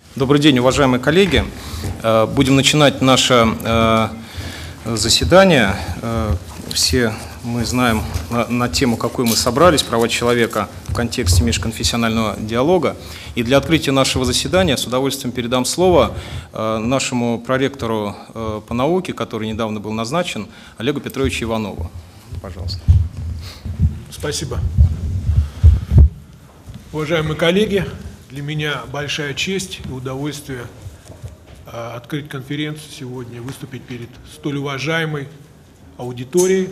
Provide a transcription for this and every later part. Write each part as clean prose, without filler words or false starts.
Добрый день, уважаемые коллеги. Будем начинать наше заседание. Все мы знаем на тему, какую мы собрались, права человека в контексте межконфессионального диалога. И для открытия нашего заседания с удовольствием передам слово нашему проректору по науке, который недавно был назначен, Олегу Петровичу Иванову. Пожалуйста. Спасибо. Уважаемые коллеги, для меня большая честь и удовольствие открыть конференцию сегодня, выступить перед столь уважаемой аудиторией.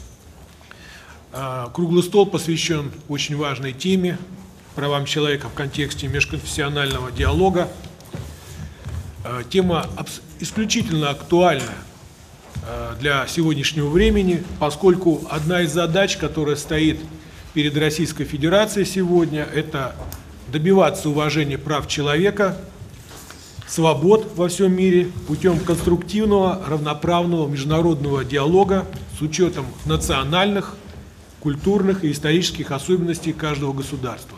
Круглый стол посвящен очень важной теме правам человека в контексте межконфессионального диалога. Тема исключительно актуальна для сегодняшнего времени, поскольку одна из задач, которая стоит перед Российской Федерацией сегодня, это добиваться уважения прав человека, свобод во всем мире путем конструктивного, равноправного международного диалога с учетом национальных, культурных и исторических особенностей каждого государства.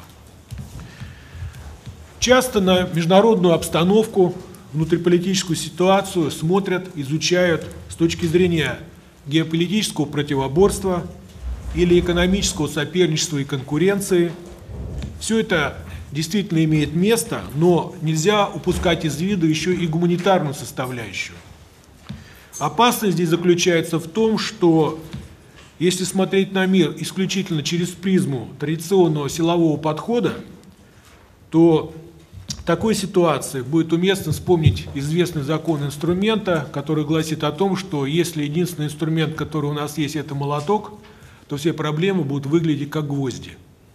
Часто на международную обстановку, внутриполитическую ситуацию смотрят, изучают с точки зрения геополитического противоборства или экономического соперничества и конкуренции. Все это действительно имеет место, но нельзя упускать из виду еще и гуманитарную составляющую. Опасность здесь заключается в том, что если смотреть на мир исключительно через призму традиционного силового подхода, то в такой ситуации будет уместно вспомнить известный закон инструмента, который гласит о том, что если единственный инструмент, который у нас есть, это молоток, то все проблемы будут выглядеть как гвозди.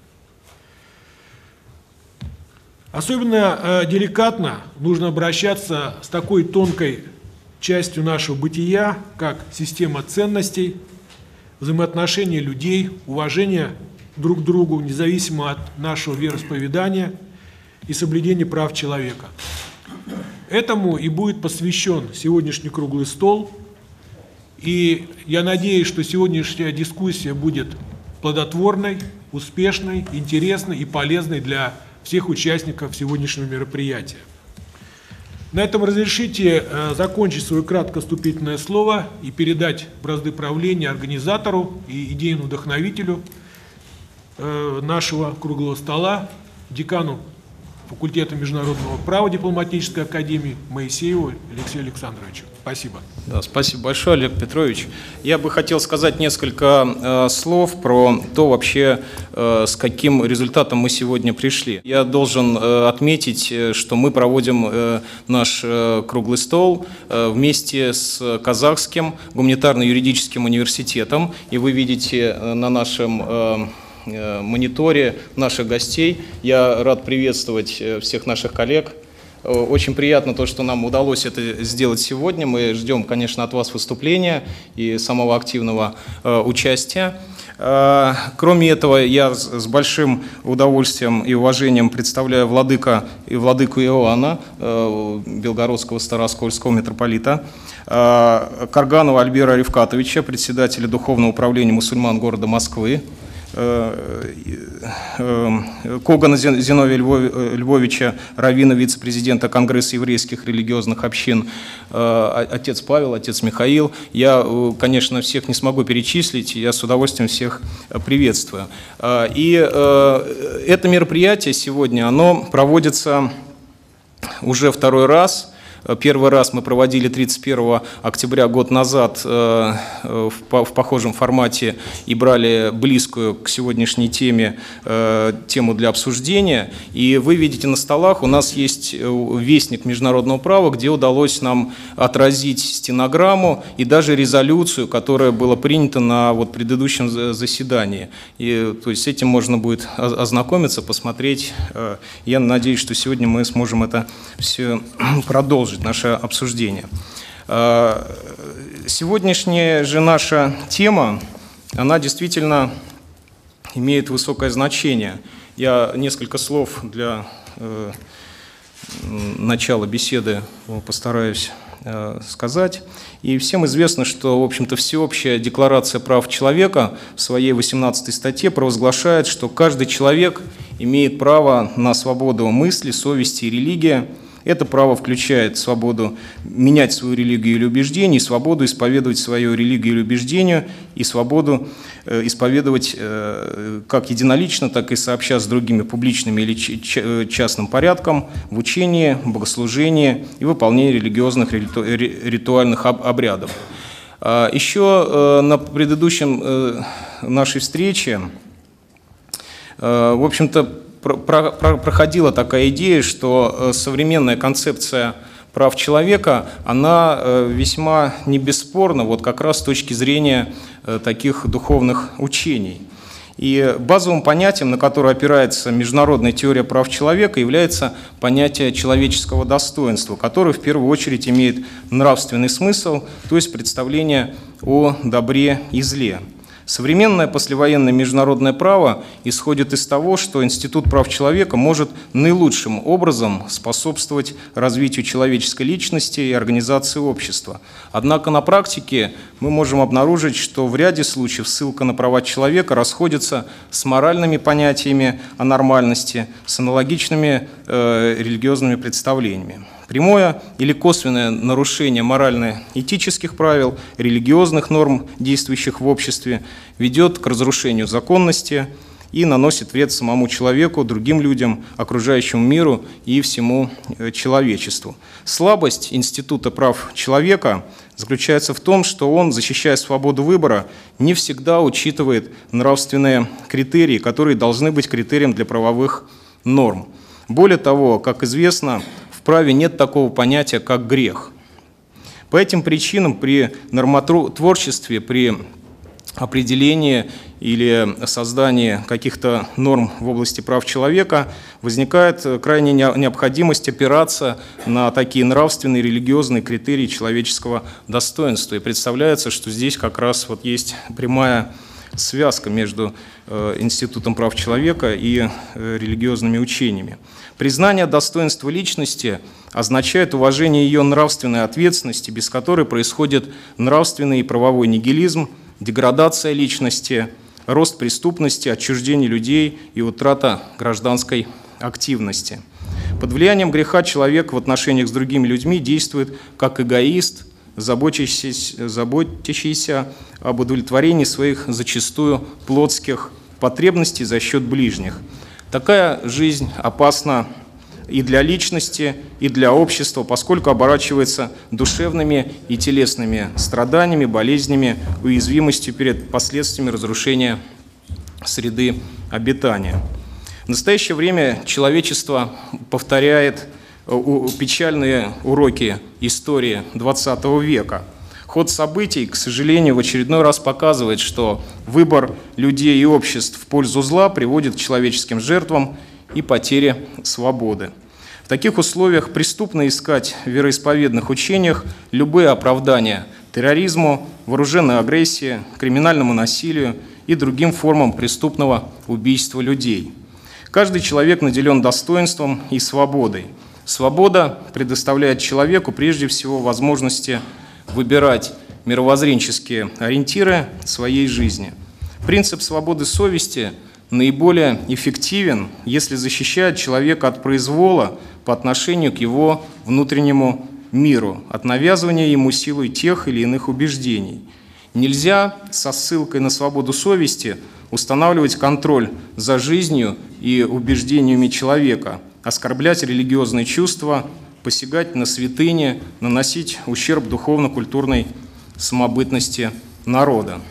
Особенно деликатно нужно обращаться с такой тонкой частью нашего бытия, как система ценностей, взаимоотношения людей, уважение друг к другу, независимо от нашего вероисповедания и соблюдения прав человека. Этому и будет посвящен сегодняшний круглый стол. И я надеюсь, что сегодняшняя дискуссия будет плодотворной, успешной, интересной и полезной для всех участников сегодняшнего мероприятия. На этом разрешите закончить свое краткое вступительное слово и передать бразды правления организатору и идейному вдохновителю нашего круглого стола, декану факультета международного права дипломатической академии Моисееву Алексею Александровичу. Спасибо. Да, спасибо большое, Олег Петрович. Я бы хотел сказать несколько слов про то вообще, с каким результатом мы сегодня пришли. Я должен отметить, что мы проводим наш круглый стол вместе с Казахским гуманитарно-юридическим университетом, и вы видите на нашем мониторе наших гостей. Я рад приветствовать всех наших коллег. Очень приятно то, что нам удалось это сделать сегодня. Мы ждем, конечно, от вас выступления и самого активного участия. Кроме этого, я с большим удовольствием и уважением представляю владыку Иоанна, Белгородского Старооскольского митрополита, Карганова Альбера Рифкатовича, председателя Духовного управления мусульман города Москвы, Когана Зиновия Львовича, раввина, вице-президента Конгресса еврейских религиозных общин, отец Павел, отец Михаил. Я, конечно, всех не смогу перечислить, я с удовольствием всех приветствую. И это мероприятие сегодня, оно проводится уже второй раз. Первый раз мы проводили 31 октября год назад в похожем формате и брали близкую к сегодняшней теме тему для обсуждения. И вы видите на столах, у нас есть вестник международного права, где удалось нам отразить стенограмму и даже резолюцию, которая была принята на предыдущем заседании. И, то есть с этим можно будет ознакомиться, посмотреть. Я надеюсь, что сегодня мы сможем это все продолжить. Наше обсуждение. Сегодняшняя же наша тема, она действительно имеет высокое значение. Я несколько слов для начала беседы постараюсь сказать. И всем известно, что, в общем-то, Всеобщая декларация прав человека в своей 18 статье провозглашает, что каждый человек имеет право на свободу мысли, совести и религии, Это право включает свободу менять свою религию или убеждение, и свободу исповедовать свою религию или убеждение, и свободу исповедовать как единолично, так и сообща с другими публичными или частным порядком в учении, богослужении и выполнении религиозных ритуальных обрядов. Еще на предыдущем нашей встрече, в общем-то, проходила такая идея, что современная концепция прав человека, она весьма не бесспорна вот как раз с точки зрения таких духовных учений. И базовым понятием, на которое опирается международная теория прав человека, является понятие человеческого достоинства, которое в первую очередь имеет нравственный смысл, то есть представление о добре и зле. Современное послевоенное международное право исходит из того, что институт прав человека может наилучшим образом способствовать развитию человеческой личности и организации общества. Однако на практике мы можем обнаружить, что в ряде случаев ссылка на права человека расходится с моральными понятиями о нормальности, с аналогичными религиозными представлениями. Прямое или косвенное нарушение морально-этических правил, религиозных норм, действующих в обществе, ведет к разрушению законности и наносит вред самому человеку, другим людям, окружающему миру и всему человечеству. Слабость института прав человека заключается в том, что он, защищая свободу выбора, не всегда учитывает нравственные критерии, которые должны быть критерием для правовых норм. Более того, как известно, в праве нет такого понятия, как грех. По этим причинам при нормотворчестве, при определении или создании каких-то норм в области прав человека возникает крайняя необходимость опираться на такие нравственные, религиозные критерии человеческого достоинства. И представляется, что здесь как раз вот есть прямая связка между институтом прав человека и религиозными учениями. Признание достоинства личности означает уважение ее нравственной ответственности, без которой происходит нравственный и правовой нигилизм, деградация личности, рост преступности, отчуждение людей и утрата гражданской активности. Под влиянием греха человек в отношениях с другими людьми действует как эгоист, заботящийся об удовлетворении своих зачастую плотских потребностей за счет ближних. Такая жизнь опасна и для личности, и для общества, поскольку оборачивается душевными и телесными страданиями, болезнями, уязвимостью перед последствиями разрушения среды обитания. В настоящее время человечество повторяет печальные уроки истории XX века. Ход событий, к сожалению, в очередной раз показывает, что выбор людей и обществ в пользу зла приводит к человеческим жертвам и потере свободы. В таких условиях преступно искать в вероисповедных учениях любые оправдания терроризму, вооруженной агрессии, криминальному насилию и другим формам преступного убийства людей. Каждый человек наделен достоинством и свободой. Свобода предоставляет человеку прежде всего возможности выбирать мировоззренческие ориентиры своей жизни. Принцип свободы совести наиболее эффективен, если защищает человека от произвола по отношению к его внутреннему миру, от навязывания ему силой тех или иных убеждений. Нельзя со ссылкой на свободу совести устанавливать контроль за жизнью и убеждениями человека, оскорблять религиозные чувства, посягать на святыни, наносить ущерб духовно-культурной самобытности народа.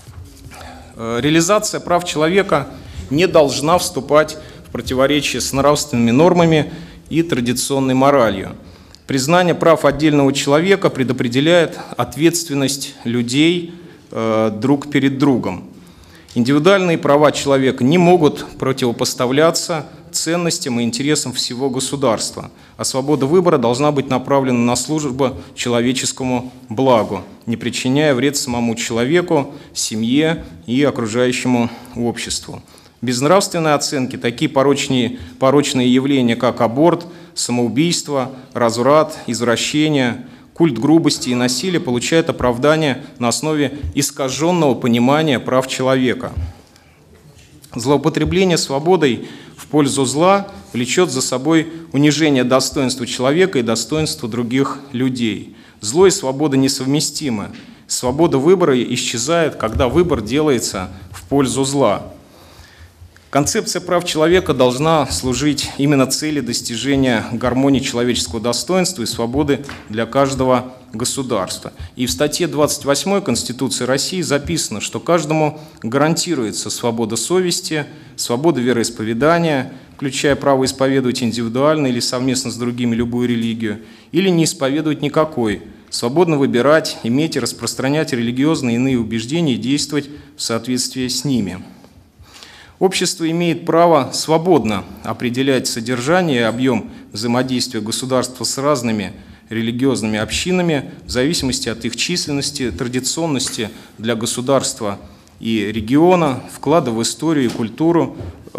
Реализация прав человека не должна вступать в противоречие с нравственными нормами и традиционной моралью. Признание прав отдельного человека предопределяет ответственность людей друг перед другом. Индивидуальные права человека не могут противопоставляться ценностям и интересам всего государства, а свобода выбора должна быть направлена на службу человеческому благу, не причиняя вред самому человеку, семье и окружающему обществу. Без нравственной оценки такие порочные явления, как аборт, самоубийство, разврат, извращение, культ грубости и насилия получают оправдание на основе искаженного понимания прав человека. Злоупотребление свободой в пользу зла влечет за собой унижение достоинства человека и достоинства других людей. Зло и свобода несовместимы. Свобода выбора исчезает, когда выбор делается в пользу зла. Концепция прав человека должна служить именно цели достижения гармонии человеческого достоинства и свободы для каждого государства. И в статье 28 Конституции России записано, что каждому гарантируется свобода совести, свобода вероисповедания, включая право исповедовать индивидуально или совместно с другими любую религию, или не исповедовать никакой, свободно выбирать, иметь и распространять религиозные и иные убеждения и действовать в соответствии с ними. Общество имеет право свободно определять содержание и объем взаимодействия государства с разными религиозными общинами в зависимости от их численности, традиционности для государства и региона, вклада в историю и культуру,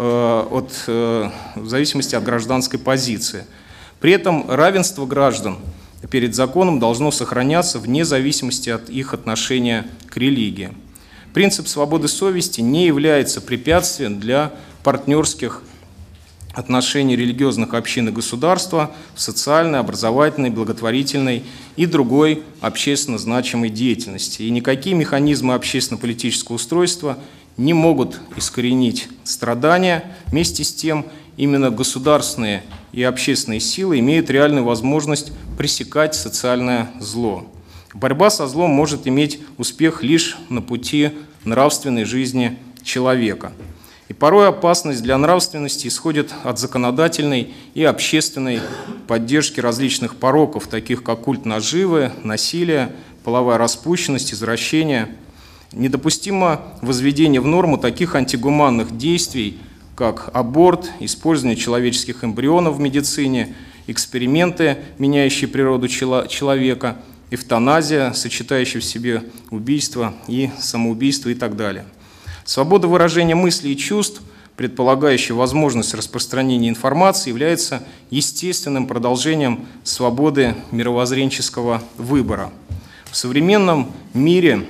в зависимости от гражданской позиции. При этом равенство граждан перед законом должно сохраняться вне зависимости от их отношения к религии. Принцип свободы совести не является препятствием для партнерских отношений религиозных общин и государства в социальной, образовательной, благотворительной и другой общественно значимой деятельности. И никакие механизмы общественно-политического устройства не могут искоренить страдания. Вместе с тем, именно государственные и общественные силы имеют реальную возможность пресекать социальное зло. Борьба со злом может иметь успех лишь на пути нравственной жизни человека. И порой опасность для нравственности исходит от законодательной и общественной поддержки различных пороков, таких как культ наживы, насилие, половая распущенность, извращение. Недопустимо возведение в норму таких антигуманных действий, как аборт, использование человеческих эмбрионов в медицине, эксперименты, меняющие природу человека, эвтаназия, сочетающая в себе убийство и самоубийство и так далее. Свобода выражения мыслей и чувств, предполагающая возможность распространения информации, является естественным продолжением свободы мировоззренческого выбора. В современном мире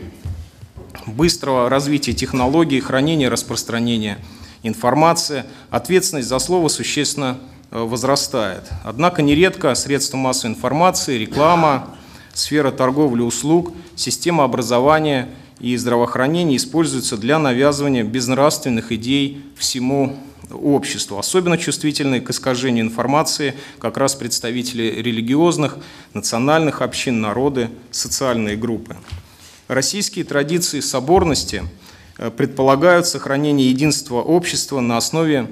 быстрого развития технологий, хранения и распространения информации, ответственность за слово существенно возрастает. Однако нередко средства массовой информации, реклама, сфера торговли и услуг, система образования и здравоохранения используются для навязывания безнравственных идей всему обществу. Особенно чувствительны к искажению информации как раз представители религиозных, национальных общин, народы, социальные группы. Российские традиции соборности предполагают сохранение единства общества на основе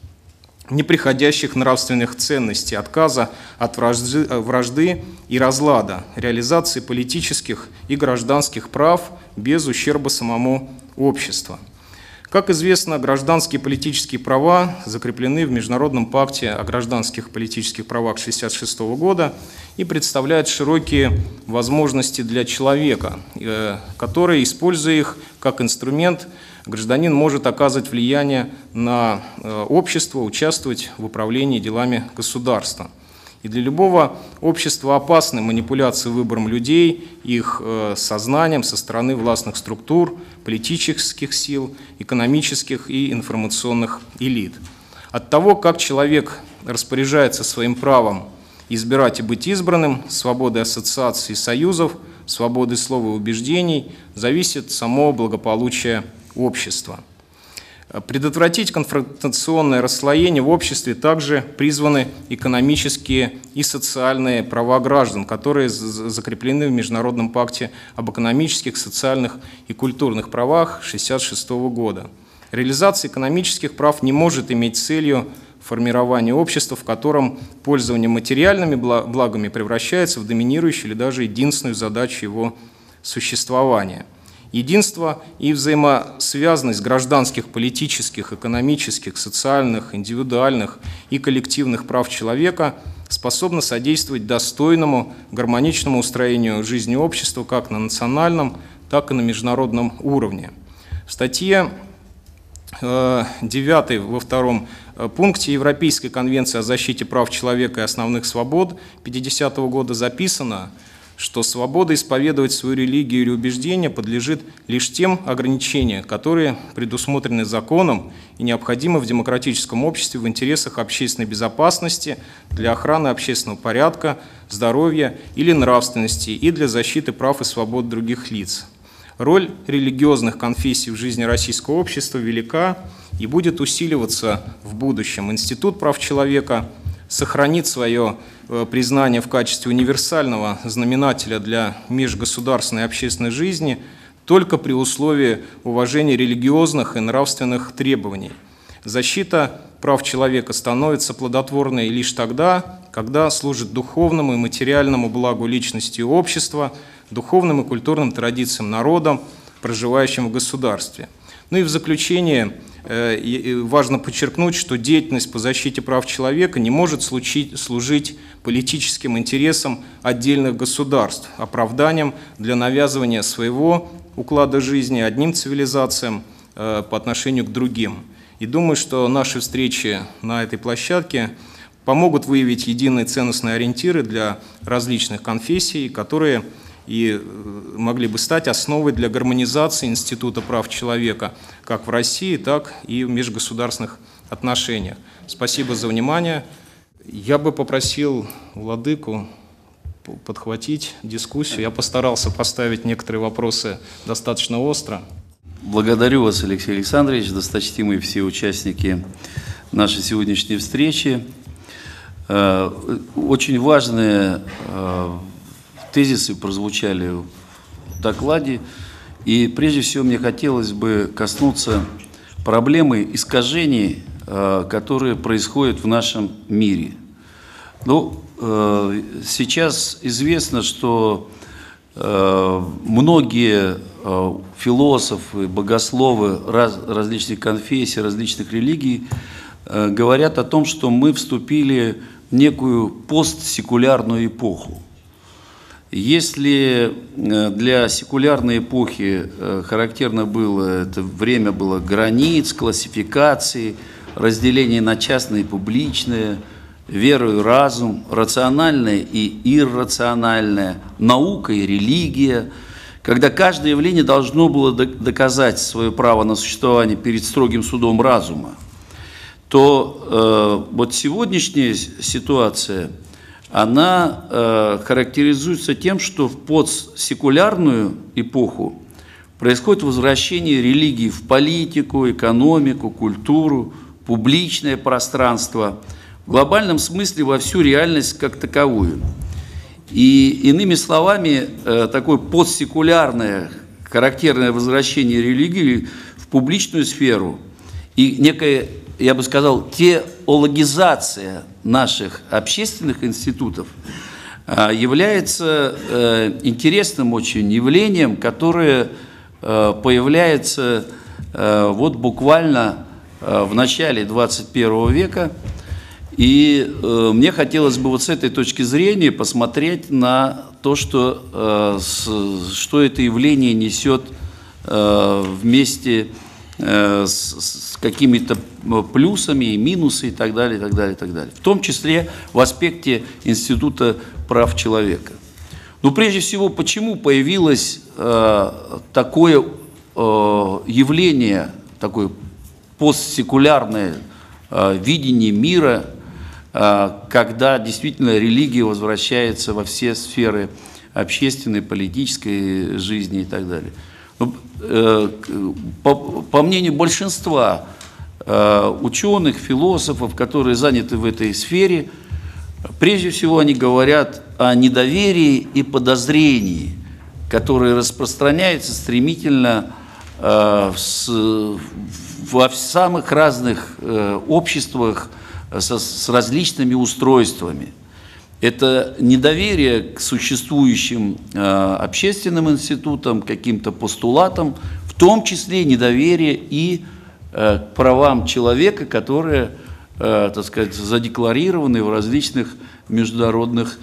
неприходящих нравственных ценностей, отказа от вражды и разлада, реализации политических и гражданских прав без ущерба самому обществу. Как известно, гражданские и политические права закреплены в Международном пакте о гражданских и политических правах 1966 года и представляют широкие возможности для человека, который, используя их как инструмент, гражданин может оказывать влияние на общество, участвовать в управлении делами государства. И для любого общества опасны манипуляции выбором людей, их сознанием со стороны властных структур, политических сил, экономических и информационных элит. От того, как человек распоряжается своим правом избирать и быть избранным, свободой ассоциаций и союзов, свободой слова и убеждений, зависит само благополучие общества. Предотвратить конфронтационное расслоение в обществе также призваны экономические и социальные права граждан, которые закреплены в Международном пакте об экономических, социальных и культурных правах 1966 года. Реализация экономических прав не может иметь целью формирование общества, в котором пользование материальными благами превращается в доминирующую или даже единственную задачу его существования. Единство и взаимосвязанность гражданских, политических, экономических, социальных, индивидуальных и коллективных прав человека способно содействовать достойному, гармоничному устроению жизни общества как на национальном, так и на международном уровне. В статье 9 во втором пункте Европейской конвенции о защите прав человека и основных свобод 1950 года записано, что свобода исповедовать свою религию или убеждение подлежит лишь тем ограничениям, которые предусмотрены законом и необходимы в демократическом обществе в интересах общественной безопасности, для охраны общественного порядка, здоровья или нравственности и для защиты прав и свобод других лиц. Роль религиозных конфессий в жизни российского общества велика и будет усиливаться в будущем. Институт прав человека сохранит свое признание в качестве универсального знаменателя для межгосударственной и общественной жизни только при условии уважения религиозных и нравственных требований. Защита прав человека становится плодотворной лишь тогда, когда служит духовному и материальному благу личности и общества, духовным и культурным традициям народа, проживающим в государстве. Ну и в заключение важно подчеркнуть, что деятельность по защите прав человека не может служить политическим интересам отдельных государств, оправданием для навязывания своего уклада жизни одним цивилизациям по отношению к другим. И думаю, что наши встречи на этой площадке помогут выявить единые ценностные ориентиры для различных конфессий, которые и могли бы стать основой для гармонизации Института прав человека как в России, так и в межгосударственных отношениях. Спасибо за внимание. Я бы попросил владыку подхватить дискуссию. Я постарался поставить некоторые вопросы достаточно остро. Благодарю вас, Алексей Александрович, досточтимые все участники нашей сегодняшней встречи. Очень важные тезисы прозвучали в докладе, и прежде всего мне хотелось бы коснуться проблемы искажений, которые происходят в нашем мире. Ну, сейчас известно, что многие философы, богословы различных конфессий, различных религий говорят о том, что мы вступили в некую постсекулярную эпоху. Если для секулярной эпохи характерно было, это время было границ, классификаций, разделения на частное и публичное, веру и разум, рациональное и иррациональное, наука и религия, когда каждое явление должно было доказать свое право на существование перед строгим судом разума, то вот сегодняшняя ситуация, она характеризуется тем, что в постсекулярную эпоху происходит возвращение религии в политику, экономику, культуру, публичное пространство, в глобальном смысле во всю реальность как таковую. И иными словами, такое постсекулярное, характерное возвращение религии в публичную сферу и некая, я бы сказал, теологизация наших общественных институтов является интересным очень явлением, которое появляется вот буквально в начале 21 века. И мне хотелось бы вот с этой точки зрения посмотреть на то, что это явление несет вместе с какими-то плюсами и минусами и так далее, и так далее, и так далее. В том числе в аспекте Института прав человека. Но прежде всего, почему появилось такое явление, такое постсекулярное видение мира, когда действительно религия возвращается во все сферы общественной, политической жизни и так далее. По мнению большинства ученых, философов, которые заняты в этой сфере, прежде всего они говорят о недоверии и подозрении, которые распространяются стремительно во самых разных обществах с различными устройствами. Это недоверие к существующим общественным институтам, каким-то постулатам, в том числе недоверие и к правам человека, которые, так сказать, задекларированы в различных международных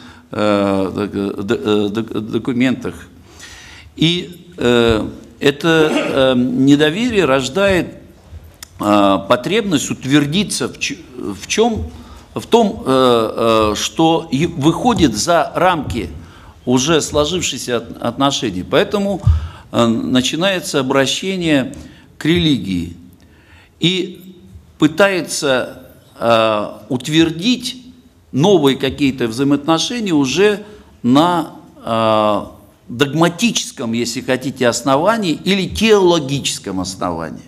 документах. И это недоверие рождает потребность утвердиться в том, что выходит за рамки уже сложившиеся отношения. Поэтому начинается обращение к религии и пытается утвердить новые какие-то взаимоотношения уже на догматическом, если хотите, основании или теологическом основании.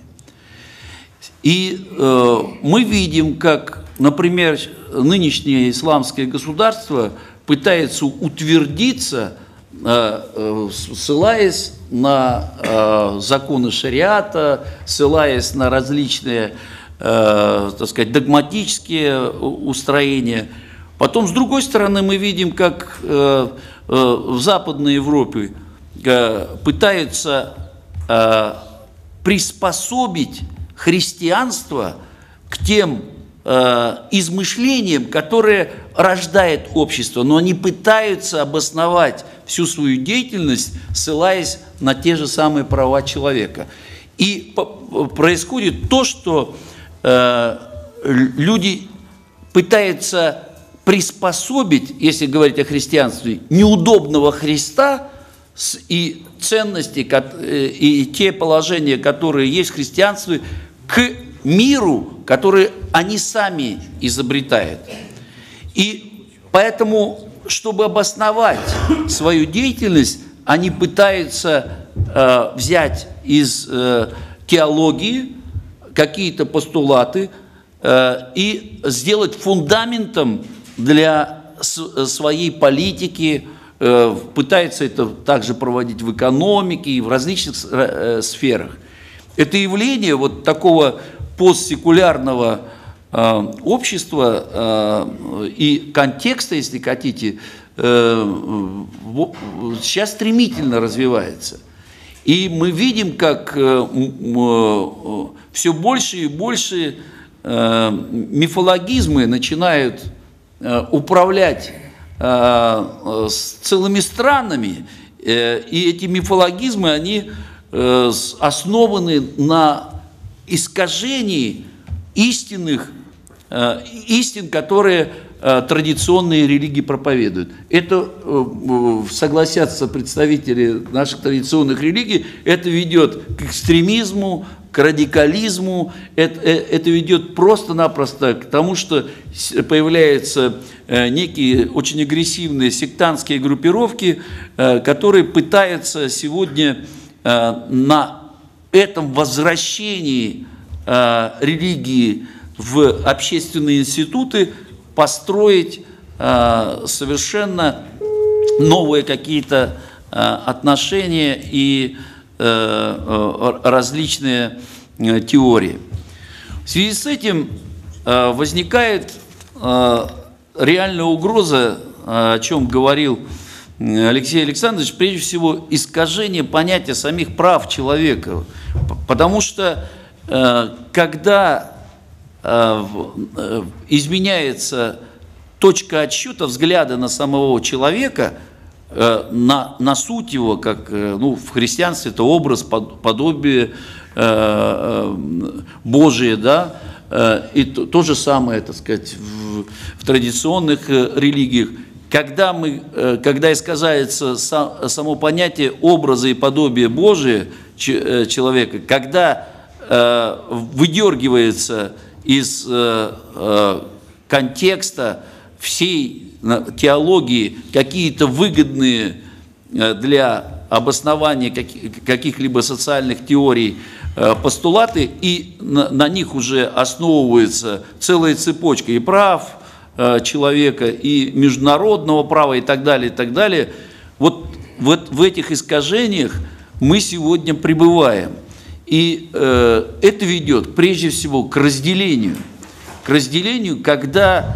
И мы видим, как, например, нынешнее исламское государство пытается утвердиться, ссылаясь на законы шариата, ссылаясь на различные, так сказать, догматические устроения. Потом, с другой стороны, мы видим, как в Западной Европе пытаются приспособить христианство к тем измышлениям, которые рождает общество, но они пытаются обосновать всю свою деятельность, ссылаясь на те же самые права человека. И происходит то, что люди пытаются приспособить, если говорить о христианстве, неудобного Христа и ценности, и те положения, которые есть в христианстве, к миру, который они сами изобретают. И поэтому, чтобы обосновать свою деятельность, они пытаются взять из теологии какие-то постулаты и сделать фундаментом для своей политики, пытаются это также проводить в экономике и в различных сферах. Это явление вот такого постсекулярного общества и контекста, если хотите, сейчас стремительно развивается. И мы видим, как все больше и больше мифологизмы начинают управлять целыми странами, и эти мифологизмы, они основаны на искажении истин, которые традиционные религии проповедуют. Это, согласятся представители наших традиционных религий, это ведет к экстремизму, к радикализму, это ведет просто-напросто к тому, что появляются некие очень агрессивные сектантские группировки, которые пытаются сегодня на этом возвращении религии в общественные институты построить совершенно новые какие-то отношения и различные теории. В связи с этим возникает реальная угроза, о чем говорил Алексей Александрович, прежде всего искажение понятия самих прав человека. Потому что когда изменяется точка отсчета взгляда на самого человека, на суть его, как в христианстве это образ, подобие Божие, да, и то же самое, так сказать, в традиционных религиях. Когда искажается само понятие образа и подобия Божия человека, когда выдергивается из контекста всей теологии какие-то выгодные для обоснования каких-либо социальных теорий постулаты, и на них уже основывается целая цепочка и прав человека, и международного права, и так далее, и так далее. Вот в этих искажениях мы сегодня пребываем. И это ведет прежде всего к разделению, когда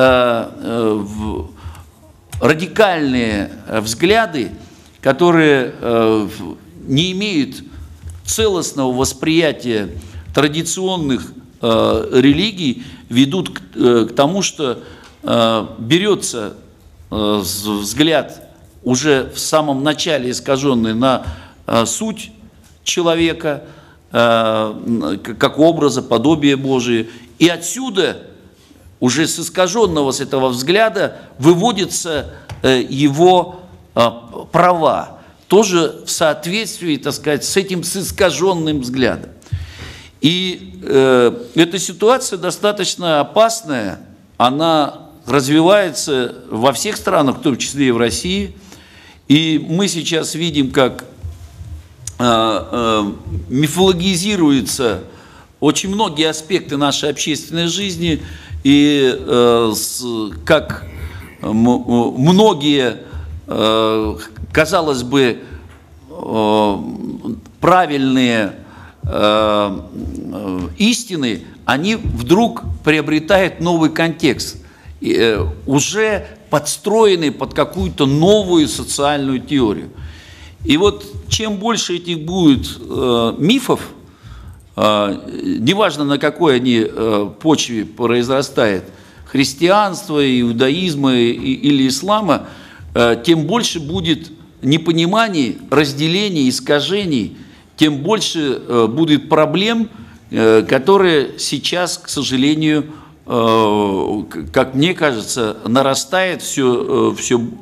радикальные взгляды, которые не имеют целостного восприятия традиционных религий, ведут к тому, что берется взгляд уже в самом начале искаженный на суть человека, как образа, подобия Божие, и отсюда уже с искаженного с этого взгляда выводится его права, тоже в соответствии, так сказать, с этим искаженным взглядом. И эта ситуация достаточно опасная, она развивается во всех странах, в том числе и в России. И мы сейчас видим, как мифологизируются очень многие аспекты нашей общественной жизни, и как многие, казалось бы, правильные истины, они вдруг приобретают новый контекст, уже подстроенный под какую-то новую социальную теорию. И вот чем больше этих будет мифов, неважно на какой они почве произрастает, христианства, иудаизма или ислама, тем больше будет непониманий, разделений, искажений, тем больше будет проблем, которые сейчас, к сожалению, как мне кажется, нарастает все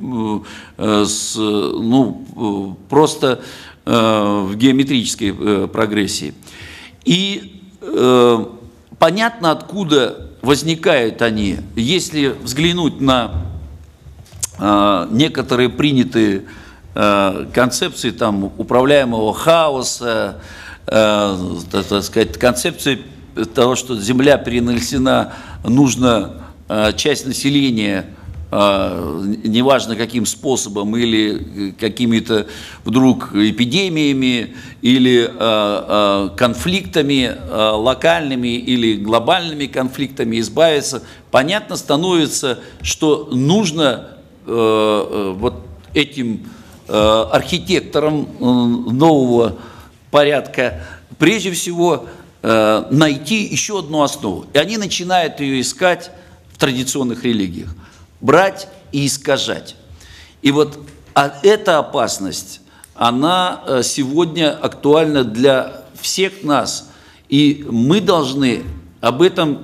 просто в геометрической прогрессии. И понятно, откуда возникают они. Если взглянуть на некоторые принятые концепции там, управляемого хаоса, так сказать, концепции того, что Земля перенесена, нужно часть населения, неважно каким способом, или какими-то вдруг эпидемиями, или конфликтами локальными, или глобальными конфликтами избавиться, понятно становится, что нужно вот этим архитекторам нового порядка прежде всего найти еще одну основу. И они начинают ее искать в традиционных религиях. Брать и искажать. И вот эта опасность, она сегодня актуальна для всех нас. И мы должны об этом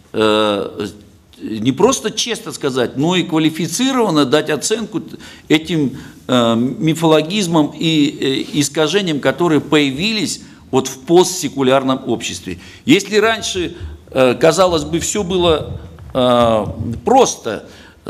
не просто честно сказать, но и квалифицированно дать оценку этим мифологизмам и искажениям, которые появились вот в постсекулярном обществе. Если раньше, казалось бы, все было просто,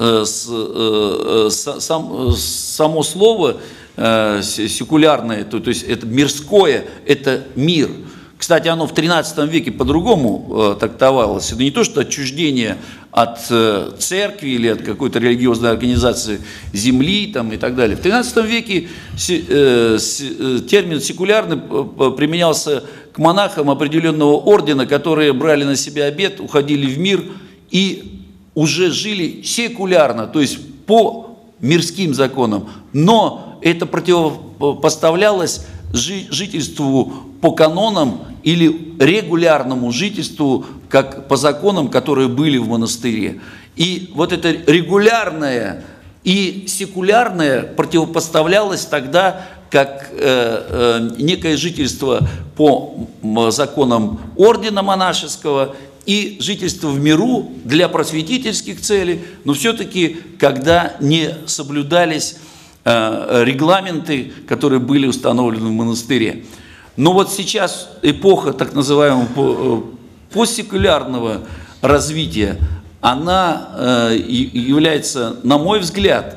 само слово секулярное, то есть это мирское, это мир. Кстати, оно в XIII веке по-другому трактовалось. Это не то, что отчуждение от церкви или от какой-то религиозной организации земли там, и так далее. В XIII веке термин секулярный применялся к монахам определенного ордена, которые брали на себя обет, уходили в мир и уже жили секулярно, то есть по мирским законам. Но это противопоставлялось жительству по канонам или регулярному жительству, как по законам, которые были в монастыре. И вот это регулярное и секулярное противопоставлялось тогда как некое жительство по законам ордена монашеского и жительство в миру для просветительских целей, но все-таки когда не соблюдались регламенты, которые были установлены в монастыре. Но вот сейчас эпоха так называемого постсекулярного развития, она является, на мой взгляд,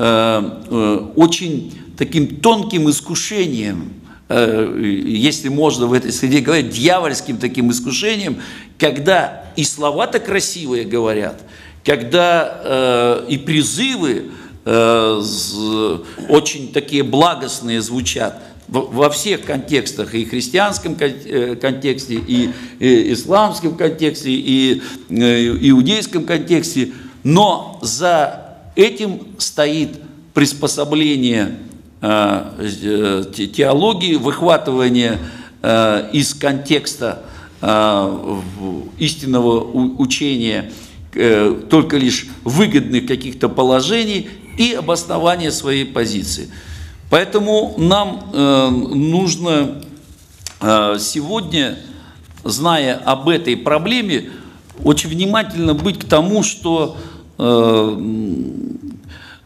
очень таким тонким искушением, если можно в этой среде говорить, дьявольским таким искушением, когда и слова-то красивые говорят, когда и призывы очень такие благостные звучат во всех контекстах, и христианском контексте, и исламском контексте, и иудейском контексте, но за этим стоит приспособление теологии, выхватывание из контекста истинного учения только лишь выгодных каких-то положений и обоснование своей позиции. Поэтому нам нужно сегодня, зная об этой проблеме, очень внимательно быть к тому, что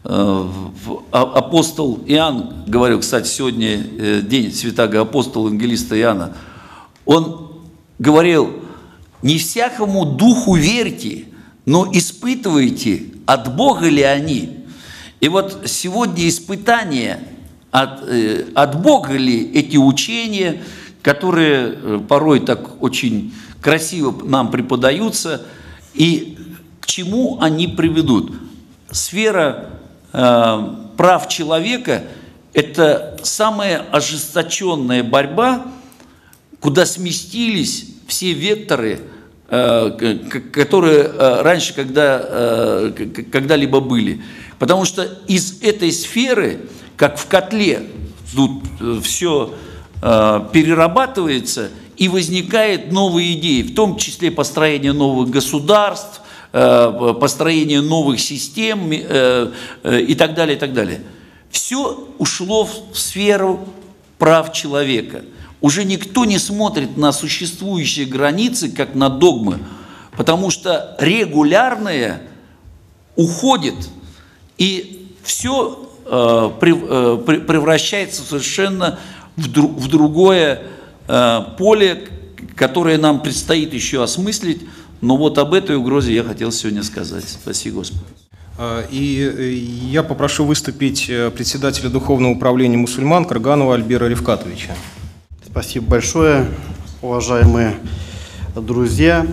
апостол Иоанн, говорю, кстати, сегодня день святаго апостола евангелиста Иоанна, он говорил: не всякому духу верьте, но испытывайте, от Бога ли они. И вот сегодня испытание, от Бога ли эти учения, которые порой так очень красиво нам преподаются, и к чему они приведут. Сфера прав человека – это самая ожесточенная борьба, куда сместились все векторы, которые раньше когда-либо были. Потому что из этой сферы, как в котле, тут все перерабатывается, и возникают новые идеи, в том числе построение новых государств, построение новых систем и так далее, и так далее. Все ушло в сферу прав человека. Уже никто не смотрит на существующие границы, как на догмы, потому что регулярное уходит, и все превращается совершенно в другое поле, которое нам предстоит еще осмыслить. Но вот об этой угрозе я хотел сегодня сказать. Спасибо, Господи. И я попрошу выступить председателя Духовного управления мусульман Карганова Альбера Рифкатовича. Спасибо большое, уважаемые друзья.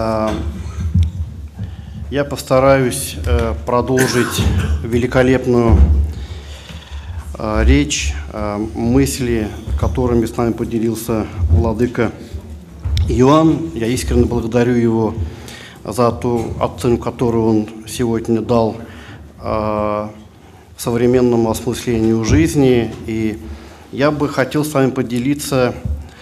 Я постараюсь продолжить великолепную речь, мысли, которыми с нами поделился владыка Иоанн. Я искренне благодарю его за ту оценку, которую он сегодня дал современному осмыслению жизни. И я бы хотел с вами поделиться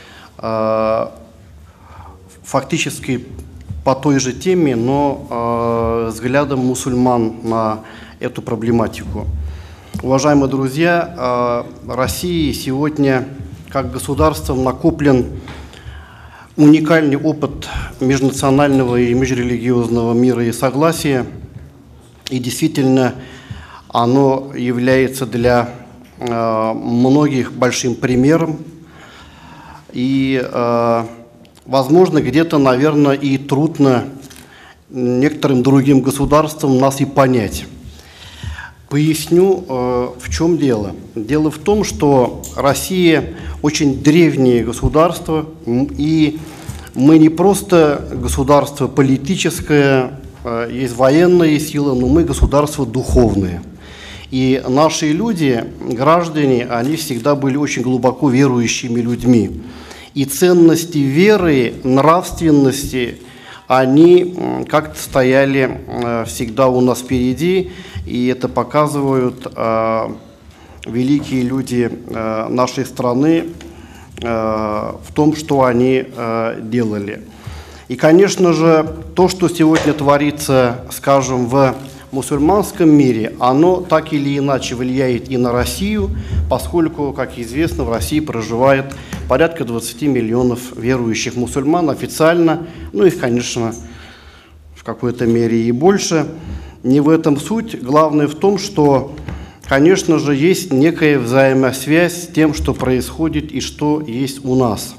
фактически по той же теме, но взглядом мусульман на эту проблематику. Уважаемые друзья, России сегодня как государством накоплен уникальный опыт межнационального и межрелигиозного мира и согласия, и действительно оно является для многих большим примером, и, возможно, где-то, наверное, и трудно некоторым другим государствам нас и понять. Поясню, в чем дело. Дело в том, что Россия очень древнее государство, и мы не просто государство политическое, есть военные силы, но мы государство духовное. И наши люди, граждане, они всегда были очень глубоко верующими людьми. И ценности веры, нравственности, они как-то стояли всегда у нас впереди, и это показывают великие люди нашей страны в том, что они делали. И, конечно же, то, что сегодня творится, скажем, в мусульманском мире, оно так или иначе влияет и на Россию, поскольку, как известно, в России проживает порядка 20 миллионов верующих мусульман официально, ну их, конечно, в какой-то мере и больше. Не в этом суть. Главное в том, что, конечно же, есть некая взаимосвязь с тем, что происходит и что есть у нас.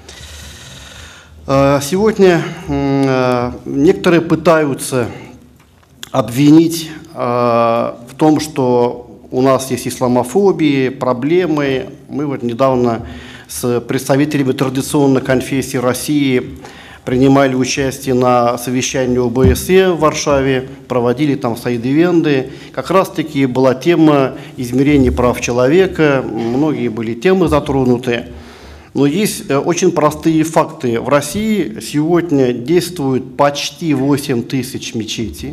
Сегодня некоторые пытаются обвинить в том, что у нас есть исламофобия, проблемы. Мы вот недавно с представителями традиционной конфессии России принимали участие на совещании ОБСЕ в Варшаве, проводили там сайд-ивенты. Как раз-таки была тема измерения прав человека, многие были темы затронуты. Но есть очень простые факты. В России сегодня действует почти 8 тысяч мечетей,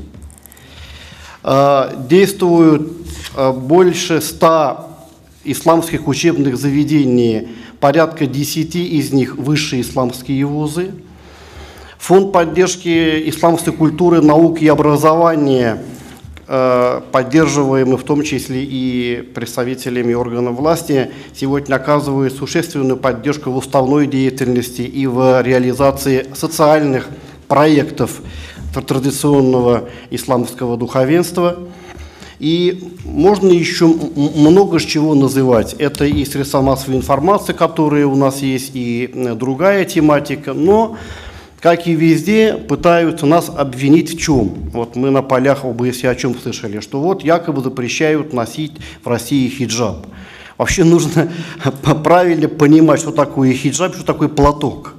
действуют больше 100 исламских учебных заведений, порядка 10 из них высшие исламские вузы. Фонд поддержки исламской культуры, науки и образования, поддерживаемый в том числе и представителями органов власти, сегодня оказывает существенную поддержку в уставной деятельности и в реализации социальных проектов традиционного исламского духовенства. И можно еще много чего называть. Это и средства массовой информации, которые у нас есть, и другая тематика. Но, как и везде, пытаются нас обвинить в чем? Вот мы на полях ОБСЕ о чем слышали? Что вот якобы запрещают носить в России хиджаб. Вообще нужно правильно понимать, что такое хиджаб, что такое платок.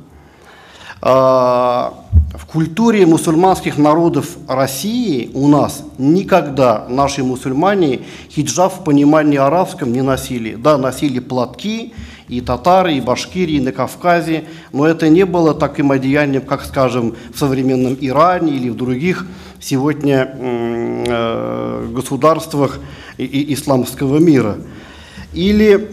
В культуре мусульманских народов России у нас никогда наши мусульмане хиджаб в понимании арабском не носили. Да, носили платки и татары, и башкирии, и на Кавказе, но это не было таким одеянием, как, скажем, в современном Иране или в других сегодня государствах исламского мира. Или,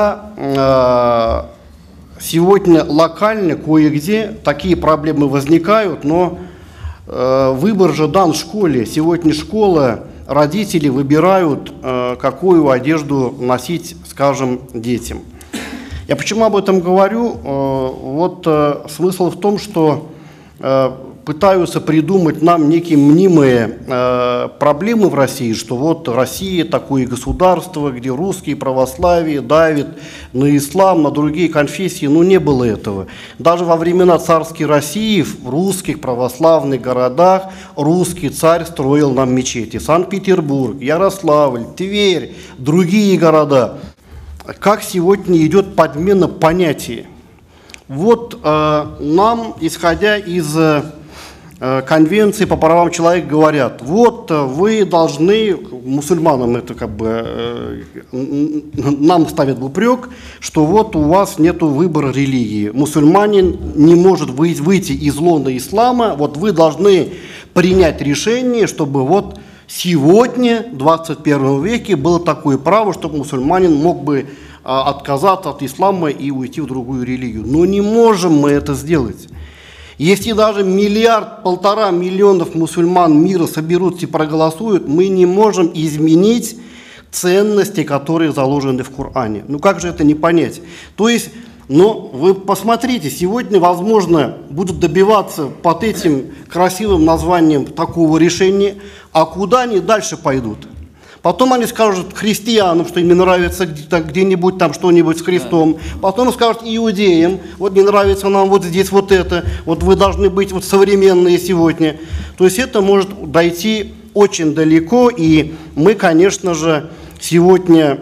да, сегодня локально кое-где такие проблемы возникают, но выбор же дан в школе. Сегодня школа, родители выбирают, какую одежду носить, скажем, детям. Я почему об этом говорю? Вот смысл в том, что пытаются придумать нам некие мнимые проблемы в России, что вот Россия такое государство, где русские православие давит на ислам, на другие конфессии. Ну, не было этого. Даже во времена царской России в русских православных городах русский царь строил нам мечети. Санкт-Петербург, Ярославль, Тверь, другие города. Как сегодня идет подмена понятий? Вот нам, исходя из Конвенции по правам человека, говорят, вот вы должны, мусульманам это как бы, нам ставят в упрек, что вот у вас нет выбора религии. Мусульманин не может выйти из лона ислама, вот вы должны принять решение, чтобы вот сегодня, в 21 веке, было такое право, чтобы мусульманин мог бы отказаться от ислама и уйти в другую религию. Но не можем мы это сделать. Если даже 1–1,5 миллиарда мусульман мира соберутся и проголосуют, мы не можем изменить ценности, которые заложены в Коране. Ну как же это не понять? То есть, но вы посмотрите, сегодня, возможно, будут добиваться под этим красивым названием такого решения, а куда они дальше пойдут? Потом они скажут христианам, что им не нравится где-нибудь там что-нибудь с Христом. Потом скажут иудеям, вот не нравится нам вот здесь вот это, вот вы должны быть вот современные сегодня. То есть это может дойти очень далеко, и мы, конечно же, сегодня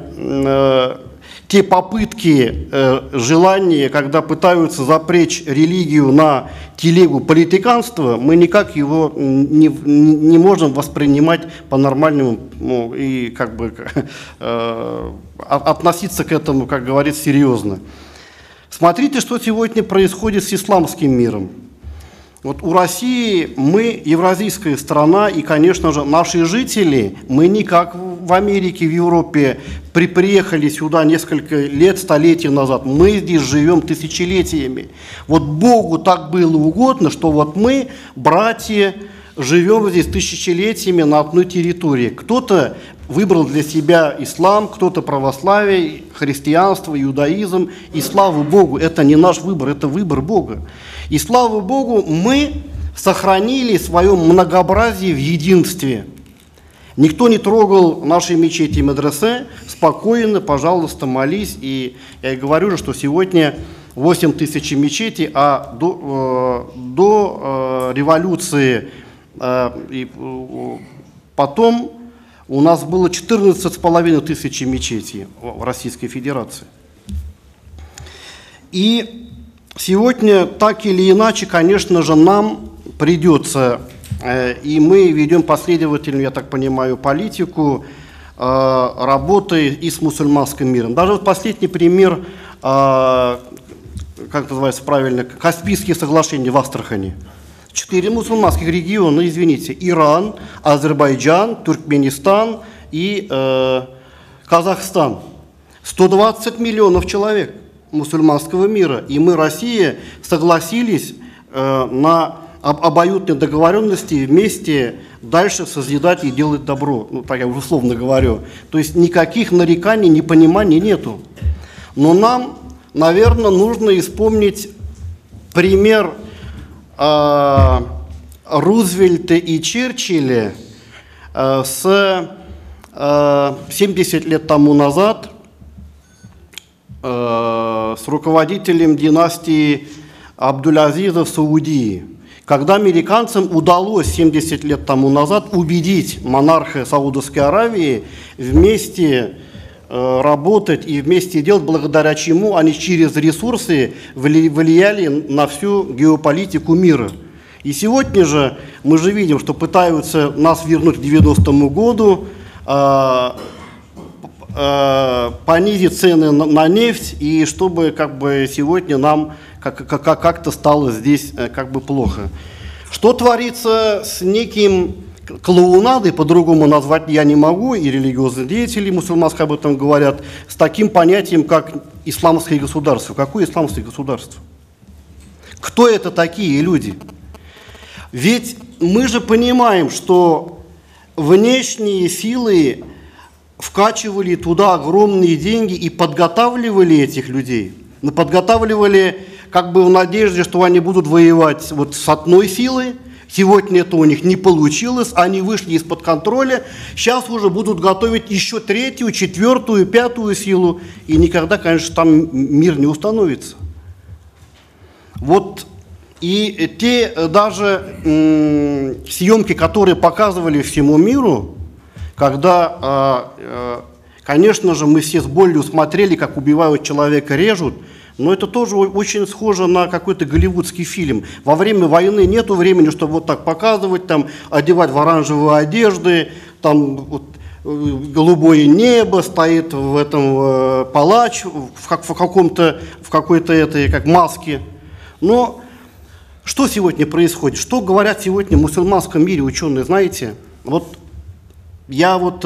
те попытки, желания, когда пытаются запречь религию на телегу политиканства, мы никак его не можем воспринимать по-нормальному, ну, и как бы относиться к этому, как говорится, серьезно. Смотрите, что сегодня происходит с исламским миром. Вот у России мы евразийская страна, и, конечно же, наши жители, мы не как в Америке, в Европе, приехали сюда несколько лет, столетий назад. Мы здесь живем тысячелетиями. Вот Богу так было угодно, что вот мы, братья, живем здесь тысячелетиями на одной территории. Кто-то выбрал для себя ислам, кто-то православие, христианство, иудаизм. И слава Богу, это не наш выбор, это выбор Бога. И слава Богу, мы сохранили свое многообразие в единстве. Никто не трогал наши мечети и медресе, спокойно, пожалуйста, молись. И я и говорю, что сегодня 8 тысяч мечетей, а до революции и потом у нас было 14,5 тысяч мечетей в Российской Федерации. И сегодня так или иначе, конечно же, нам придется, и мы ведем последовательную, я так понимаю, политику работы и с мусульманским миром. Даже вот последний пример, как называется правильно, Каспийские соглашения в Астрахани. 4 мусульманских региона, извините, Иран, Азербайджан, Туркменистан и Казахстан. 120 миллионов человек мусульманского мира. И мы, Россия, согласились на обоюдной договоренности вместе дальше созидать и делать добро. Ну, так я условно говорю. То есть никаких нареканий, непониманий нету. Но нам, наверное, нужно вспомнить пример Рузвельта и Черчилля с 70 лет тому назад с руководителем династии Абдуль-Азиза в Саудии, когда американцам удалось 70 лет тому назад убедить монарха Саудовской Аравии вместе работать и вместе делать, благодаря чему они через ресурсы влияли на всю геополитику мира. И сегодня же мы же видим, что пытаются нас вернуть к 90-му году, понизить цены на нефть, и чтобы как бы сегодня нам как-то стало здесь как бы плохо. Что творится с неким клоунадой, по-другому назвать я не могу, и религиозные деятели мусульманские об этом говорят, с таким понятием, как исламское государство. Какое исламское государство? Кто это такие люди? Ведь мы же понимаем, что внешние силы вкачивали туда огромные деньги и подготавливали этих людей. Но подготавливали как бы в надежде, что они будут воевать вот с одной силой. Сегодня это у них не получилось, они вышли из-под контроля. Сейчас уже будут готовить еще третью, четвертую, пятую силу. И никогда, конечно, там мир не установится. Вот и те даже съемки, которые показывали всему миру, когда, конечно же, мы все с болью смотрели, как убивают человека, режут, но это тоже очень схоже на какой-то голливудский фильм. Во время войны нет времени, чтобы вот так показывать, там, одевать в оранжевые одежды, там вот, голубое небо, стоит в этом палач в какой-то этой как маске. Но что сегодня происходит? Что говорят сегодня в мусульманском мире ученые, знаете? Вот я вот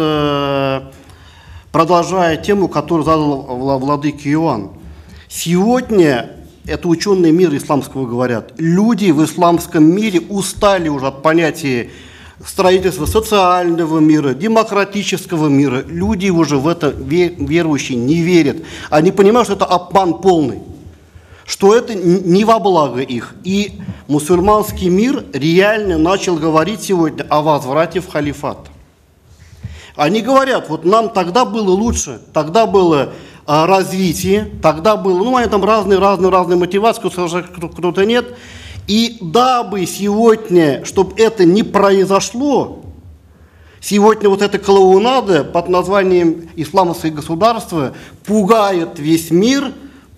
продолжаю тему, которую задал владыка Иоанн. Сегодня, это ученые мира исламского говорят, люди в исламском мире устали уже от понятия строительства социального мира, демократического мира. Люди уже в это верующие не верят. Они понимают, что это обман полный, что это не во благо их. И мусульманский мир реально начал говорить сегодня о возврате в халифат. Они говорят, вот нам тогда было лучше, тогда было развитие, тогда было, ну, они там разные мотивации, кто-то нет. И дабы сегодня, чтобы это не произошло, сегодня вот эта клоунада под названием «Исламское государство» пугает весь мир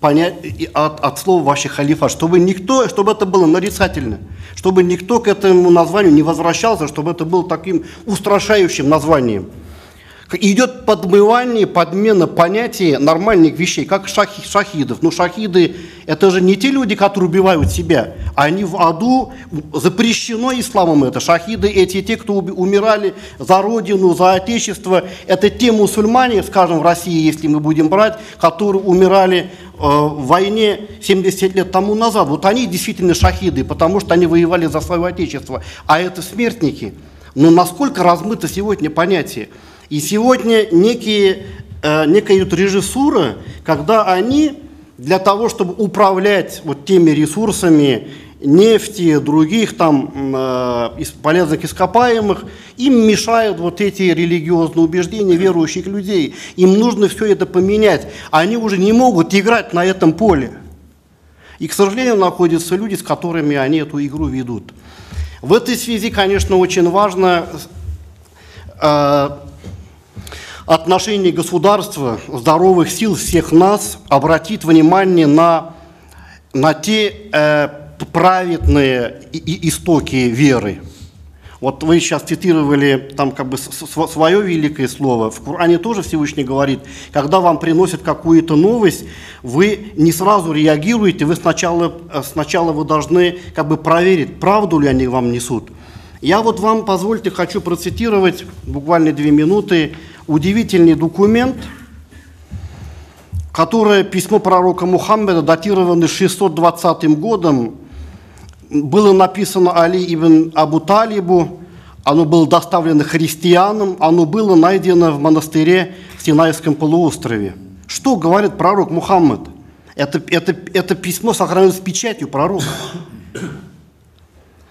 от слова вообще халифат, чтобы это было нарицательно, чтобы никто к этому названию не возвращался, чтобы это было таким устрашающим названием. Идет подмывание, подмена понятия нормальных вещей, как шахидов. Но шахиды – это же не те люди, которые убивают себя. Они в аду, запрещено исламом это. Шахиды – эти те, кто умирали за родину, за отечество. Это те мусульмане, скажем, в России, если мы будем брать, которые умирали в войне 70 лет тому назад. Вот они действительно шахиды, потому что они воевали за свое отечество. А это смертники. Но насколько размыто сегодня понятие? И сегодня некая режиссура, когда они для того, чтобы управлять вот теми ресурсами нефти, других там полезных ископаемых, им мешают вот эти религиозные убеждения верующих людей. Им нужно все это поменять. Они уже не могут играть на этом поле. И, к сожалению, находятся люди, с которыми они эту игру ведут. В этой связи, конечно, очень важно отношение государства, здоровых сил всех нас обратить внимание на те праведные истоки веры. Вот вы сейчас цитировали там как бы свое великое слово. В Коране тоже Всевышний говорит, когда вам приносят какую-то новость, вы не сразу реагируете, вы сначала вы должны как бы проверить, правду ли они вам несут. Я вот вам, позвольте, хочу процитировать буквально 2 минуты удивительный документ, которое письмо пророка Мухаммеда, датировано 620 годом, было написано Али ибн Абу Талибу, оно было доставлено христианам, оно было найдено в монастыре в Синайском полуострове. Что говорит пророк Мухаммед? Это письмо сохранилось с печатью пророка.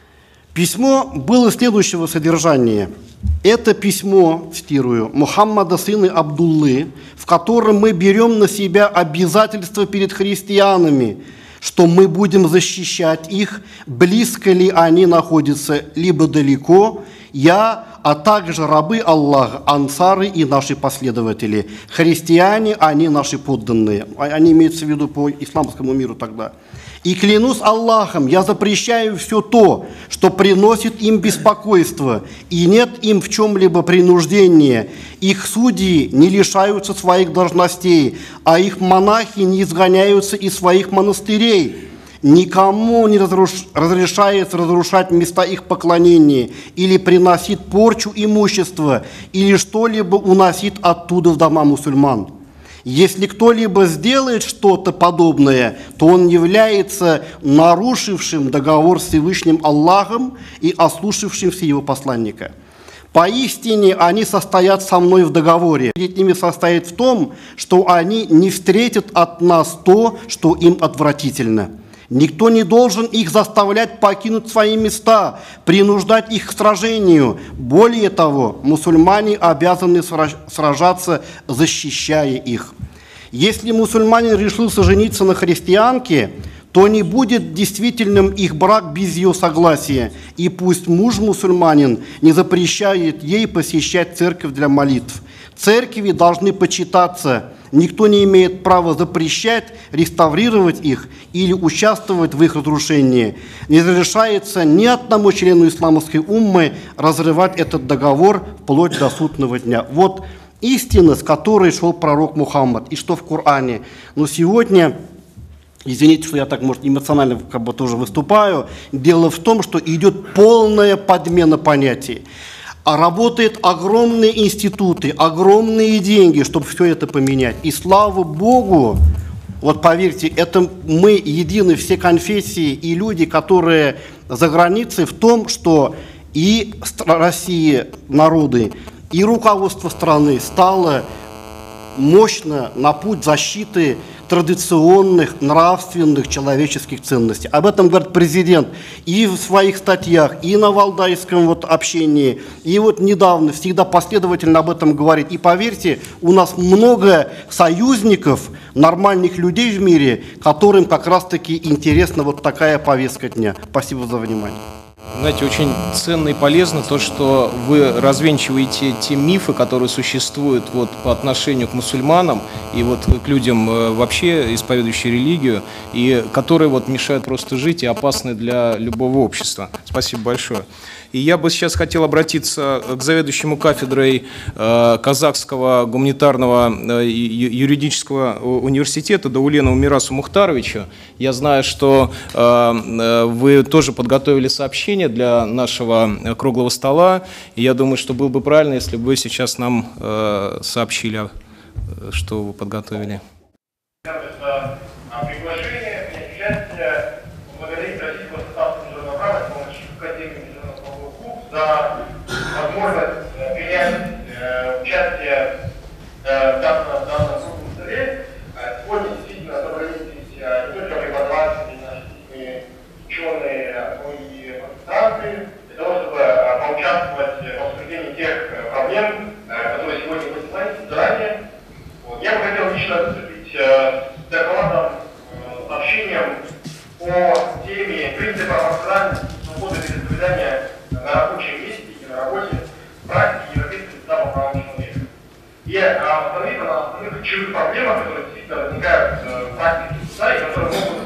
Письмо было следующего содержания. Это письмо, цитирую, Мухаммада сына Абдуллы, в котором мы берем на себя обязательства перед христианами, что мы будем защищать их, близко ли они находятся, либо далеко, я, а также рабы Аллаха, ансары и наши последователи. Христиане, они наши подданные. Они имеются в виду по исламскому миру тогда. И клянусь Аллахом, я запрещаю все то, что приносит им беспокойство, и нет им в чем-либо принуждения. Их судьи не лишаются своих должностей, а их монахи не изгоняются из своих монастырей. Никому не разрешается разрушать места их поклонения или приносить порчу имущества, или что-либо уносить оттуда в дома мусульман. Если кто-либо сделает что-то подобное, то он является нарушившим договор с Всевышним Аллахом и ослушавшимся его посланника. Поистине они состоят со мной в договоре. Перед ними состоит в том, что они не встретят от нас то, что им отвратительно. Никто не должен их заставлять покинуть свои места, принуждать их к сражению. Более того, мусульмане обязаны сражаться, защищая их. Если мусульманин решился жениться на христианке, то не будет действительным их брак без ее согласия, и пусть муж-мусульманин не запрещает ей посещать церковь для молитв. Церкви должны почитаться. Никто не имеет права запрещать, реставрировать их или участвовать в их разрушении. Не разрешается ни одному члену исламской уммы разрывать этот договор вплоть до судного дня. Вот истина, с которой шел пророк Мухаммад, и что в Коране. Но сегодня, извините, что я так, может, эмоционально как бы тоже выступаю, дело в том, что идет полная подмена понятий. А работают огромные институты, огромные деньги, чтобы все это поменять. И слава Богу, вот поверьте, это мы едины, все конфессии и люди, которые за границей, в том, что и Россия, народы, и руководство страны стало мощно на путь защиты традиционных, нравственных, человеческих ценностей. Об этом говорит президент и в своих статьях, и на валдайском вот общении, и вот недавно всегда последовательно об этом говорит. И поверьте, у нас много союзников, нормальных людей в мире, которым как раз-таки интересна вот такая повестка дня. Спасибо за внимание. Знаете, очень ценно и полезно то, что вы развенчиваете те мифы, которые существуют вот по отношению к мусульманам и вот к людям вообще, исповедующим религию, и которые вот мешают просто жить и опасны для любого общества. Спасибо большое. И я бы сейчас хотел обратиться к заведующему кафедрой Казахского гуманитарного юридического университета Дауленову Мирасу Мухтаровичу. Я знаю, что вы тоже подготовили сообщение для нашего круглого стола, и я думаю, что было бы правильно, если бы вы сейчас нам сообщили, что вы подготовили. За возможность принять участие в данном круглом столе. Сегодня действительно собрались не только преподаватели, наши ученые, но и консультанты, для того, чтобы поучаствовать в обсуждении тех проблем, которые сегодня вы знаете заранее. Я бы хотел лично выступить с докладом, сообщением о теме принципа охраны свободы вероисповедания на рабочем месте и на работе практики европейских этапов прав человека. И остановиться на основных ключевых проблемах, которые действительно возникают в практике суда и которые могут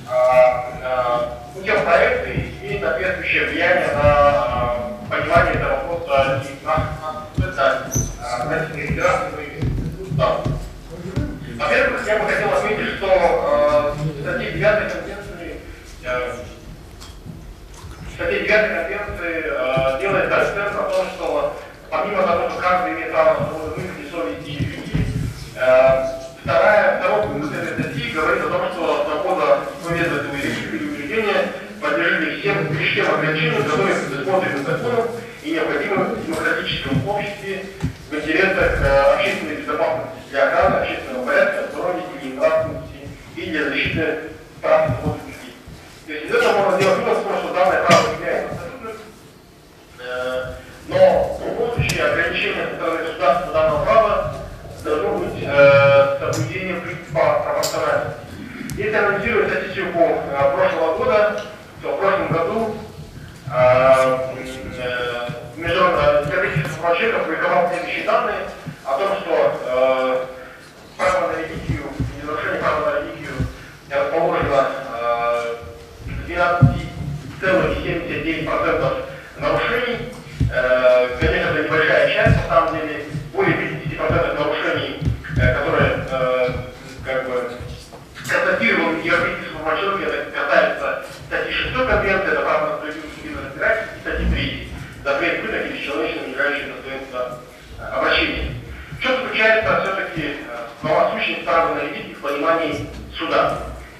путем проекта иметь соответствующее влияние на понимание этого вопроса и наших Российской Федерации и уставов. Во-первых, я бы хотел отметить, что в статье 9 конвенции делается акцент на том, что помимо того, что каждый имеет право на свободу мысли, совести и религии, второй пункт этой статьи говорит о том, что свобода исповедовать свою религию или убеждения подлежит лишь тем ограничениям, которые предусмотрены законом и необходимы в демократическом обществе в интересах общественной безопасности, для охраны общественного порядка, здоровья и нравственности и для защиты прав и свобод людей. То есть из этого можно сделать вывод, что данное право является абсолютным 50% нарушений. Конечно, это небольшая часть, на самом деле, более 50% нарушений, которые как бы констатированы Европейским права человека, это касается статьи 6 Конвенции, это право на справедливую судебное разбирательство, и статьи 3, запрет пыток или человечного мешающего достоинства обращения. В чем заключается все-таки новосущность права на религии в понимании суда?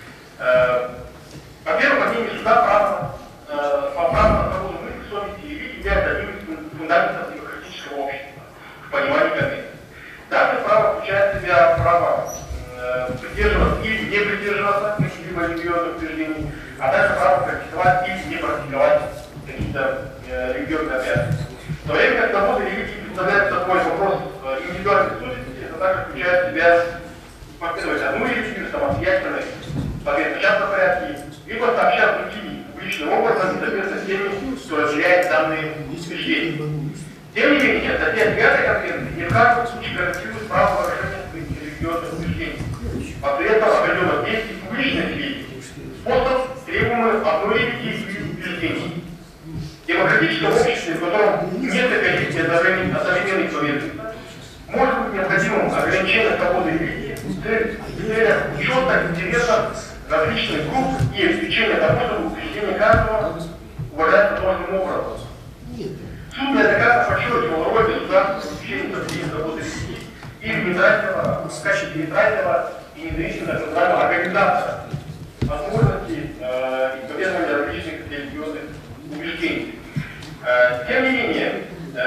Во-первых, по мнению суда, право на свободу мысли, совести и религии является одним из фундаментов демократического общества в понимании Конвенции. Данное право включает в себя право придерживаться или не придерживаться каких-либо религиозных убеждений, а также право практиковать или не практиковать какие-то религиозные обряды. В то время как свобода религии представляет собой вопрос индивидуальной совести, это также включает в себя поддерживать одну религию самостоятельно, соответственно, в частном порядке, либо сообщать с другими публичным образом, соответственно, с теми, кто разделяет данные убеждения. Тем не менее, статья 9 Конвенции ни в каком случае гарантирует право выражения своих религиозных убеждений посредством определенных действий публичной религии, способ, требуемый одной религии или убеждений. В демократическом обществе, в котором нет количества одновременной повестки, может быть необходимым ограничение свободы религии в целях учета интересов различных групп и обеспечения того, чтобы убеждения каждого уважаются должным образом. Суд неоднократно подчеркивал роль государства в обеспечении свободы религии и в качестве нейтрального и независимого национального организатора возможности исповедования различных религиозных убеждений. Тем не менее,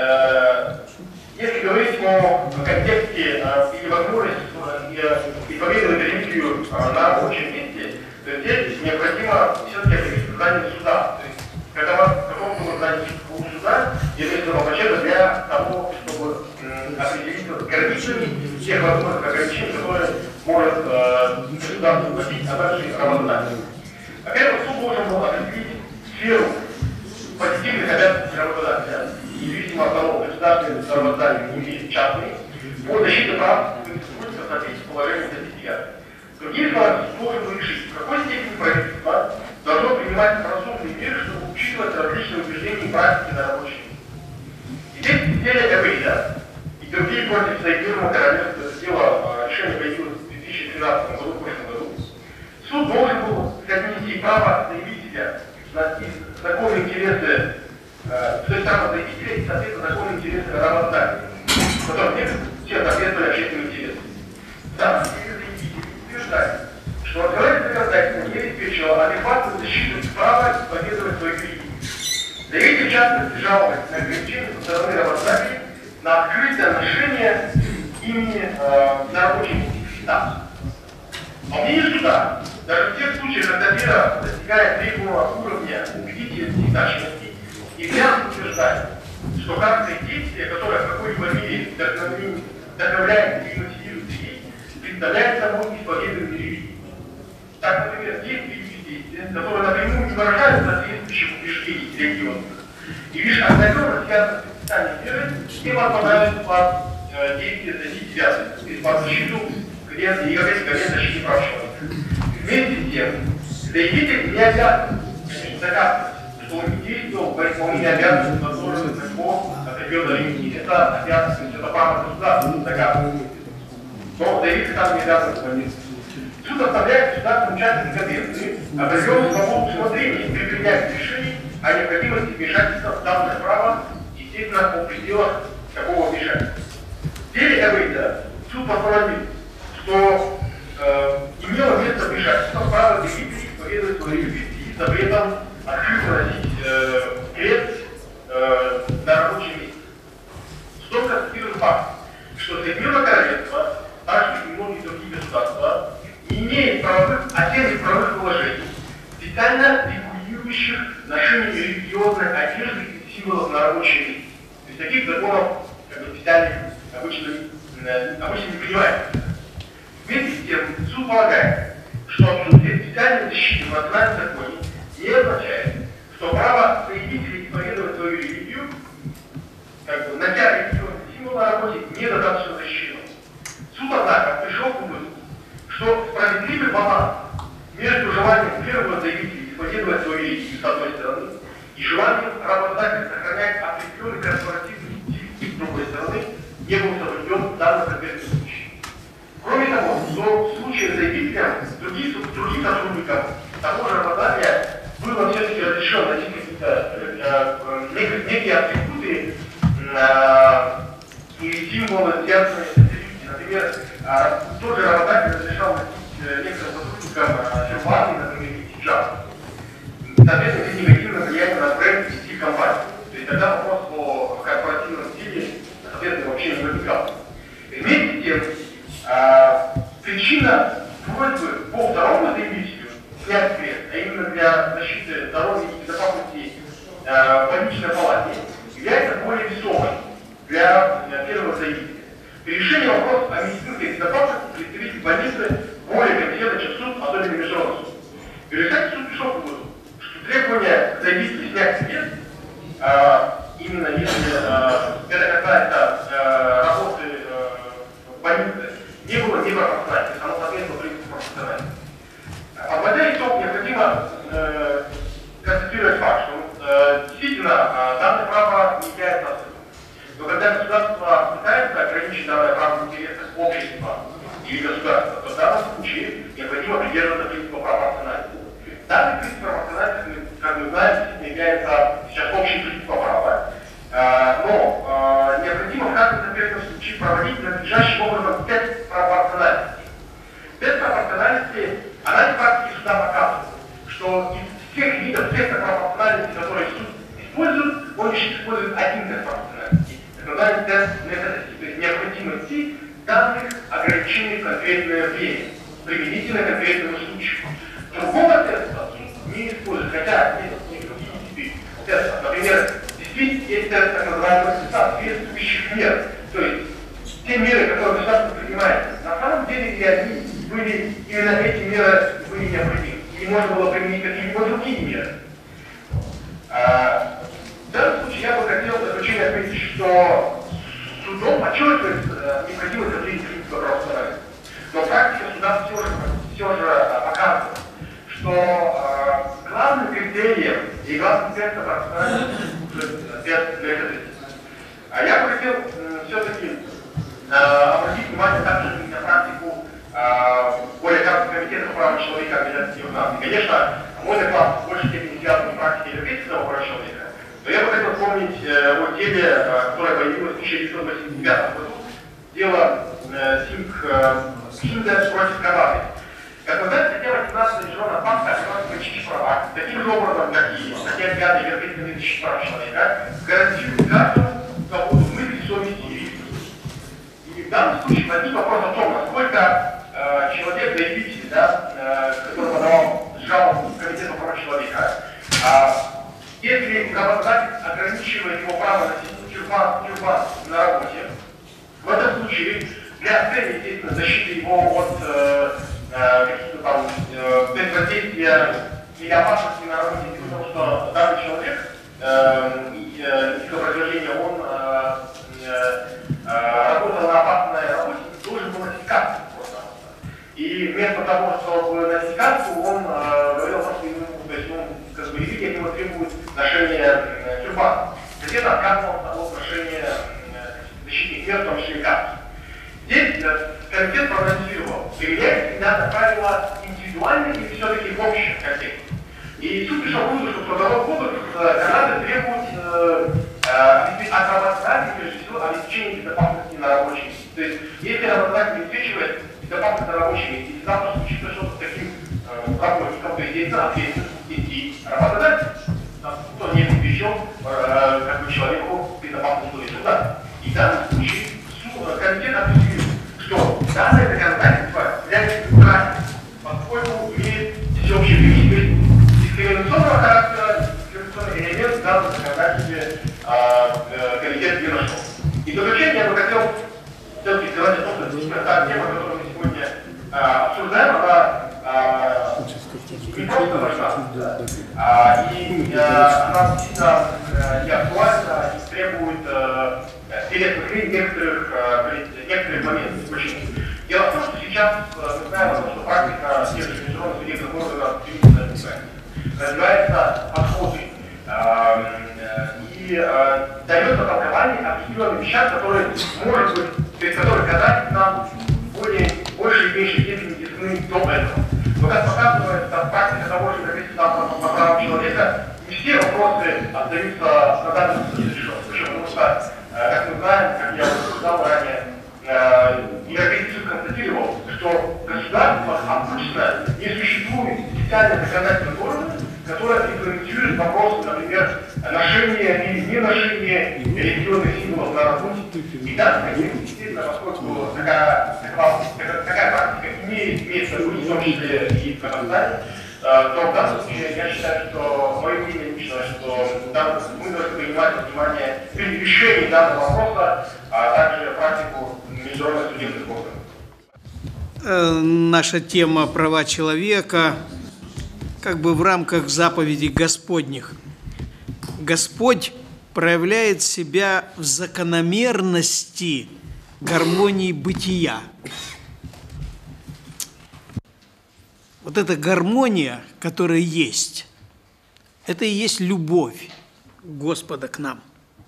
если говорить о контексте или возможности исповедовать религию на рабочем месте, то здесь необходимо все-таки определить задание суда. То есть, какого было задание суда, является вообще для того, чтобы определить границами всех возможных ограничений, которые может государство вводить, а также работодатель. Во-первых, суд должен был определить сферу позитивных обязанностей работодателя, независимо от того, государственные работодатели или частные, по защите прав в соответствии с положением статьи 9. Другие слова, суд должен был решить, в какой степени правительство должно принимать разумные меры, чтобы учитывать различные убеждения и практики на рабочем месте. И здесь изделия КВИ, и другие против Соединенного Королевства, это дело решение появилось в 2013 году, в прошлом году, суд должен был соотнести право заявителя на законные интересы, то есть право заявителя и, соответственно, законные интересы работодателя, которые все соответствовали общественным интересам. Сам заявитель утверждает, что открывается законодательство не обеспечивало адекватную защиту права исповедовать свою религию. Заявитель часто жаловался на ограничения со стороны работодателей на открытое ношение имени на рабочем месте. По мнению суда, даже в тех случаях, когда вера достигает требуемого уровня убедительности и значимости, нельзя утверждать, что каждое действие, которое в какой-либо мере вдохновляет или мотивирует ей, представляет собой исповедование религии. Так, например, есть действия, которые напрямую не выражают соответствующих убеждений религиозных, и лишь отдаленно связаны с воспитанием веры, не подпадают под действия статьи 9, то есть под защиту Европейской конвенции о защите прав человека. Вместе с тем, заявитель не обязан, конечно, доказывать, что он не действовал во исполнении обязанностей, которые на него определенно лимит. Это обязанность, это право государства доказывать. Но заявитель там не обязан исполнить. Суд оставляет государственным участникам конвенции определенную свободу усмотрения при принятии решений о необходимости вмешательства в данное право, естественно, о пределах такого вмешательства. В деле КВИ суд постановил, что имело место вмешательство в право заявителей исповедовать свою религию и запретом открыто носить крест на рабочем месте. Суд констатирует факт, что Соединенное Королевство, так же и многие другие государства, не имеет отдельных правовых положений, специально регулирующих ношение религиозной одежды и символов на рабочем месте. То есть таких законов специальных обычно не принимается. Вместе с тем, суд полагает, что отсутствие специальной защиты в национальном законе не означает, что право заявителей исповедовать свою религию, нося религиозный символ на работе, недостаточно защищено. Суд, однако, пришел к выводу, что справедливый баланс между желанием первого заявителя исповедовать свою религию с одной стороны и желанием работодатель сохраняет определенный корпоративный стиль, и с другой стороны не был соблюден в данном конкретном случае. Кроме того, в случае с заявителем других сотрудников того же работодателя было все-таки разрешено носить какие-то некие атрибуты или символы, связанные с религией. Например, тот же работодатель разрешал носить некоторым сотрудникам тюрбаны, например, и хиджаб. Соответственно, это негативно влияет на бренд и стиль компании. То есть тогда вопрос о корпоративном стиле, соответственно, вообще не возникал. Вместе с тем, причина просьбы по второму заявителю снять крест, а именно для защиты здоровья и безопасности в больничной палате, является более весомой для первого заявителя. При решении вопроса о медицинской безопасности представитель больницы более компетентен, чем суд, особенно международный суд. В результате суд пришел к выводу, что требование заявителя снять крест, именно если это касается работы в больнице, не было непропорциональным, оно соответствовало принципу пропорциональности. Подводя итог, необходимо констатировать факт, что действительно данное право не является особым. Но когда государство пытается ограничить данное право в интересах общества или государства, то в данном случае необходимо придерживаться принципа пропорциональности. Данный принцип пропорциональности, как мы знаем, действительно является сейчас общим принципом права, но необходимо в каждом конкретном случае проводить надлежащим образом тест пропорциональности. Тест пропорциональности, анализ практики суда показывает, что из всех видов теста пропорциональности, которые суд использует, он лишь использует один тест пропорциональности. Это называется тест necessity, то есть необходимости данных ограничений в конкретное время, применительно к конкретному случаю. Другого теста суд не использует, хотя есть другие тесты. Например, действительно есть тест так называемых соответствующих мер. То есть те меры, которые государство принимает, на самом деле ли они были, именно эти меры были необходимы. Или можно было применить какие-либо другие меры. В данном случае я бы хотел в заключение отметить, что судом подчеркивается необходимость соблюдения принципа пропорциональности. Но практика суда все же показывает, что главным критерием и главным тестом пропорциональности тест для этого. Я бы хотел все-таки обратить внимание также на практику более краткого комитета по правам человека Организации Наций. Конечно, мой доклад в большей степени связан с практикой европейского права человека, но я бы хотел вспомнить о деле, которое появилось в 1989 году, дело Синг-Кинда против Канады. Как вы знаете, статья 18 Международного пакта о человеческих правах, таким же образом, как и статья 5 Европейской конвенции прав человека, гарантирует каждому свободу мысли, совести и религии. И в данном случае возник вопрос о том, насколько человек, заявитель, который подавал жалобу в Комитет по правам человека, если работодатель ограничивает его право носить тюрбан на работе, в этом случае для цели, естественно, защиты его от каких-то там воздействия или опасности на работе, потому что данный человек, из-за предложения, он работал на опасной работе, должен был носить каску просто. И вместо того, чтобы носить каску, он говорил, что ему, то есть он, как бы, религия от него требует ношения тюрбана. Где-то отказывался от ношения защитных мер, в том числе каски. Здесь комитет проанализировал, применяется ли данное правило индивидуально или все-таки в общем контексте. И суд пришел к выводу, что трудовой кодекс Канады требует от работодателя, прежде всего, обеспечения безопасности на рабочем месте. То есть, если работодатель обеспечивает безопасность на рабочем месте, если завтра случится что-то с таким работником, то естественно, ответственность и работодатель, кто не обеспечил человеку безопасность условий труда. И в данном случае комитет определил, что данное законодательство является неправильным, поскольку имеет всеобщий применение. Дискриминационного характера, дискриминационный элемент в данном законодательстве комитет не нашел. И в заключение я бы хотел все-таки сказать о том, что действительно та тема, которую мы сегодня обсуждаем, она не просто важна, и она действительно и актуальна, и требует некоторых моментов. Почему? Дело в том, что сейчас мы знаем, что практика тех же международных судебных органов развиваются подходы определенным вещам, которые, может быть, перед которыми казались нам большей и меньшей степени ясны до этого. Но, как показывает практика того же Европейского по правам человека, не все вопросы остаются на данный момент нерешенными. Почему? Потому что, как мы знаем, как я уже сказал ранее, Европейский суд констатировал, что в государствах обычно не существует специальной законодательной нормы, которая регламентирует вопросы, например, ношения или неношения религиозных символов на работе. И да, действительно, поскольку такая практика имеет место быть, в том числе и в Казахстане, то в данном случае я считаю, что мое мнение лично, что мы должны принимать во внимание при решении данного вопроса, а также практику международных судебных органов. Наша тема «Права человека» как бы в рамках заповедей Господних. Господь проявляет себя в закономерности гармонии бытия. Вот эта гармония, которая есть, это и есть любовь Господа к нам.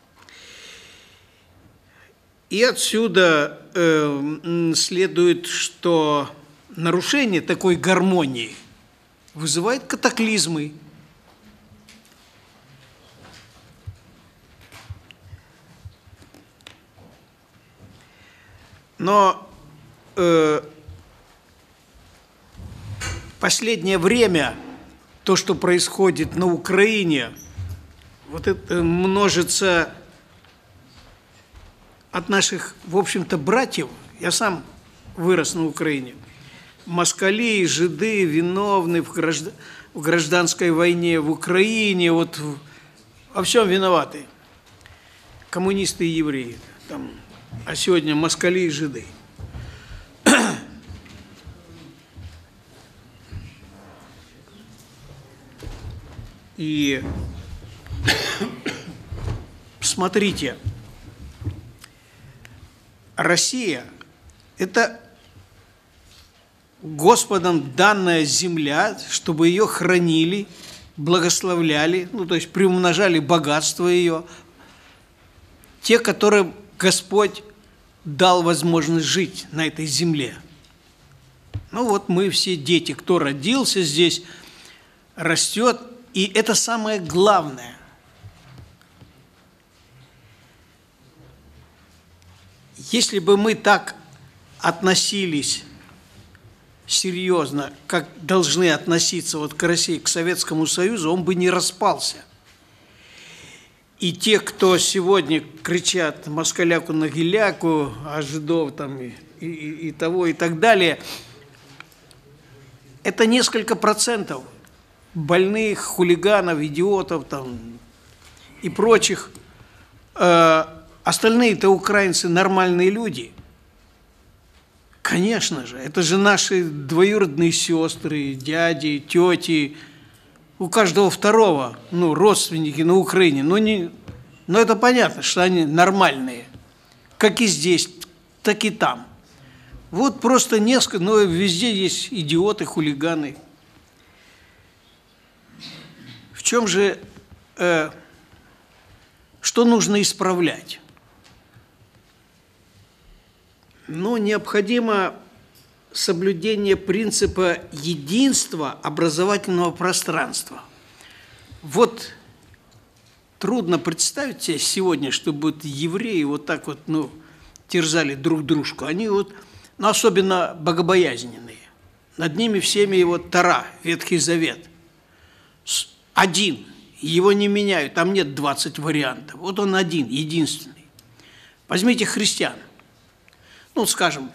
И отсюда следует, что нарушение такой гармонии вызывает катаклизмы. Но последнее время то, что происходит на Украине, вот это множится от наших, в общем-то, братьев. Я сам вырос на Украине. Москали и жиды виновны в гражданской войне в Украине, вот во всем виноваты. Коммунисты и евреи. Там, а сегодня москали и жиды. И смотрите, Россия – это Господом данная земля, чтобы ее хранили, благословляли, ну, то есть приумножали богатство ее, те, которым Господь дал возможность жить на этой земле. Ну вот мы все дети, кто родился здесь, растет, и это самое главное. Если бы мы так относились серьезно, как должны относиться вот к России, к Советскому Союзу, он бы не распался. И те, кто сегодня кричат москаляку на гиляку, а жидов там и того, и так далее, это несколько процентов больных, хулиганов, идиотов там, и прочих. Остальные-то украинцы нормальные люди. Конечно же, это же наши двоюродные сестры, дяди, тети, у каждого второго, ну, родственники на Украине. Но это понятно, что они нормальные, как и здесь, так и там. Вот просто несколько, но везде есть идиоты, хулиганы. В чем же, что нужно исправлять? Ну, необходимо соблюдение принципа единства образовательного пространства. Вот трудно представить себе сегодня, чтобы вот евреи вот так вот, ну, терзали друг дружку. Они вот, ну, особенно богобоязненные. Над ними всеми вот Тора, Ветхий Завет. Один, его не меняют, там нет 20 вариантов. Вот он один, единственный. Возьмите христиан. Ну, скажем,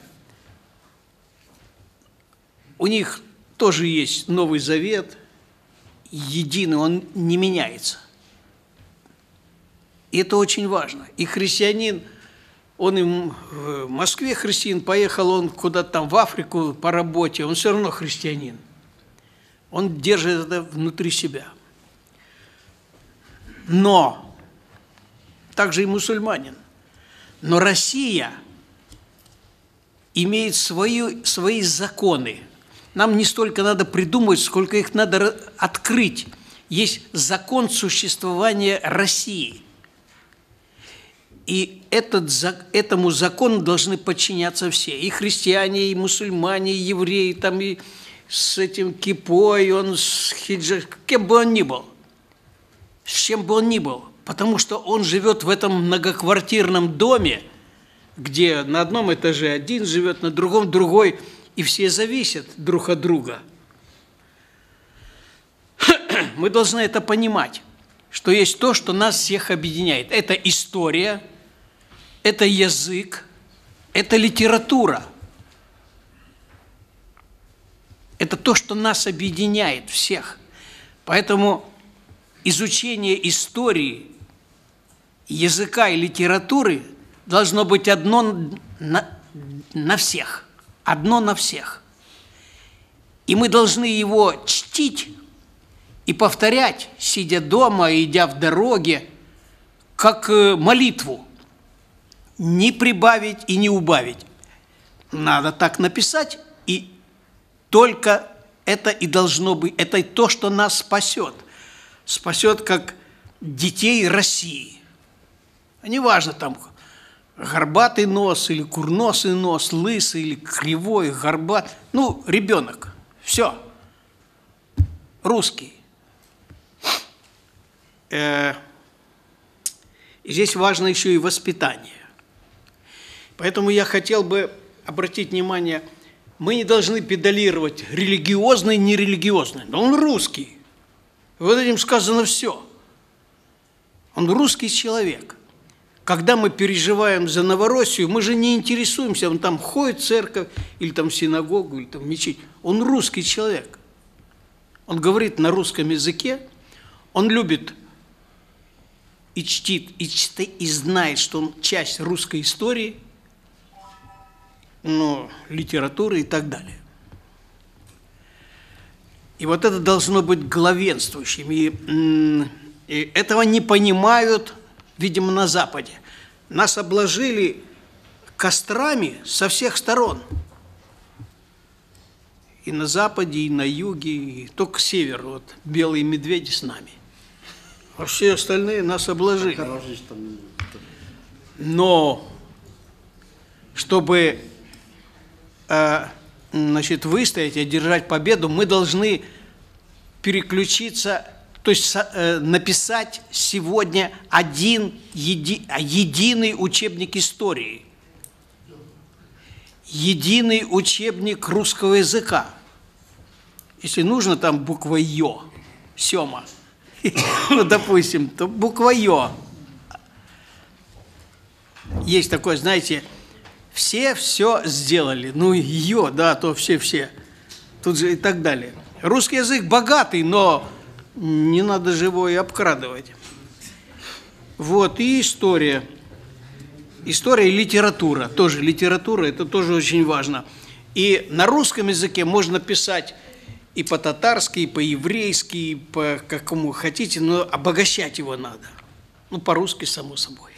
у них тоже есть Новый Завет, единый, он не меняется. И это очень важно. И христианин, он и в Москве христианин, поехал он куда-то там в Африку по работе, он все равно христианин. Он держит это внутри себя. Но, также и мусульманин. Но Россия имеет свои законы. Нам не столько надо придумать, сколько их надо открыть. Есть закон существования России. И этому закону должны подчиняться все. И христиане, и мусульмане, и евреи, там, и с этим кипой, он с хиджабом, кем бы он ни был, с чем бы он ни был. Потому что он живет в этом многоквартирном доме, где на одном этаже один живет, на другом другой, и все зависят друг от друга. Мы должны это понимать, что есть то, что нас всех объединяет. Это история, это язык, это литература. Это то, что нас объединяет всех. Поэтому изучение истории, языка и литературы должно быть одно на всех. Одно на всех. И мы должны его чтить и повторять, сидя дома, идя в дороге, как молитву. Не прибавить и не убавить. Надо так написать, и только это и должно быть. Это то, что нас спасет. Спасет как детей России. Неважно, там горбатый нос или курносый нос, лысый или кривой, горбатый. Ну, ребенок. Все. Русский. И здесь важно еще и воспитание. Поэтому я хотел бы обратить внимание, мы не должны педалировать религиозный, нерелигиозный. Но он русский. Вот этим сказано все. Он русский человек. Когда мы переживаем за Новороссию, мы же не интересуемся, он там ходит в церковь, или там в синагогу, или там в мечеть. Он русский человек. Он говорит на русском языке, он любит и чтит, и знает, что он часть русской истории, литературы и так далее. И вот это должно быть главенствующим. И этого не понимают, видимо, на Западе. Нас обложили кострами со всех сторон. И на Западе, и на Юге, и только север. Вот белые медведи с нами. А все остальные нас обложили. Но чтобы выстоять, одержать победу, мы должны переключиться, то есть написать сегодня единый учебник истории, единый учебник русского языка. Если нужно, там буква «ё», Сёма, ну, допустим, то буква «ё». Есть такое, знаете, все сделали, ну, «ё», да, то все. Тут же и так далее. Русский язык богатый, но не надо же его и обкрадывать. Вот, и история. История и литература. Тоже литература, это тоже очень важно. И на русском языке можно писать и по-татарски, и по-еврейски, и по какому хотите, но обогащать его надо. Ну, по-русски, само собой.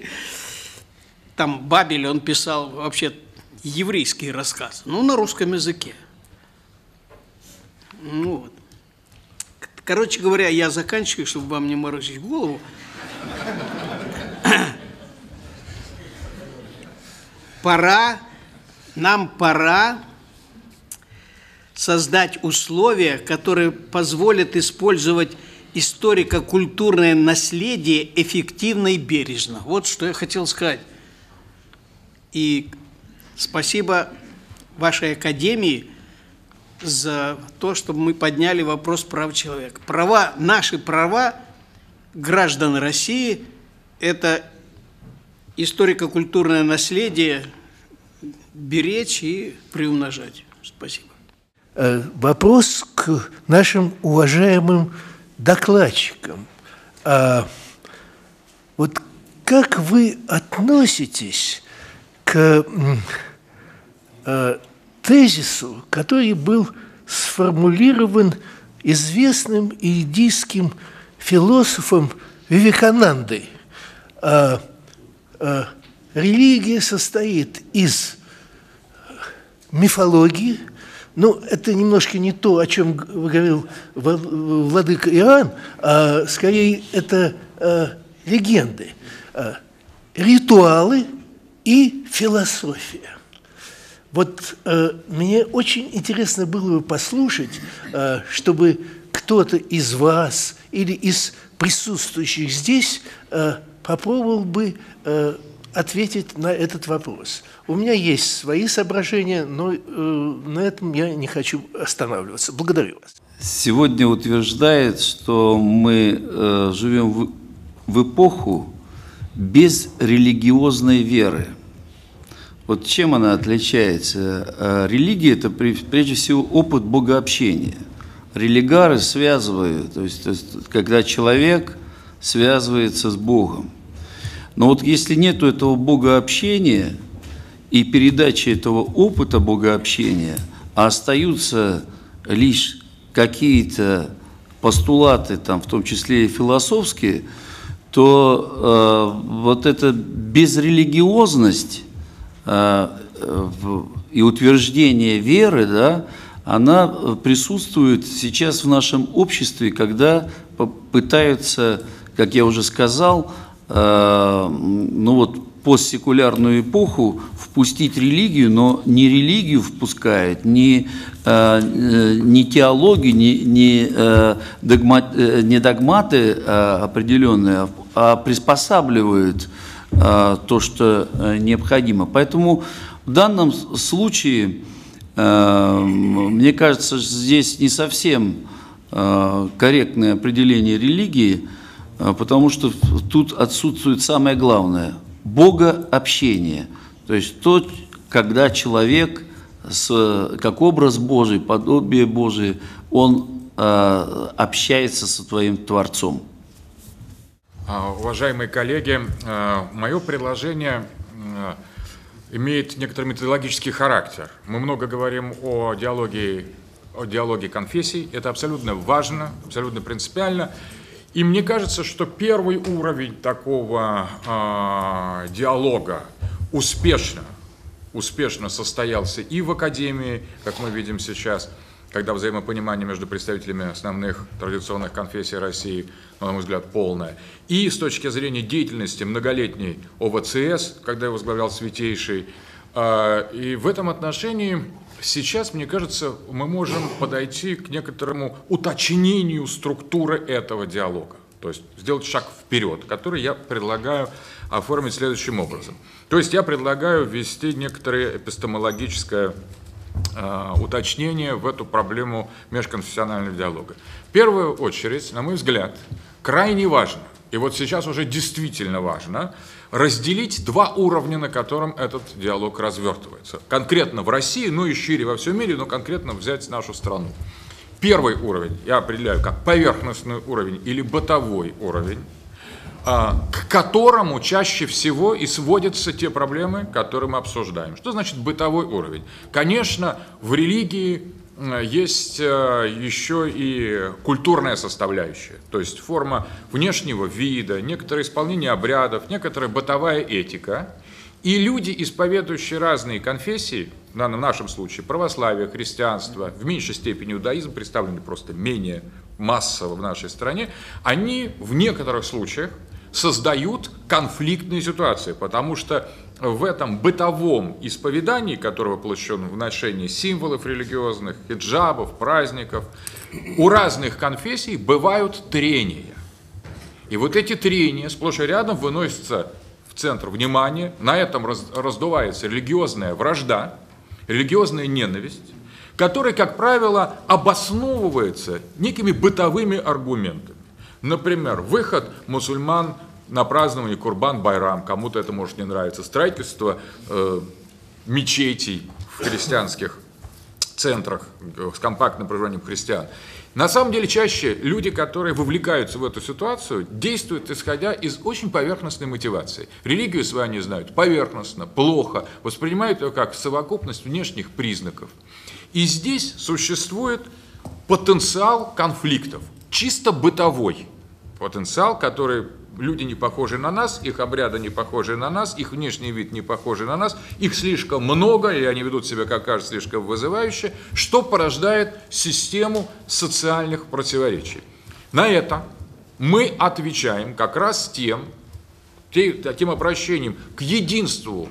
Там Бабель, он писал вообще еврейские рассказы, ну, на русском языке. Ну, вот. Короче говоря, я заканчиваю, чтобы вам не морочить голову. Нам пора создать условия, которые позволят использовать историко-культурное наследие эффективно и бережно. Вот что я хотел сказать. И спасибо вашей академии за то, чтобы мы подняли вопрос прав человека. Наши права граждан России – это историко-культурное наследие беречь и приумножать. Спасибо. Вопрос к нашим уважаемым докладчикам. Вот как вы относитесь к тезису, который был сформулирован известным индийским философом Вивеканандой? Религия состоит из мифологии, ну, это немножко не то, о чем говорил владыка Иоанн, а скорее это легенды. ритуалы и философия. Вот мне очень интересно было бы послушать, чтобы кто-то из вас или из присутствующих здесь попробовал бы ответить на этот вопрос. У меня есть свои соображения, но на этом я не хочу останавливаться. Благодарю вас. Сегодня утверждает, что мы живем в эпоху без религиозной веры. Вот чем она отличается? Религия – это прежде всего опыт богообщения. Религары связывают, то есть когда человек связывается с Богом. Но вот если нет этого богообщения и передачи этого опыта богообщения, а остаются лишь какие-то постулаты, там, в том числе и философские, то вот эта безрелигиозность и утверждение веры, да, она присутствует сейчас в нашем обществе, когда пытаются, как я уже сказал, ну вот постсекулярную эпоху впустить религию, но не религию впускает, не теологию, не догматы определенные, а приспосабливают то, что необходимо. Поэтому в данном случае, мне кажется, здесь не совсем корректное определение религии, потому что тут отсутствует самое главное – богообщение. То есть то, когда человек, как образ Божий, подобие Божие, он общается со своим Творцом. Уважаемые коллеги, мое предложение имеет некоторый методологический характер. Мы много говорим о диалоге конфессий. Это абсолютно важно, абсолютно принципиально. И мне кажется, что первый уровень такого диалога успешно состоялся и в Академии, как мы видим сейчас, когда взаимопонимание между представителями основных традиционных конфессий России, на мой взгляд, полное, и с точки зрения деятельности многолетней ОВЦС, когда я возглавлял Святейший. И в этом отношении сейчас, мне кажется, мы можем подойти к некоторому уточнению структуры этого диалога. То есть сделать шаг вперед, который я предлагаю оформить следующим образом. То есть я предлагаю ввести некоторое эпистемологическое уточнение в эту проблему межконфессионального диалога. В первую очередь, на мой взгляд, крайне важно, и вот сейчас уже действительно важно, разделить два уровня, на котором этот диалог развертывается. Конкретно в России, ну и шире во всем мире, но конкретно взять нашу страну. Первый уровень я определяю как поверхностный уровень или бытовой уровень, к которому чаще всего и сводятся те проблемы, которые мы обсуждаем. Что значит бытовой уровень? Конечно, в религии есть еще и культурная составляющая, то есть форма внешнего вида, некоторое исполнение обрядов, некоторая бытовая этика. И люди, исповедующие разные конфессии, в нашем случае православие, христианство, в меньшей степени иудаизм, представлены просто менее массово в нашей стране, они в некоторых случаях создают конфликтные ситуации, потому что в этом бытовом исповедании, которое воплощено в ношении символов религиозных, хиджабов, праздников, у разных конфессий бывают трения. И вот эти трения сплошь и рядом выносятся в центр внимания, на этом раздувается религиозная вражда, религиозная ненависть, которая, как правило, обосновывается некими бытовыми аргументами. Например, выход мусульман на празднование Курбан-Байрам, кому-то это может не нравиться, строительство мечетей в христианских центрах с компактным проживанием христиан. На самом деле чаще люди, которые вовлекаются в эту ситуацию, действуют исходя из очень поверхностной мотивации. Религию свою они знают поверхностно, плохо, воспринимают ее как совокупность внешних признаков. И здесь существует потенциал конфликтов, чисто бытовой потенциал, который люди не похожи на нас, их обряды не похожи на нас, их внешний вид не похожи на нас, их слишком много, и они ведут себя, как кажется, слишком вызывающе, что порождает систему социальных противоречий. На это мы отвечаем как раз тем, таким обращением к единству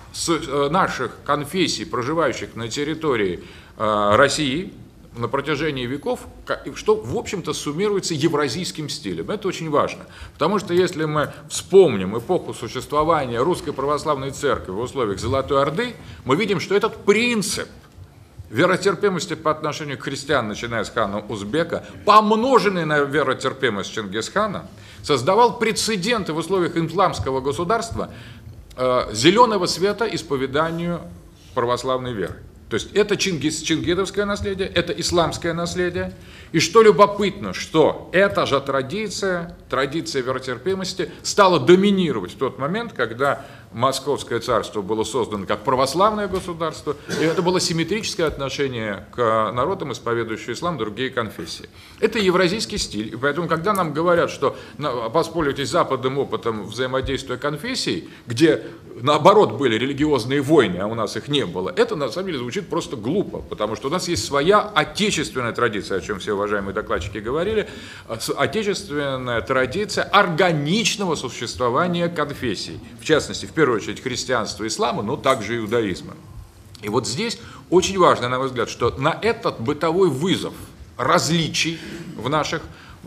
наших конфессий, проживающих на территории России на протяжении веков, что, в общем-то, суммируется евразийским стилем. Это очень важно, потому что если мы вспомним эпоху существования Русской Православной Церкви в условиях Золотой Орды, мы видим, что этот принцип веротерпимости по отношению к христианам, начиная с хана Узбека, помноженный на веротерпимость Чингисхана, создавал прецеденты в условиях исламского государства зеленого света исповеданию православной веры. То есть это чингидовское наследие, это исламское наследие. И что любопытно, что эта же традиция веротерпимости стала доминировать в тот момент, когда Московское царство было создано как православное государство, и это было симметрическое отношение к народам, исповедующим ислам, другие конфессии. Это евразийский стиль, и поэтому, когда нам говорят, что воспользуйтесь западным опытом взаимодействия конфессий, где, наоборот, были религиозные войны, а у нас их не было, это, на самом деле, звучит просто глупо, потому что у нас есть своя отечественная традиция, о чем все уважаемые докладчики говорили, отечественная традиция органичного существования конфессий, в частности, в первую очередь христианства, ислама, но также иудаизма. И вот здесь очень важно, на мой взгляд, что на этот бытовой вызов различий в наших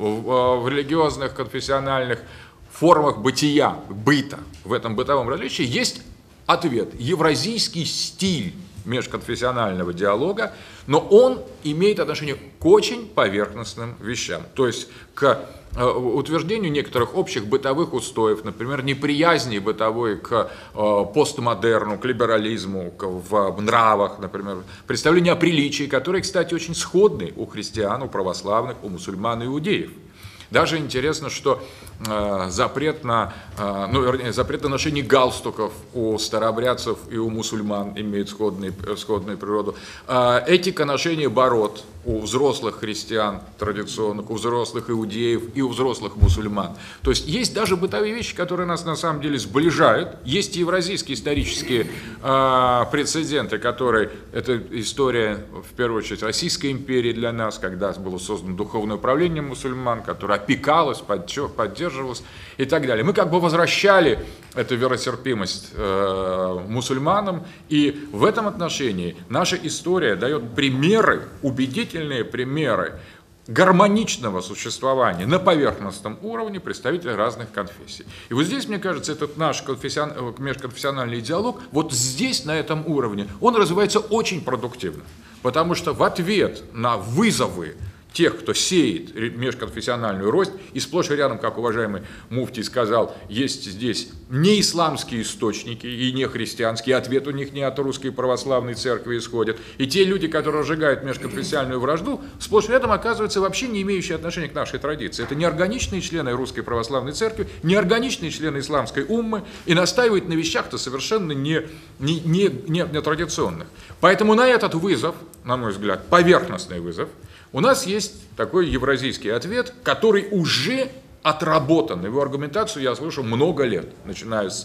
в религиозных, конфессиональных формах бытия, быта, в этом бытовом различии есть ответ. Евразийский стиль межконфессионального диалога, но он имеет отношение к очень поверхностным вещам, то есть к утверждению некоторых общих бытовых устоев, например, неприязни бытовой к постмодерну, к либерализму, в нравах, например, представление о приличии, которые, кстати, очень сходны у христиан, у православных, у мусульман и иудеев. Даже интересно, что запрет на ношение галстуков у старообрядцев и у мусульман имеет сходную природу. Этика ношения бород у взрослых христиан традиционных, у взрослых иудеев и у взрослых мусульман. То есть есть даже бытовые вещи, которые нас на самом деле сближают. Есть евразийские исторические прецеденты, которые, это история, в первую очередь, Российской империи для нас, когда было создано духовное управление мусульман, которое опекалось, поддерживалось и так далее. Мы как бы возвращали эту веротерпимость мусульманам, и в этом отношении наша история дает примеры, убедительные примеры гармоничного существования на поверхностном уровне представителей разных конфессий. И вот здесь, мне кажется, этот наш межконфессиональный диалог, вот здесь, на этом уровне, он развивается очень продуктивно, потому что в ответ на вызовы тех, кто сеет межконфессиональную рознь, и сплошь и рядом, как уважаемый муфтий сказал, есть здесь не исламские источники и не христианские, ответ у них не от русской православной церкви исходит. И те люди, которые разжигают межконфессиональную вражду, сплошь и рядом оказываются вообще не имеющие отношения к нашей традиции. Это неорганичные члены русской православной церкви, неорганичные члены исламской уммы, и настаивают на вещах-то совершенно не традиционных. Поэтому на этот вызов, на мой взгляд, поверхностный вызов, у нас есть такой евразийский ответ, который уже отработан. Его аргументацию я слышу много лет, начиная с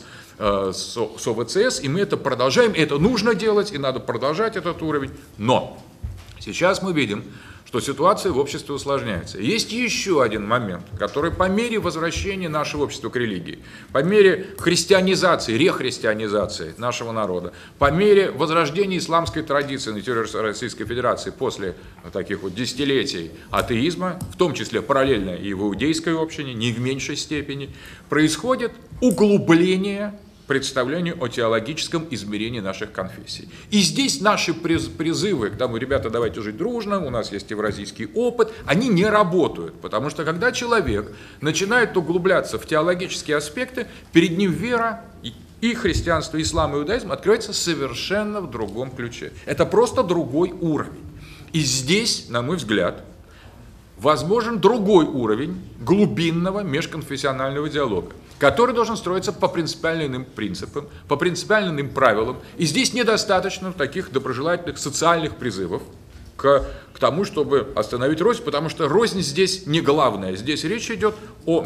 ОВЦС, и мы это продолжаем, и это нужно делать, и надо продолжать этот уровень. Но сейчас мы видим, что ситуация в обществе усложняется. Есть еще один момент, который по мере возвращения нашего общества к религии, по мере христианизации, рехристианизации нашего народа, по мере возрождения исламской традиции на территории Российской Федерации после таких вот десятилетий атеизма, в том числе параллельно и в иудейской общине, не в меньшей степени, происходит углубление представлению о теологическом измерении наших конфессий. И здесь наши призывы к тому, ребята, давайте жить дружно, у нас есть евразийский опыт, они не работают, потому что когда человек начинает углубляться в теологические аспекты, перед ним вера и христианство, и ислам, и иудаизм открывается совершенно в другом ключе. Это просто другой уровень. И здесь, на мой взгляд, возможен другой уровень глубинного межконфессионального диалога, который должен строиться по принципиально иным принципам, по принципиально иным правилам. И здесь недостаточно таких доброжелательных социальных призывов к тому, чтобы остановить рознь, потому что рознь здесь не главная. Здесь речь идет о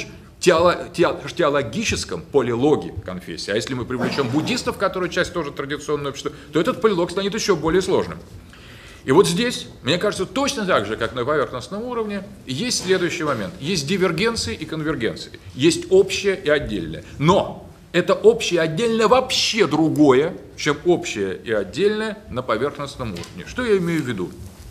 теологическом полилоге конфессии. А если мы привлечем буддистов, которые часть тоже традиционного общества, то этот полилог станет еще более сложным. И вот здесь, мне кажется, точно так же, как на поверхностном уровне, есть следующий момент. Есть дивергенции и конвергенции. Есть общее и отдельное. Но это общее и отдельное вообще другое, чем общее и отдельное на поверхностном уровне. Что я имею в виду?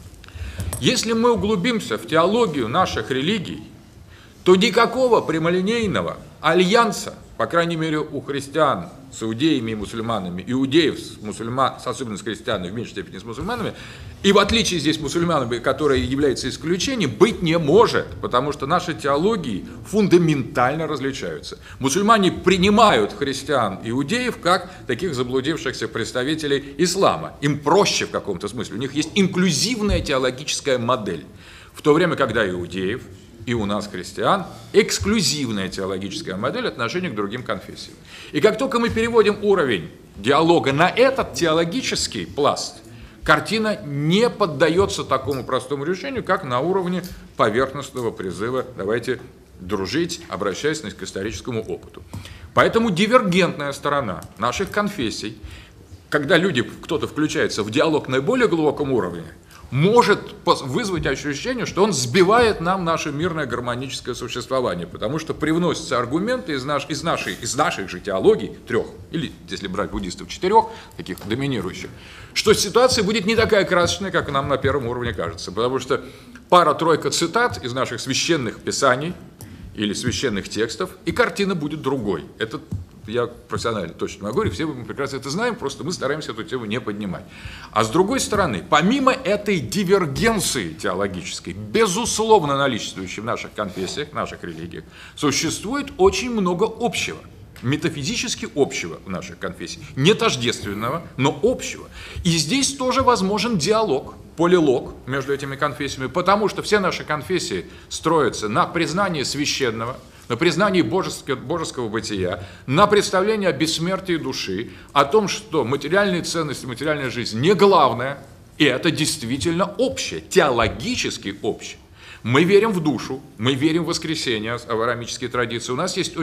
Если мы углубимся в теологию наших религий, то никакого прямолинейного альянса, по крайней мере у христиан с иудеями и мусульманами, иудеев особенно с христианами, в меньшей степени с мусульманами, и в отличие здесь мусульманами, которые являются исключением, быть не может, потому что наши теологии фундаментально различаются. Мусульмане принимают христиан и иудеев как таких заблудившихся представителей ислама. Им проще в каком-то смысле, у них есть инклюзивная теологическая модель. В то время, когда иудеев и у нас, христиан, эксклюзивная теологическая модель отношения к другим конфессиям. И как только мы переводим уровень диалога на этот теологический пласт, картина не поддается такому простому решению, как на уровне поверхностного призыва «давайте дружить, обращаясь к историческому опыту». Поэтому дивергентная сторона наших конфессий, когда кто-то включается в диалог на наиболее глубоком уровне, может вызвать ощущение, что он сбивает нам наше мирное гармоническое существование, потому что привносятся аргументы из наших же теологий, 3, или, если брать буддистов, 4, таких доминирующих, что ситуация будет не такая красочная, как нам на первом уровне кажется, потому что пара-тройка цитат из наших священных писаний или священных текстов, и картина будет другой. Это я профессионально точно могу говорить, все мы прекрасно это знаем, просто мы стараемся эту тему не поднимать. А с другой стороны, помимо этой дивергенции теологической, безусловно наличествующей в наших конфессиях, в наших религиях, существует очень много общего, метафизически общего в наших конфессиях, не тождественного, но общего. И здесь тоже возможен диалог, полилог между этими конфессиями, потому что все наши конфессии строятся на признании священного, на признании божеского бытия, на представлении о бессмертии души, о том, что материальные ценности, материальная жизнь не главное, и это действительно общее, теологически общее. Мы верим в душу, мы верим в воскресение, авраамические традиции. У нас есть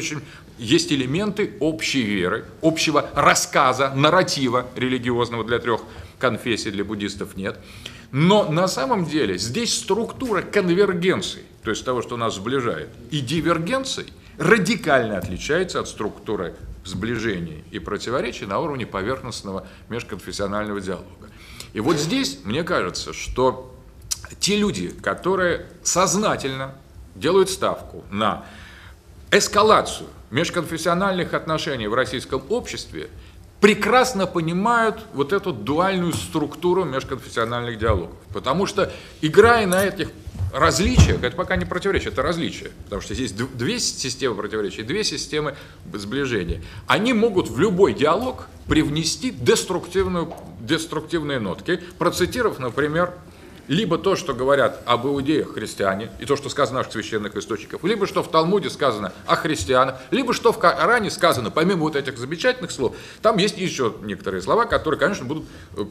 элементы общей веры, общего рассказа, нарратива религиозного для 3 конфессий, для буддистов нет. Но на самом деле здесь структура конвергенции, то есть того, что нас сближает, и дивергенции радикально отличается от структуры сближения и противоречий на уровне поверхностного межконфессионального диалога. И вот здесь, мне кажется, что те люди, которые сознательно делают ставку на эскалацию межконфессиональных отношений в российском обществе, прекрасно понимают вот эту дуальную структуру межконфессиональных диалогов. Потому что, играя на этих различиях, это пока не противоречие, это различие, потому что здесь 2 системы противоречий, 2 системы сближения. Они могут в любой диалог привнести деструктивные нотки, процитировав, например, либо то, что говорят об иудеях христиане, и то, что сказано в наших священных источниках, либо что в Талмуде сказано о христианах, либо что в Коране сказано, помимо вот этих замечательных слов, там есть еще некоторые слова, которые, конечно, будут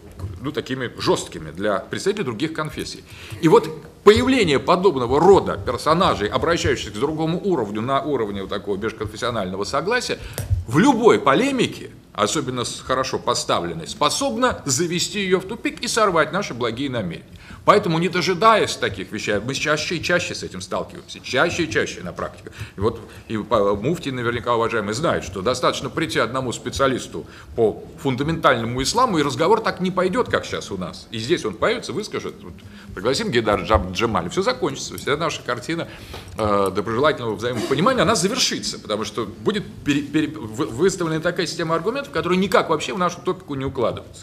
такими жесткими для представителей других конфессий. И вот появление подобного рода персонажей, обращающихся к другому уровню, на уровне вот такого межконфессионального согласия, в любой полемике, особенно хорошо поставленной, способна завести ее в тупик и сорвать наши благие намерения. Поэтому, не дожидаясь таких вещей, мы чаще и чаще с этим сталкиваемся, чаще и чаще на практике. И вот и муфти наверняка уважаемые знают, что достаточно прийти одному специалисту по фундаментальному исламу, и разговор так не пойдет, как сейчас у нас. И здесь он появится, выскажет, вот, пригласим Гейдар Джамаль, все закончится, вся наша картина доброжелательного взаимопонимания, она завершится, потому что будет выставлена такая система аргументов, которая никак вообще в нашу топику не укладывается.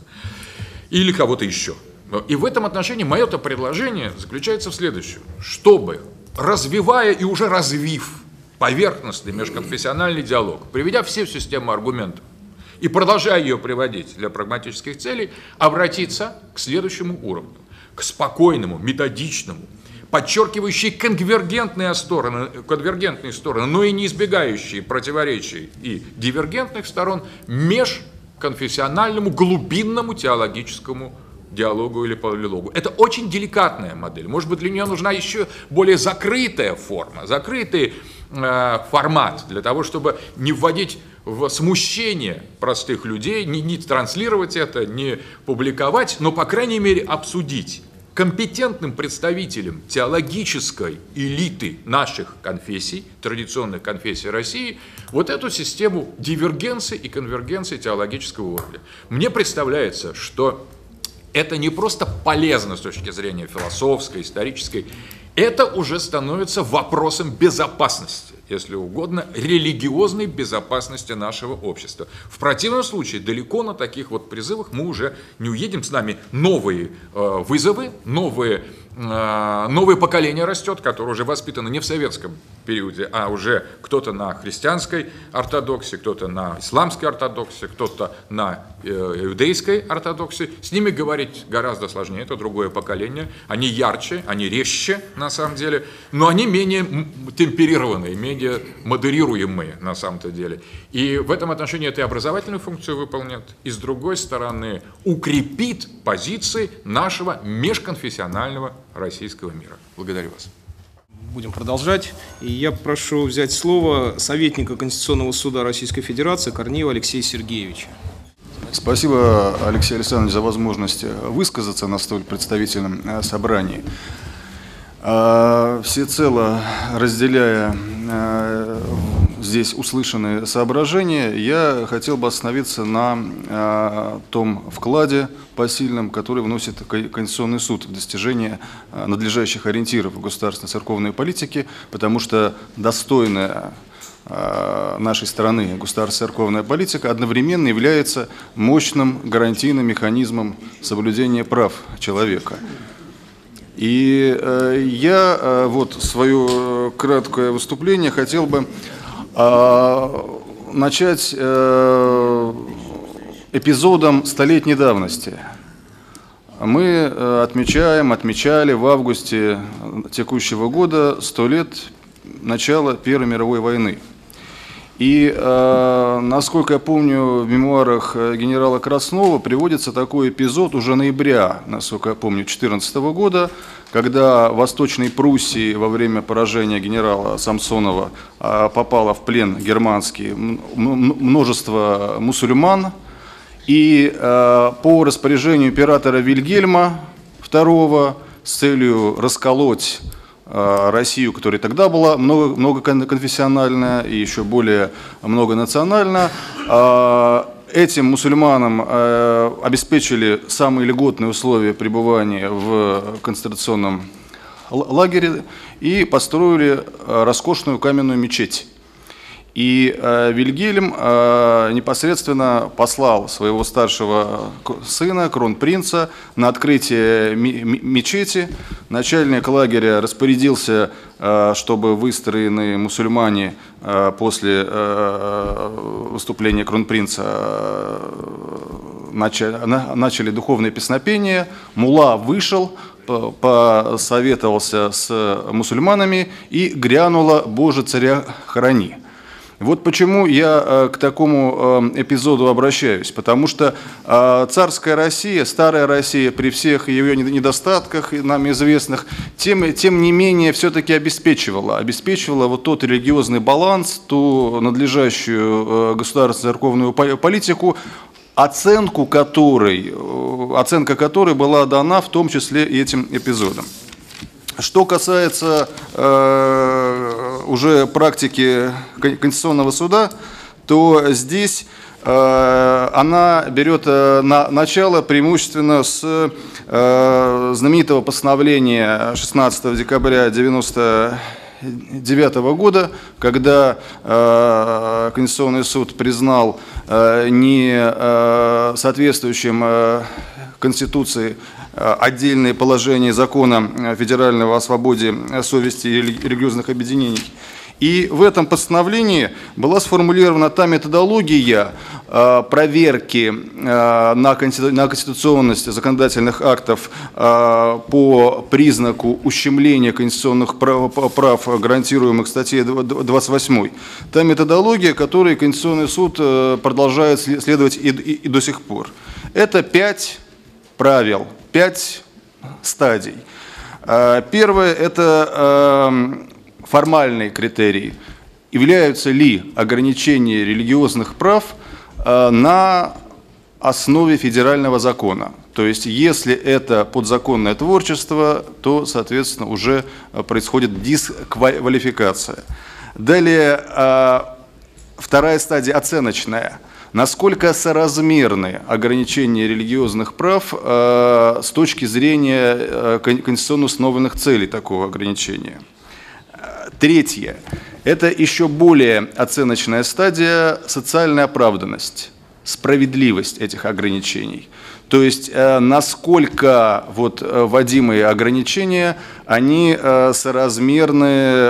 Или кого-то еще. И в этом отношении мое-то предложение заключается в следующем. Чтобы, развивая и уже развив поверхностный межконфессиональный диалог, приведя все систему аргументов и продолжая ее приводить для прагматических целей, обратиться к следующему уровню, к спокойному, методичному, подчеркивающие конвергентные стороны, но и не избегающие противоречий и дивергентных сторон, межконфессиональному, глубинному теологическому диалогу или полилогу. Это очень деликатная модель. Может быть, для нее нужна еще более закрытая форма, закрытый формат, для того, чтобы не вводить в смущение простых людей, не транслировать это, не публиковать, но, по крайней мере, обсудить компетентным представителем теологической элиты наших конфессий, традиционных конфессий России, вот эту систему дивергенции и конвергенции теологического уровня. Мне представляется, что это не просто полезно с точки зрения философской, исторической, это уже становится вопросом безопасности, если угодно, религиозной безопасности нашего общества. В противном случае далеко на таких вот призывах мы уже не уедем, с нами новые вызовы, новое поколение растет, которое уже воспитано не в советском периоде, а уже кто-то на христианской ортодоксии, кто-то на исламской ортодоксии, кто-то на иудейской ортодоксии. С ними говорить гораздо сложнее, это другое поколение. Они ярче, они резче на самом деле, но они менее темперированные, менее модерируемые на самом-то деле. И в этом отношении это и образовательную функцию выполнит, и с другой стороны укрепит позиции нашего межконфессионального российского мира. Благодарю вас. Будем продолжать. И я прошу взять слово советника Конституционного суда Российской Федерации Корнеева Алексея Сергеевича. Спасибо, Алексей Александрович, за возможность высказаться на столь представительном собрании. Всецело разделяя здесь услышанные соображения, я хотел бы остановиться на том вкладе посильном, который вносит Конституционный суд в достижение надлежащих ориентиров в государственной церковной политике, потому что достойная нашей страны государственная церковная политика одновременно является мощным гарантийным механизмом соблюдения прав человека. И я вот свое краткое выступление хотел бы начать эпизодом столетней давности. Мы отмечали в августе текущего года 100 лет начала Первой мировой войны. И, насколько я помню, в мемуарах генерала Краснова приводится такой эпизод уже ноября, насколько я помню, 2014 года, когда в Восточной Пруссии во время поражения генерала Самсонова попало в плен германский множество мусульман, и по распоряжению императора Вильгельма II с целью расколоть Россию, которая тогда была многоконфессиональная и еще более многонациональная, этим мусульманам обеспечили самые льготные условия пребывания в концентрационном лагере и построили роскошную каменную мечеть. И Вильгельм непосредственно послал своего старшего сына, кронпринца, на открытие мечети. Начальник лагеря распорядился, чтобы выстроенные мусульмане после выступления кронпринца начали духовное песнопение. Мулла вышел, посоветовался с мусульманами и грянуло «Боже, царя храни». Вот почему я к такому эпизоду обращаюсь. Потому что царская Россия, старая Россия, при всех ее недостатках, нам известных, тем не менее все-таки обеспечивала вот тот религиозный баланс, ту надлежащую государственную церковную политику, оценка которой была дана в том числе и этим эпизодом. Что касается уже практики Конституционного суда, то здесь она берет начало преимущественно с знаменитого постановления 16 декабря 1999 года, когда Конституционный суд признал не соответствующим Конституции отдельные положения закона федерального о свободе совести и религиозных объединений. И в этом постановлении была сформулирована та методология проверки на конституционность законодательных актов по признаку ущемления конституционных прав, гарантируемых статьей 28. Та методология, которой Конституционный суд продолжает следовать и до сих пор. Это 5 правил, 5 стадий. Первое – это формальные критерии. Являются ли ограничения религиозных прав на основе федерального закона? То есть, если это подзаконное творчество, то, соответственно, уже происходит дисквалификация. Далее, вторая стадия оценочная. Насколько соразмерны ограничения религиозных прав с точки зрения конституционно установленных целей такого ограничения? Третье. Это еще более оценочная стадия – социальная оправданность, справедливость этих ограничений. То есть, насколько вот вводимые ограничения, они соразмерны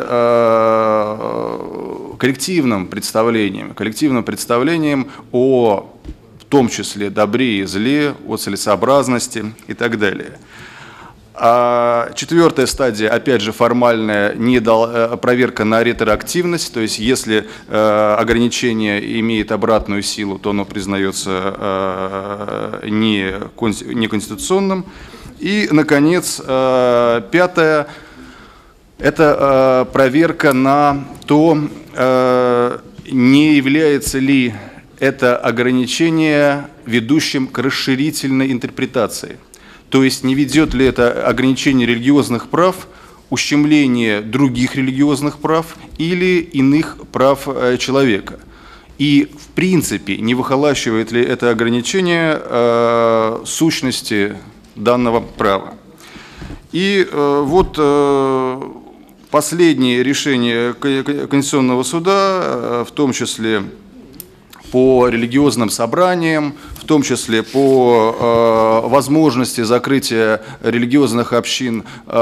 коллективным представлениям о, в том числе, добре и зле, о целесообразности и так далее. А четвертая стадия, опять же, формальная проверка на ретроактивность, то есть если ограничение имеет обратную силу, то оно признается неконституционным. И, наконец, пятая – это проверка на то, не является ли это ограничение ведущим к расширительной интерпретации. То есть не ведет ли это ограничение религиозных прав, ущемление других религиозных прав или иных прав человека. И в принципе не выхолащивает ли это ограничение сущности данного права. И вот последнее решение Конституционного суда, в том числе по религиозным собраниям, в том числе по возможности закрытия религиозных общин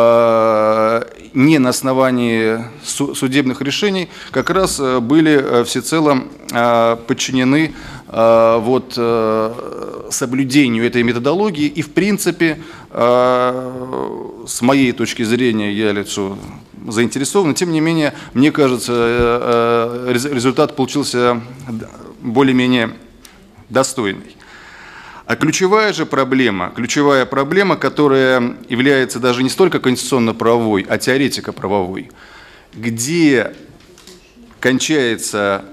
не на основании судебных решений, как раз были всецело подчинены соблюдению этой методологии. И в принципе, с моей точки зрения, я лицо заинтересован, тем не менее, мне кажется, результат получился более-менее достойный. А ключевая проблема, которая является даже не столько конституционно-правовой, а теоретико-правовой, где кончается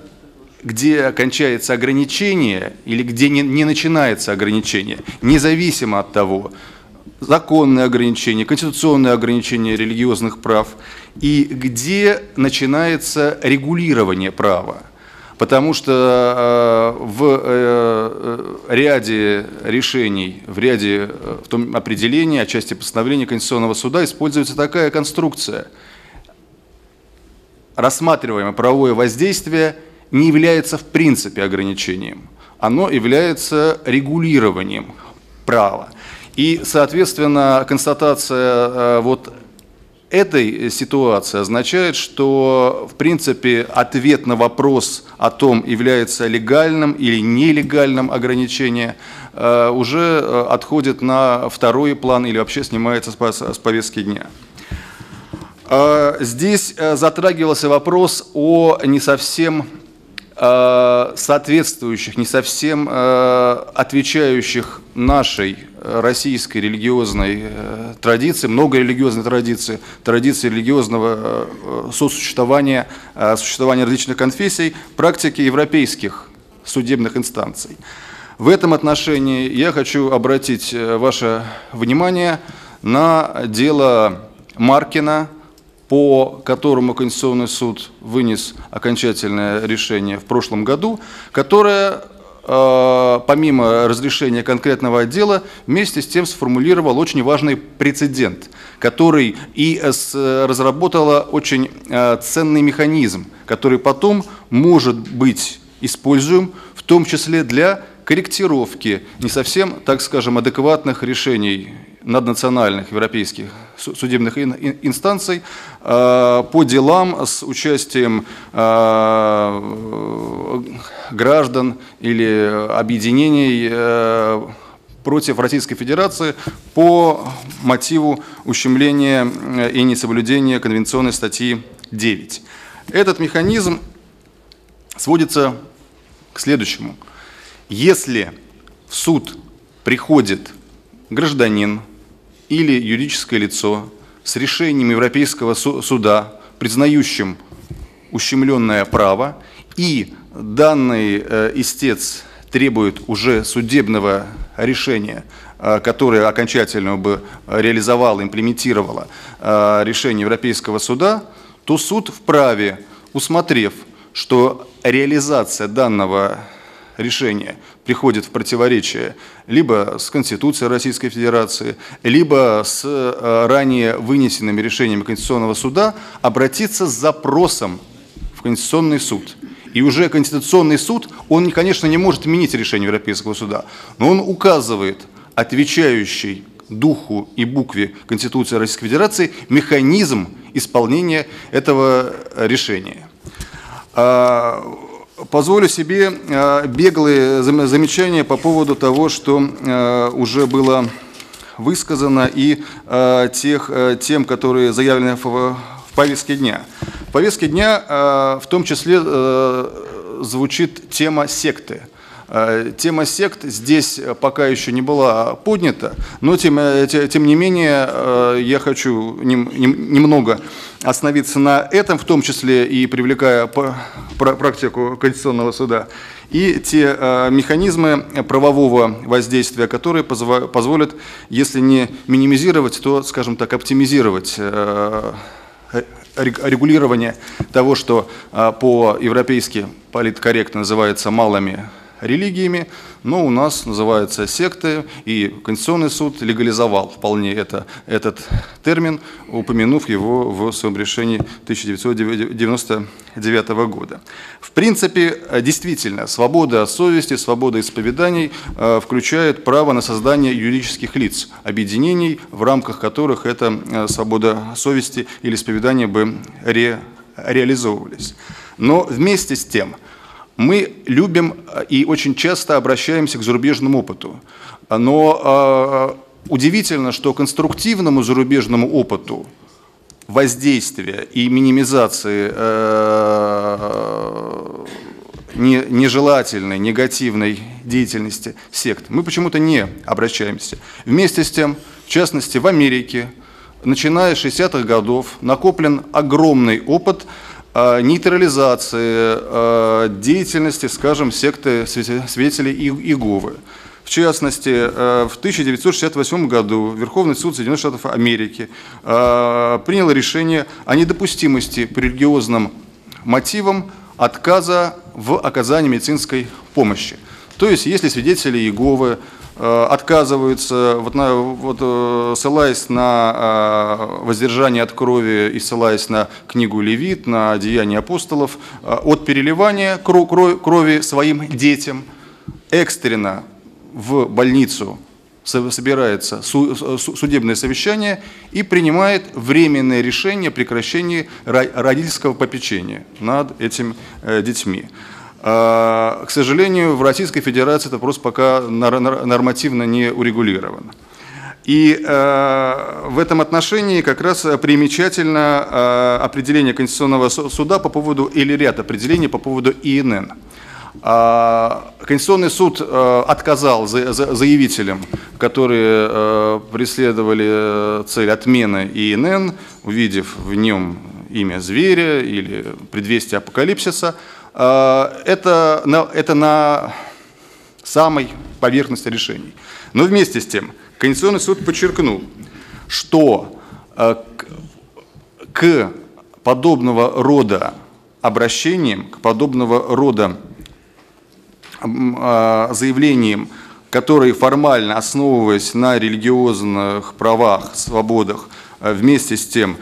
ограничение или где не начинается ограничение, независимо от того, законные ограничения, конституционные ограничения религиозных прав, и где начинается регулирование права. Потому что в ряде решений, в том определении, отчасти постановления Конституционного суда используется такая конструкция. Рассматриваемое правовое воздействие не является в принципе ограничением, оно является регулированием права. И, соответственно, констатация этой ситуации означает, что, в принципе, ответ на вопрос о том, является легальным или нелегальным ограничение, уже отходит на второй план или вообще снимается с повестки дня. Здесь затрагивался вопрос о не совсем соответствующих, не совсем отвечающих нашей российской религиозной традиции, многорелигиозной традиции религиозного сосуществования, существования различных конфессий, практики европейских судебных инстанций. В этом отношении я хочу обратить ваше внимание на дело Маркина, по которому Конституционный суд вынес окончательное решение в прошлом году, которое, помимо разрешения конкретного отдела, вместе с тем сформулировал очень важный прецедент, который и разработал очень ценный механизм, который потом может быть используем, в том числе для корректировки не совсем, так скажем, адекватных решений наднациональных европейских судебных инстанций по делам с участием граждан или объединений против Российской Федерации по мотиву ущемления и несоблюдения Конвенционной статьи 9. Этот механизм сводится к следующему. Если в суд приходит гражданин или юридическое лицо с решением Европейского суда, признающим ущемленное право, и данный истец требует уже судебного решения, которое окончательно бы реализовало, имплементировало решение Европейского суда, то суд вправе, усмотрев, что реализация данного решения приходит в противоречие либо с Конституцией Российской Федерации, либо с ранее вынесенными решениями Конституционного суда, обратиться с запросом в Конституционный суд. И уже Конституционный суд, он, конечно, не может отменить решение Европейского суда, но он указывает отвечающий духу и букве Конституции Российской Федерации механизм исполнения этого решения. Позволю себе беглые замечания по поводу того, что уже было высказано, и тех тем, которые заявлены в повестке дня. В повестке дня в том числе звучит тема секты. Тема сект здесь пока еще не была поднята, но тем не менее я хочу немного остановиться на этом, в том числе и привлекая практику Конституционного суда, и те механизмы правового воздействия, которые позволят, если не минимизировать, то, скажем так, оптимизировать регулирование того, что по-европейски политкорректно называется малыми религиями, но у нас называется секты, и Конституционный суд легализовал вполне этот термин, упомянув его в своем решении 1999 года. В принципе, действительно, свобода совести, свобода исповеданий включает право на создание юридических лиц, объединений, в рамках которых эта свобода совести или исповедания бы реализовывались. Но вместе с тем, мы любим и очень часто обращаемся к зарубежному опыту. Но удивительно, что конструктивному зарубежному опыту воздействия и минимизации нежелательной, негативной деятельности сект мы почему-то не обращаемся. Вместе с тем, в частности, в Америке, начиная с 60-х годов, накоплен огромный опыт нейтрализации деятельности, скажем, секты свидетелей Иеговы. В частности, в 1968 году Верховный суд Соединенных Штатов Америки принял решение о недопустимости по религиозным мотивам отказа в оказании медицинской помощи. То есть, если свидетели Иеговы отказываются, ссылаясь на воздержание от крови и ссылаясь на книгу Левит, на деяния апостолов, от переливания крови своим детям, экстренно в больницу собирается судебное совещание и принимает временное решение о прекращении родительского попечения над этими детьми. К сожалению, в Российской Федерации это просто пока нормативно не урегулировано. И в этом отношении как раз примечательно определение Конституционного суда по поводу, или ряд определений по поводу ИНН. Конституционный суд отказал заявителям, которые преследовали цель отмены ИНН, увидев в нем имя зверя или предвестие апокалипсиса. Это на самой поверхности решений. Но вместе с тем Конституционный суд подчеркнул, что к подобного рода обращениям, к подобного рода заявлениям, которые формально, основываясь на религиозных правах, свободах, вместе с тем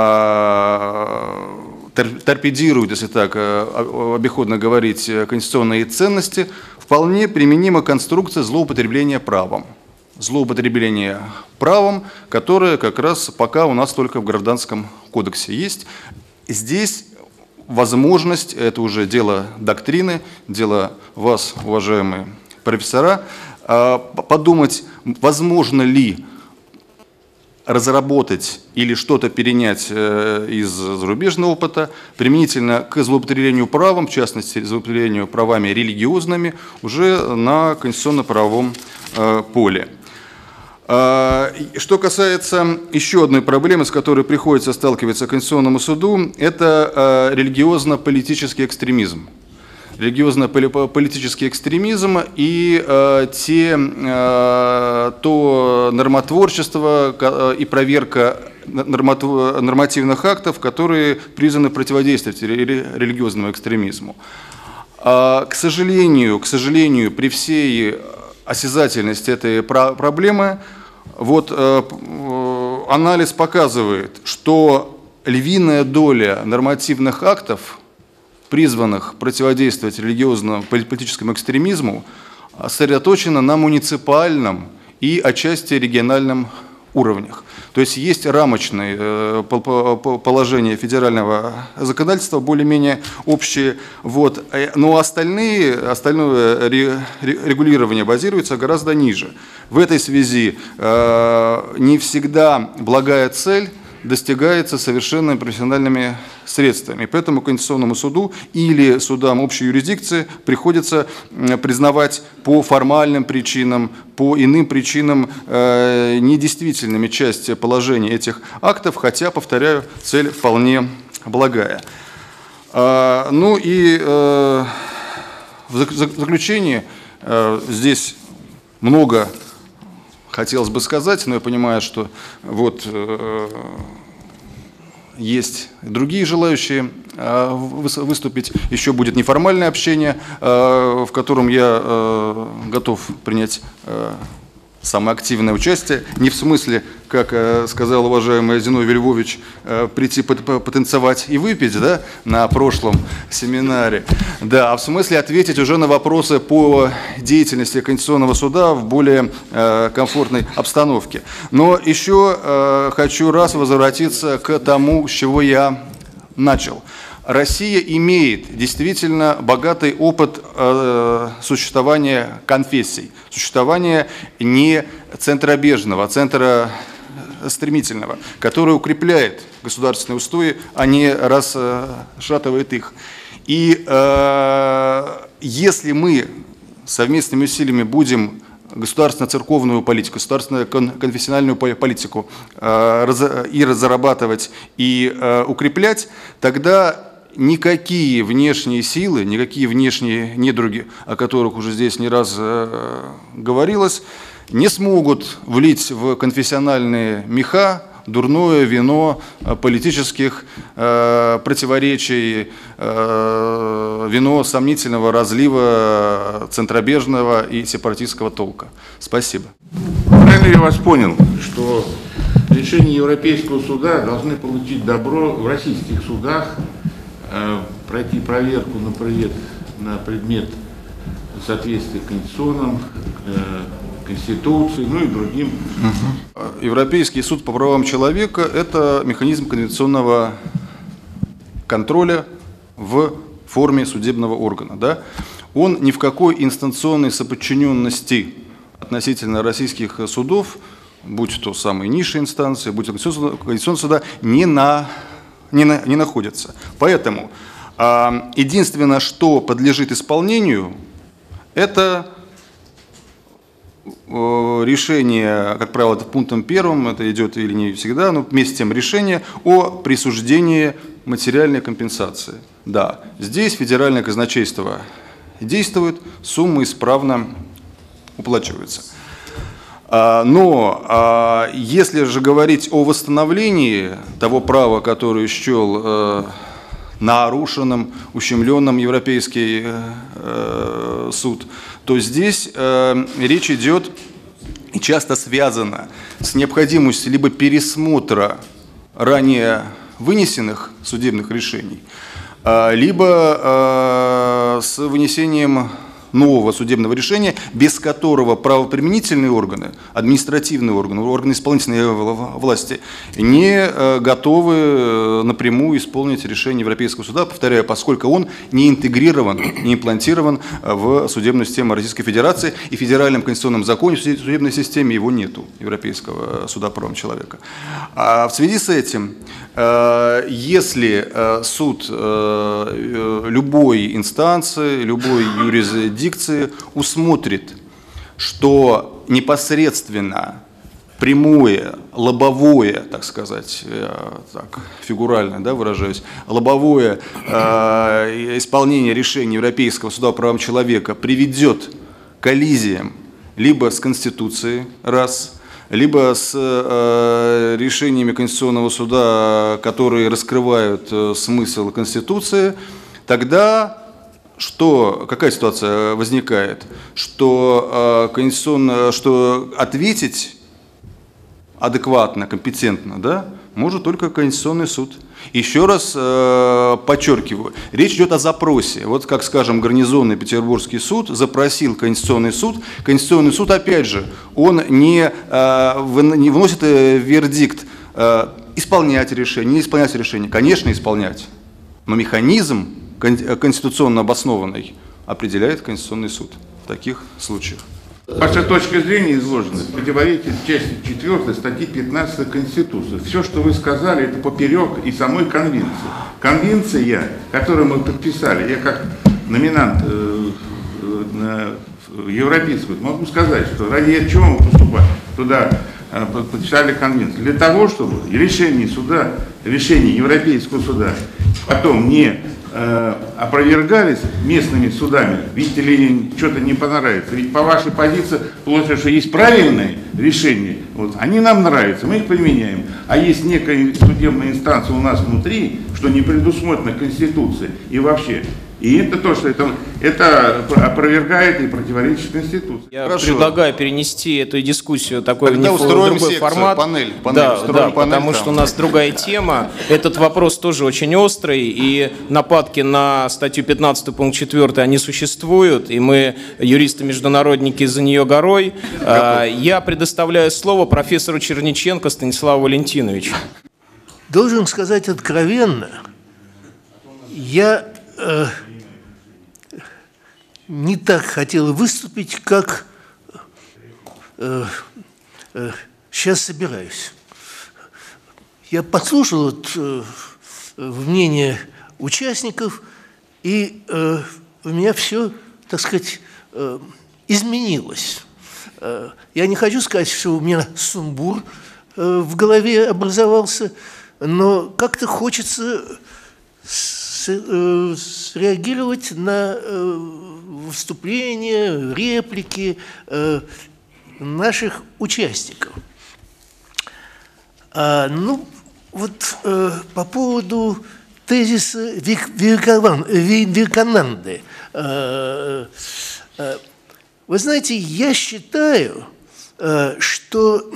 торпедируют, если так обиходно говорить, конституционные ценности, вполне применима конструкция злоупотребления правом. Злоупотребление правом, которое как раз пока у нас только в Гражданском кодексе есть. Здесь возможность, это уже дело доктрины, дело вас, уважаемые профессора, подумать, возможно ли разработать или что-то перенять из зарубежного опыта применительно к злоупотреблению правом, в частности, злоупотреблению правами религиозными, уже на конституционно-правовом поле. Что касается еще одной проблемы, с которой приходится сталкиваться Конституционному суду, это религиозно-политический экстремизм. религиозно-политический экстремизм и то нормотворчество и проверка нормативных актов, которые призваны противодействовать религиозному экстремизму. К сожалению, при всей осязательности этой проблемы, вот анализ показывает, что львиная доля нормативных актов, призванных противодействовать религиозному политическому экстремизму, сосредоточена на муниципальном и отчасти региональном уровнях. То есть есть рамочные положения федерального законодательства, более-менее общие, вот, но остальное регулирование базируется гораздо ниже. В этой связи не всегда благая цель достигается совершенно профессиональными средствами. Поэтому Конституционному суду или судам общей юрисдикции приходится признавать по формальным причинам, по иным причинам недействительными части положения этих актов, хотя, повторяю, цель вполне благая. Ну и в заключение здесь много хотелось бы сказать, но я понимаю, что вот есть другие желающие выступить. Еще будет неформальное общение, в котором я готов принять самое активное участие. Не в смысле, как сказал уважаемый Зиновий Львович, прийти потанцевать и выпить, да, на прошлом семинаре, да, а в смысле ответить уже на вопросы по деятельности Конституционного суда в более комфортной обстановке. Но еще хочу раз возвратиться к тому, с чего я начал. Россия имеет действительно богатый опыт существования конфессий, существования не центробежного, а центростремительного, который укрепляет государственные устои, а не расшатывает их. И если мы совместными усилиями будем государственно-церковную политику, государственно-конфессиональную политику и разрабатывать, и укреплять, тогда никакие внешние силы, никакие внешние недруги, о которых уже здесь не раз говорилось, не смогут влить в конфессиональные меха дурное вино политических противоречий, вино сомнительного разлива центробежного и сепаратистского толка. Спасибо. Правильно я вас понял, что решения Европейского суда должны получить добро в российских судах, пройти проверку на предмет соответствия конституционным, Конституции, ну и другим. Европейский суд по правам человека – это механизм конвенционного контроля в форме судебного органа. Да? Он ни в какой инстанционной соподчиненности относительно российских судов, будь то самые низшие инстанции, будь то Конституционного суда, не находится. Поэтому единственное, что подлежит исполнению, это решение, как правило, это пунктом 1, это идет или не всегда, но вместе с тем решение о присуждении материальной компенсации. Да, здесь федеральное казначейство действует, суммы исправно уплачиваются. Но если же говорить о восстановлении того права, которое счел нарушенным, ущемленным Европейский суд, то здесь речь идет и часто связана с необходимостью либо пересмотра ранее вынесенных судебных решений, либо с вынесением нового судебного решения, без которого правоприменительные органы, административные органы, органы исполнительной власти не готовы напрямую исполнить решение Европейского суда, повторяю, поскольку он не интегрирован, не имплантирован в судебную систему Российской Федерации, и в федеральном конституционном законе в судебной системе его нету, Европейского суда по правам человека. А в связи с этим, если суд любой инстанции, любой юрисдикции усмотрит, что непосредственно прямое, лобовое, так сказать, так, фигурально, да, выражаюсь, лобовое исполнение решений Европейского суда по правам человека приведет к коллизиям либо с Конституцией, раз, либо с решениями Конституционного суда, которые раскрывают смысл Конституции, тогда какая ситуация возникает? Что ответить адекватно, компетентно, да, может только Конституционный суд. Еще раз подчеркиваю, речь идет о запросе. Вот как, скажем, гарнизонный Петербургский суд запросил Конституционный суд. Конституционный суд, опять же, он не выносит вердикт исполнять решение, не исполнять решение. Конечно, исполнять, но механизм конституционно обоснованный определяет Конституционный суд в таких случаях. Ваша точка зрения изложена противоречит части 4 статьи 15 Конституции. Все, что вы сказали, это поперек и самой конвенции. Конвенция, которую мы подписали, я как номинант на европейскую, могу сказать, что ради чего мы туда подписали конвенцию? Для того, чтобы решение суда, решение Европейского суда потом не опровергались местными судами, видите ли, что-то не понравится. Ведь по вашей позиции получается, что есть правильные решения, вот, они нам нравятся, мы их применяем. А есть некая судебная инстанция у нас внутри, что не предусмотрено Конституцией и вообще. И это то, что это опровергает и противоречит Конституции. Я предлагаю перенести эту дискуссию в другой формат. Панель, да, потому что у нас другая тема. Этот вопрос тоже очень острый, и нападки на статью 15 пункт 4 они существуют, и мы, юристы-международники, за нее горой. Я предоставляю слово профессору Черниченко Станиславу Валентиновичу. Должен сказать откровенно, я не так хотел выступить, как сейчас собираюсь. Я послушал мнение участников, и у меня все, так сказать, изменилось. Я не хочу сказать, что у меня сумбур в голове образовался, но как-то хочется среагировать на выступления, реплики наших участников. По поводу тезиса Вивекананды. Вы знаете, я считаю, что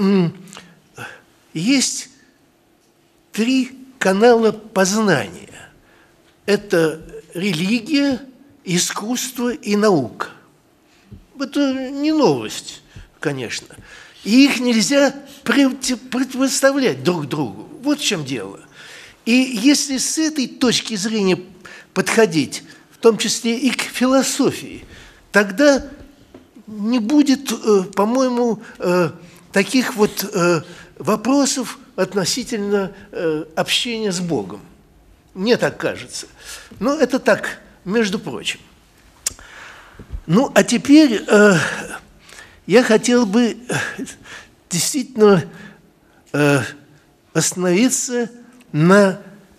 есть 3 канала познания. Это религия, искусство и наука. Это не новость, конечно. И их нельзя противоставлять друг другу. Вот в чем дело. И если с этой точки зрения подходить, в том числе и к философии, тогда не будет, по-моему, таких вот вопросов относительно общения с Богом. Мне так кажется. Но это так, между прочим. А теперь я хотел бы действительно остановиться на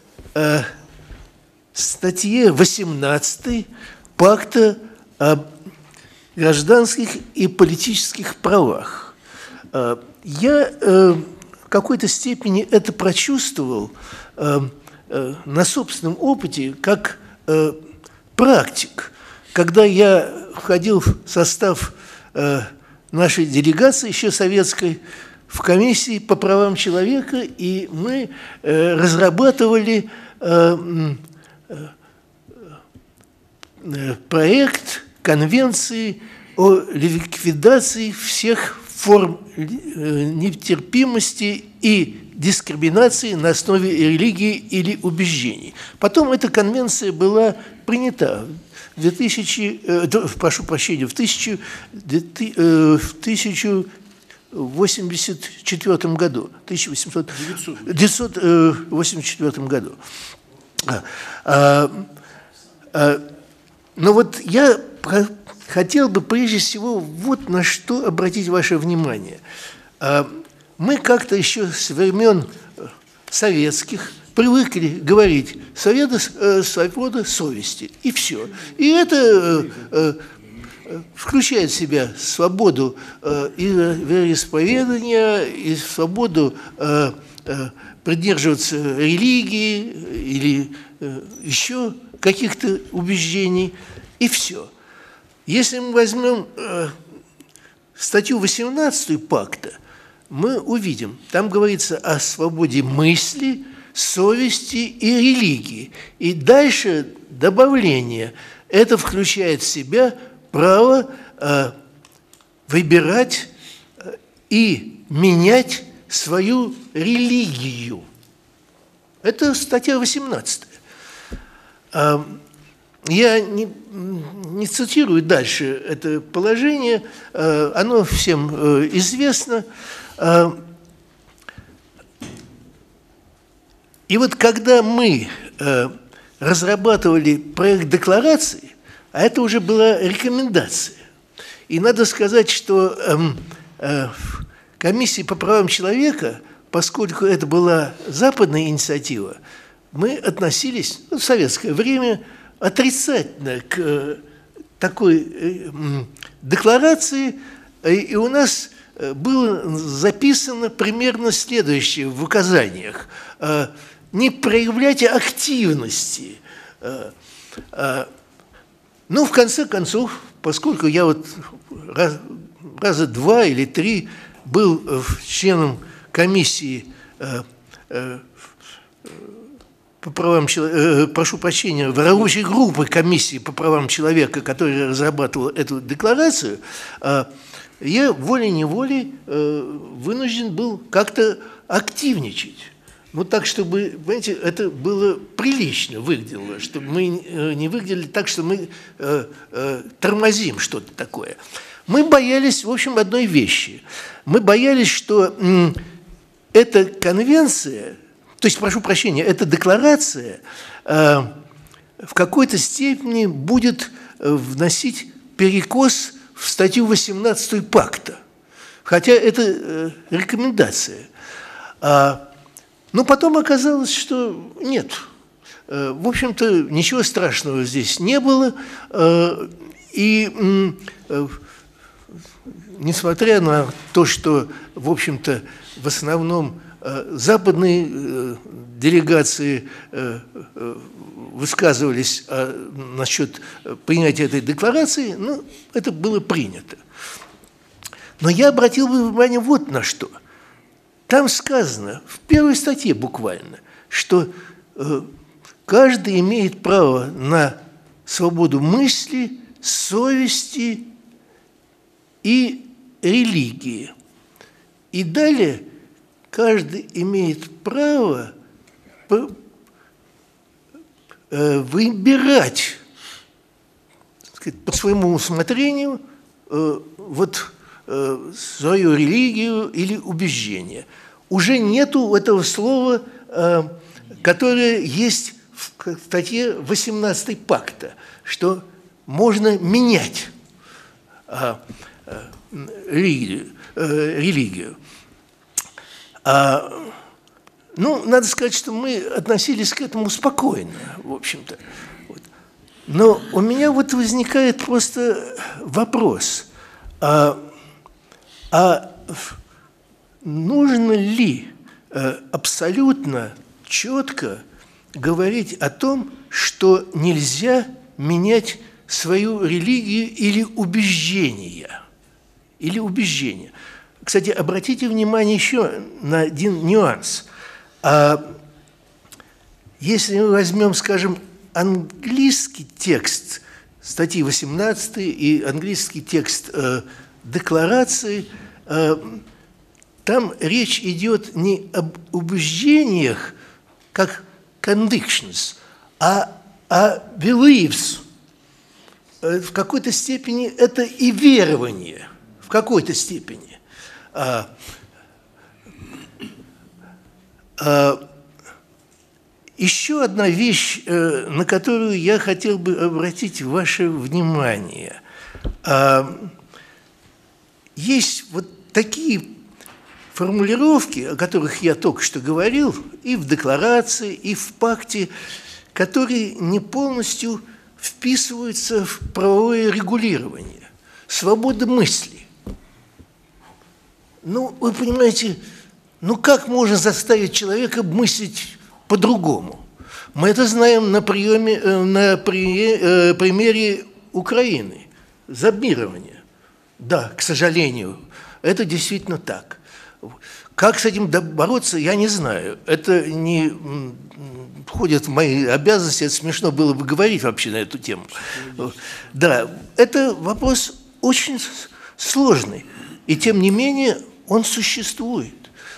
статье 18 Пакта о гражданских и политических правах. Я в какой-то степени это прочувствовал на собственном опыте как практик. Когда я входил в состав нашей делегации, еще советской, в комиссии по правам человека, и мы разрабатывали проект конвенции о ликвидации всех форм нетерпимости и дискриминации на основе религии или убеждений. Потом эта конвенция была принята в 1884 году. 1984 году. Но вот я хотел бы прежде всего вот на что обратить ваше внимание. мы как-то еще с времен советских привыкли говорить свобода совести, и все. И это включает в себя свободу и вероисповедания, и свободу придерживаться религии или еще каких-то убеждений, и все. Если мы возьмем статью 18 пакта, мы увидим, там говорится о свободе мысли, совести и религии. И дальше добавление. Это включает в себя право выбирать и менять свою религию. Это статья 18. Я не цитирую дальше это положение, оно всем известно. И вот когда мы разрабатывали проект декларации, а это уже была рекомендация, и надо сказать, что в комиссии по правам человека, поскольку это была западная инициатива, мы относились в советское время отрицательно к такой декларации, и у нас было записано примерно следующее в указаниях. Не проявляйте активности. Ну, в конце концов, поскольку я вот раза 2 или 3 был членом комиссии по правам человека, прошу прощения, в рабочей группе комиссии по правам человека, которая разрабатывала эту декларацию, я волей-неволей вынужден был как-то активничать. Ну, так, чтобы, понимаете, это было прилично выглядело, чтобы мы не выглядели так, что мы тормозим что-то такое. Мы боялись, в общем, одной вещи. Мы боялись, что эта конвенция, то есть, прошу прощения, эта декларация в какой-то степени будет вносить перекос в статью 18 пакта. Хотя это рекомендация. Но потом оказалось, что нет. В общем-то, ничего страшного здесь не было. И несмотря на то, что, в общем-то, в основном западные делегации высказывались насчет принятия этой декларации, ну, это было принято. Но я обратил бы внимание вот на что. Там сказано, в первой статье буквально, что каждый имеет право на свободу мысли, совести и религии. И далее каждый имеет право выбирать, так сказать, по своему усмотрению свою религию или убеждение. Уже нету этого слова, которое есть в статье 18 пакта, что можно менять религию. Ну, надо сказать, что мы относились к этому спокойно, в общем-то. Но у меня вот возникает просто вопрос, нужно ли абсолютно четко говорить о том, что нельзя менять свою религию или убеждения? Кстати, обратите внимание еще на один нюанс. Если мы возьмем, скажем, английский текст статьи 18 и английский текст декларации, там речь идет не об убеждениях, как convictions, а о beliefs. В какой-то степени это и верование, в какой-то степени. Еще одна вещь, на которую я хотел бы обратить ваше внимание. Есть вот такие формулировки, о которых я только что говорил, и в декларации, и в пакте, которые не полностью вписываются в правовое регулирование, свобода мысли. Ну, вы понимаете, ну как можно заставить человека мыслить по-другому? Мы это знаем на примере Украины, зомбирования. Да, к сожалению, это действительно так. Как с этим бороться, я не знаю. Это не входит в мои обязанности, это смешно было бы говорить вообще на эту тему. Да, это вопрос очень сложный, и тем не менее он существует.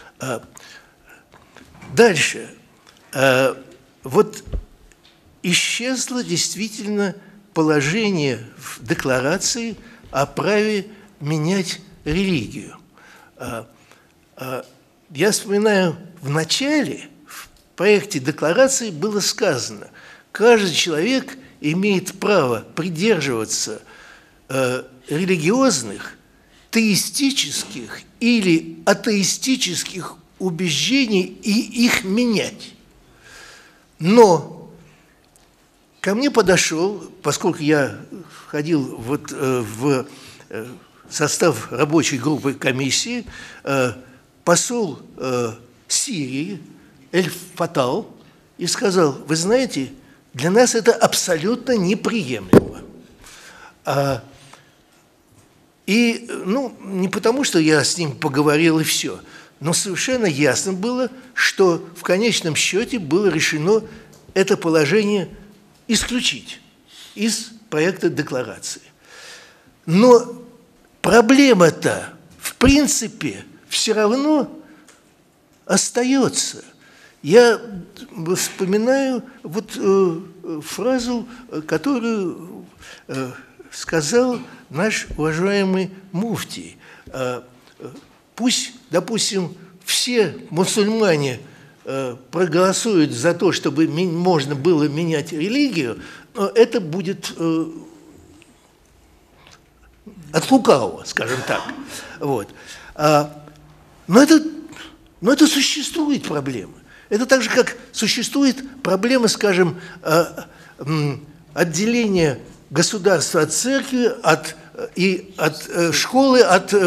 Дальше. Вот исчезло действительно положение в декларации о праве менять религию. Я вспоминаю, в начале в проекте декларации было сказано, каждый человек имеет право придерживаться религиозных, теистических или атеистических убеждений и их менять. Но ко мне подошел, поскольку я входил вот в состав рабочей группы комиссии, посол Сирии Эль-Фатал и сказал: вы знаете, для нас это абсолютно неприемлемо. И, ну, не потому, что я с ним поговорил и все, но совершенно ясно было, что в конечном счете было решено это положение исключить из проекта декларации. Но проблема-то, в принципе, все равно остается. Я вспоминаю вот фразу, которую сказал наш уважаемый муфтий. Пусть, допустим, все мусульмане проголосуют за то, чтобы можно было менять религию, но это будет от лукавого, скажем так. Вот. Но это существует проблема. Это так же, как существует проблема, скажем, отделения государства от церкви, от школы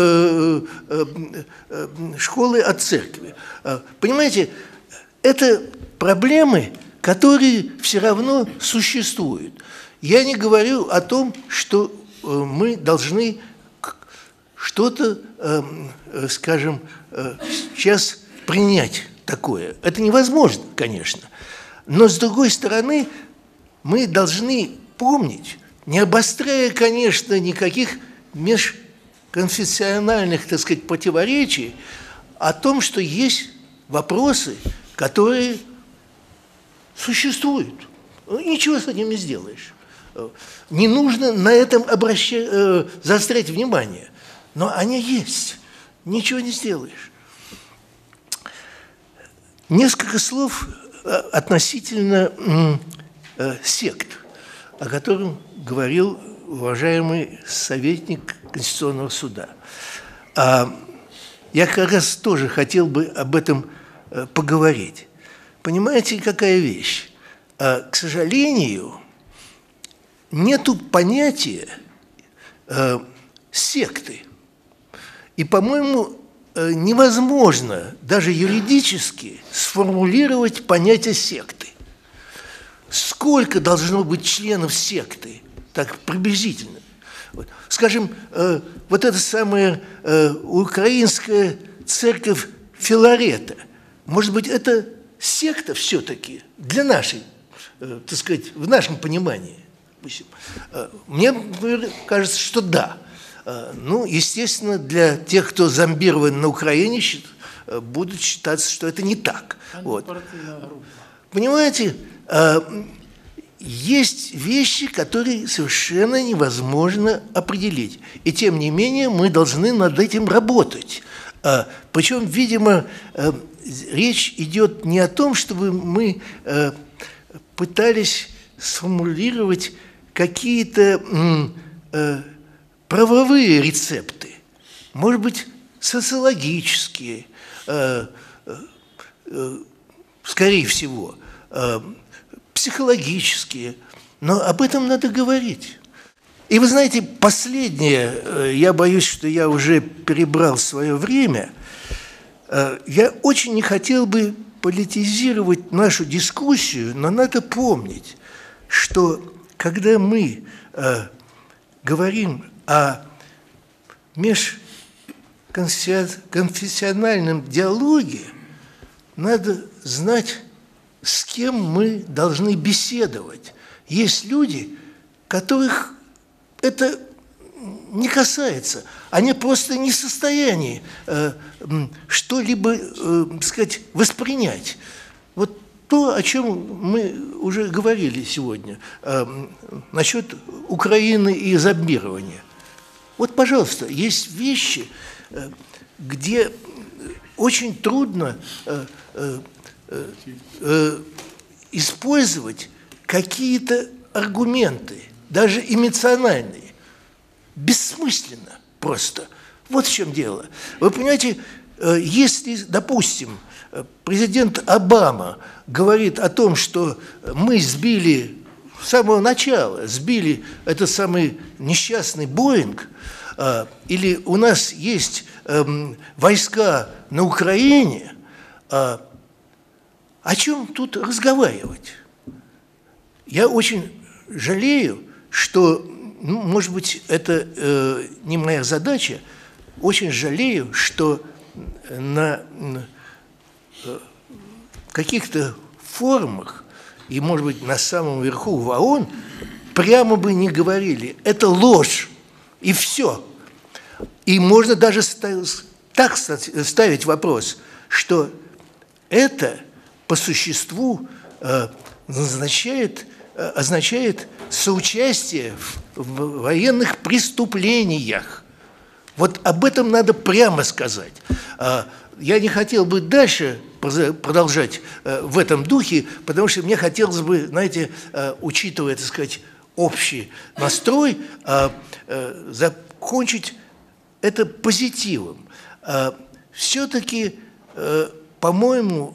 от церкви. Понимаете, это проблемы, которые все равно существуют. Я не говорю о том, что мы должны что-то, скажем, сейчас принять такое. Это невозможно, конечно. Но, с другой стороны, мы должны помнить, не обостряя, конечно, никаких межконфессиональных, так сказать, противоречий, о том, что есть вопросы, которые существуют. Ничего с этим не сделаешь. Не нужно на этом заострять внимание. Но они есть. Ничего не сделаешь. Несколько слов относительно сект, о котором говорил уважаемый советник Конституционного суда. Я как раз тоже хотел бы об этом поговорить. Понимаете, какая вещь? К сожалению, нету понятия секты. И, по-моему, невозможно даже юридически сформулировать понятие секты. Сколько должно быть членов секты? Так приблизительно. Вот. Скажем, вот эта самая украинская церковь Филарета. Может быть, это секта все-таки для нашей, так сказать, в нашем понимании? Мне кажется, что да. Ну, естественно, для тех, кто зомбирован на Украине, будут считаться, что это не так. Вот. Понимаете, есть вещи, которые совершенно невозможно определить. И тем не менее мы должны над этим работать. Причем, видимо, речь идет не о том, чтобы мы пытались сформулировать какие-то правовые рецепты, может быть, социологические, скорее всего, психологические, но об этом надо говорить. И вы знаете, последнее, я боюсь, что я уже перебрал свое время, я очень не хотел бы политизировать нашу дискуссию, но надо помнить, что когда мы говорим о межконфессиональном диалоге, надо знать, с кем мы должны беседовать. Есть люди, которых это не касается. Они просто не в состоянии что-либо, сказать, воспринять. Вот то, о чем мы уже говорили сегодня, насчет Украины и зомбирования. Вот, пожалуйста, есть вещи, где очень трудно использовать какие-то аргументы, даже эмоциональные. Бессмысленно просто. Вот в чем дело. Вы понимаете, если, допустим, президент Обама говорит о том, что мы сбили с самого начала, сбили этот самый несчастный Боинг, или у нас есть войска на Украине, о чем тут разговаривать? Я очень жалею, что, ну, может быть, это не моя задача, очень жалею, что на каких-то форумах и, может быть, на самом верху в ООН прямо бы не говорили. Это ложь. И все. И можно даже так ставить вопрос, что это по существу означает соучастие в военных преступлениях. Вот об этом надо прямо сказать. Я не хотел бы дальше продолжать в этом духе, потому что мне хотелось бы, знаете, учитывая, так сказать, общий настрой, закончить это позитивом. Все-таки, по-моему,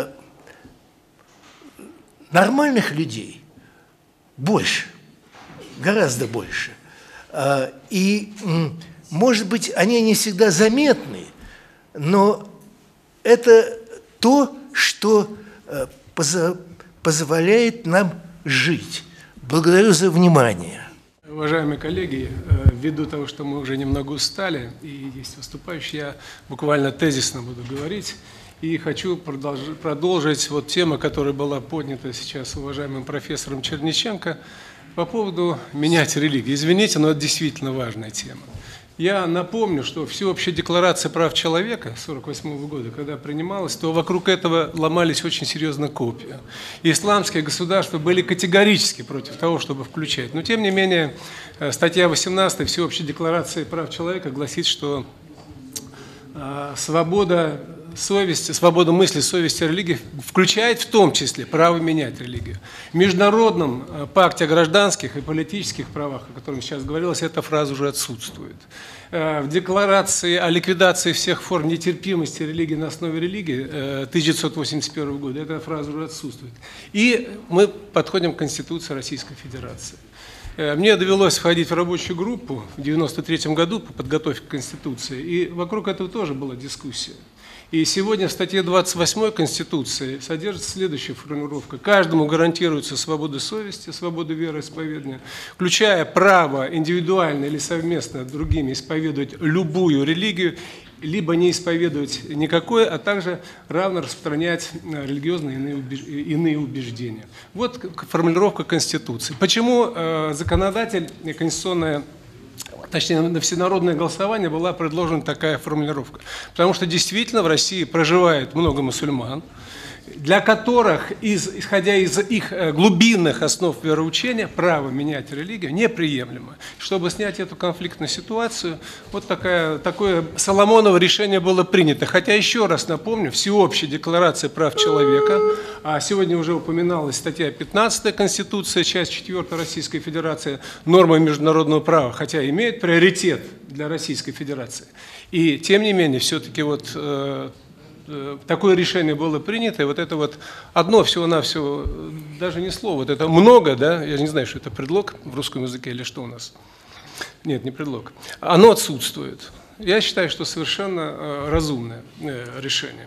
нормальных людей больше, гораздо больше. И, может быть, они не всегда заметны, но это то, что позволяет нам жить. Благодарю за внимание. Уважаемые коллеги, ввиду того, что мы уже немного устали, и есть выступающие, я буквально тезисно буду говорить. И хочу продолжить вот тему, которая была поднята сейчас уважаемым профессором Черниченко по поводу менять религию. Извините, но это действительно важная тема. Я напомню, что Всеобщая декларация прав человека 1948 года, когда принималась, то вокруг этого ломались очень серьезно копья. И исламские государства были категорически против того, чтобы включать. Но, тем не менее, статья 18 Всеобщей декларации прав человека гласит, что свобода совести, свобода мысли, совести, религии включает в том числе право менять религию. В Международном пакте о гражданских и политических правах, о котором сейчас говорилось, эта фраза уже отсутствует. В декларации о ликвидации всех форм нетерпимости религии на основе религии 1981 года эта фраза уже отсутствует. И мы подходим к Конституции Российской Федерации. Мне довелось входить в рабочую группу в 1993 году по подготовке к Конституции, и вокруг этого тоже была дискуссия. И сегодня в статье 28 Конституции содержится следующая формулировка. Каждому гарантируется свобода совести, свобода вероисповедания, включая право индивидуально или совместно с другими исповедовать любую религию, либо не исповедовать никакое, а также равно распространять религиозные иные убеждения. Вот формулировка Конституции. Почему законодатель, конституционная, точнее, на всенародное голосование была предложена такая формулировка? Потому что действительно в России проживает много мусульман, для которых, исходя из их глубинных основ вероучения, право менять религию неприемлемо. Чтобы снять эту конфликтную ситуацию, вот такое Соломоново решение было принято. Хотя, еще раз напомню, Всеобщая декларация прав человека, а сегодня уже упоминалась статья 15 Конституции, часть 4 Российской Федерации, нормы международного права, хотя имеет приоритет для Российской Федерации. И, тем не менее, все-таки вот такое решение было принято, и вот это вот одно всего-навсего, даже не слово, вот это много, да, я не знаю, что это предлог в русском языке или что у нас. Нет, не предлог. Оно отсутствует. Я считаю, что совершенно разумное решение.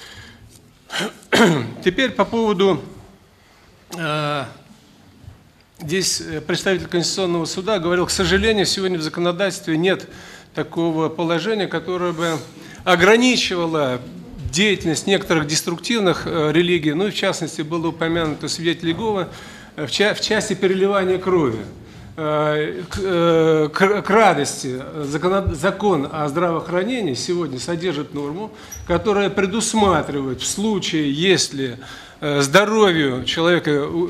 Теперь по поводу... Здесь представитель Конституционного суда говорил, к сожалению, сегодня в законодательстве нет такого положения, которое бы ограничивало деятельность некоторых деструктивных религий, ну и в частности было упомянуто свидетель Иеговы в части переливания крови. К радости закон о здравоохранении сегодня содержит норму, которая предусматривает в случае, если здоровью человека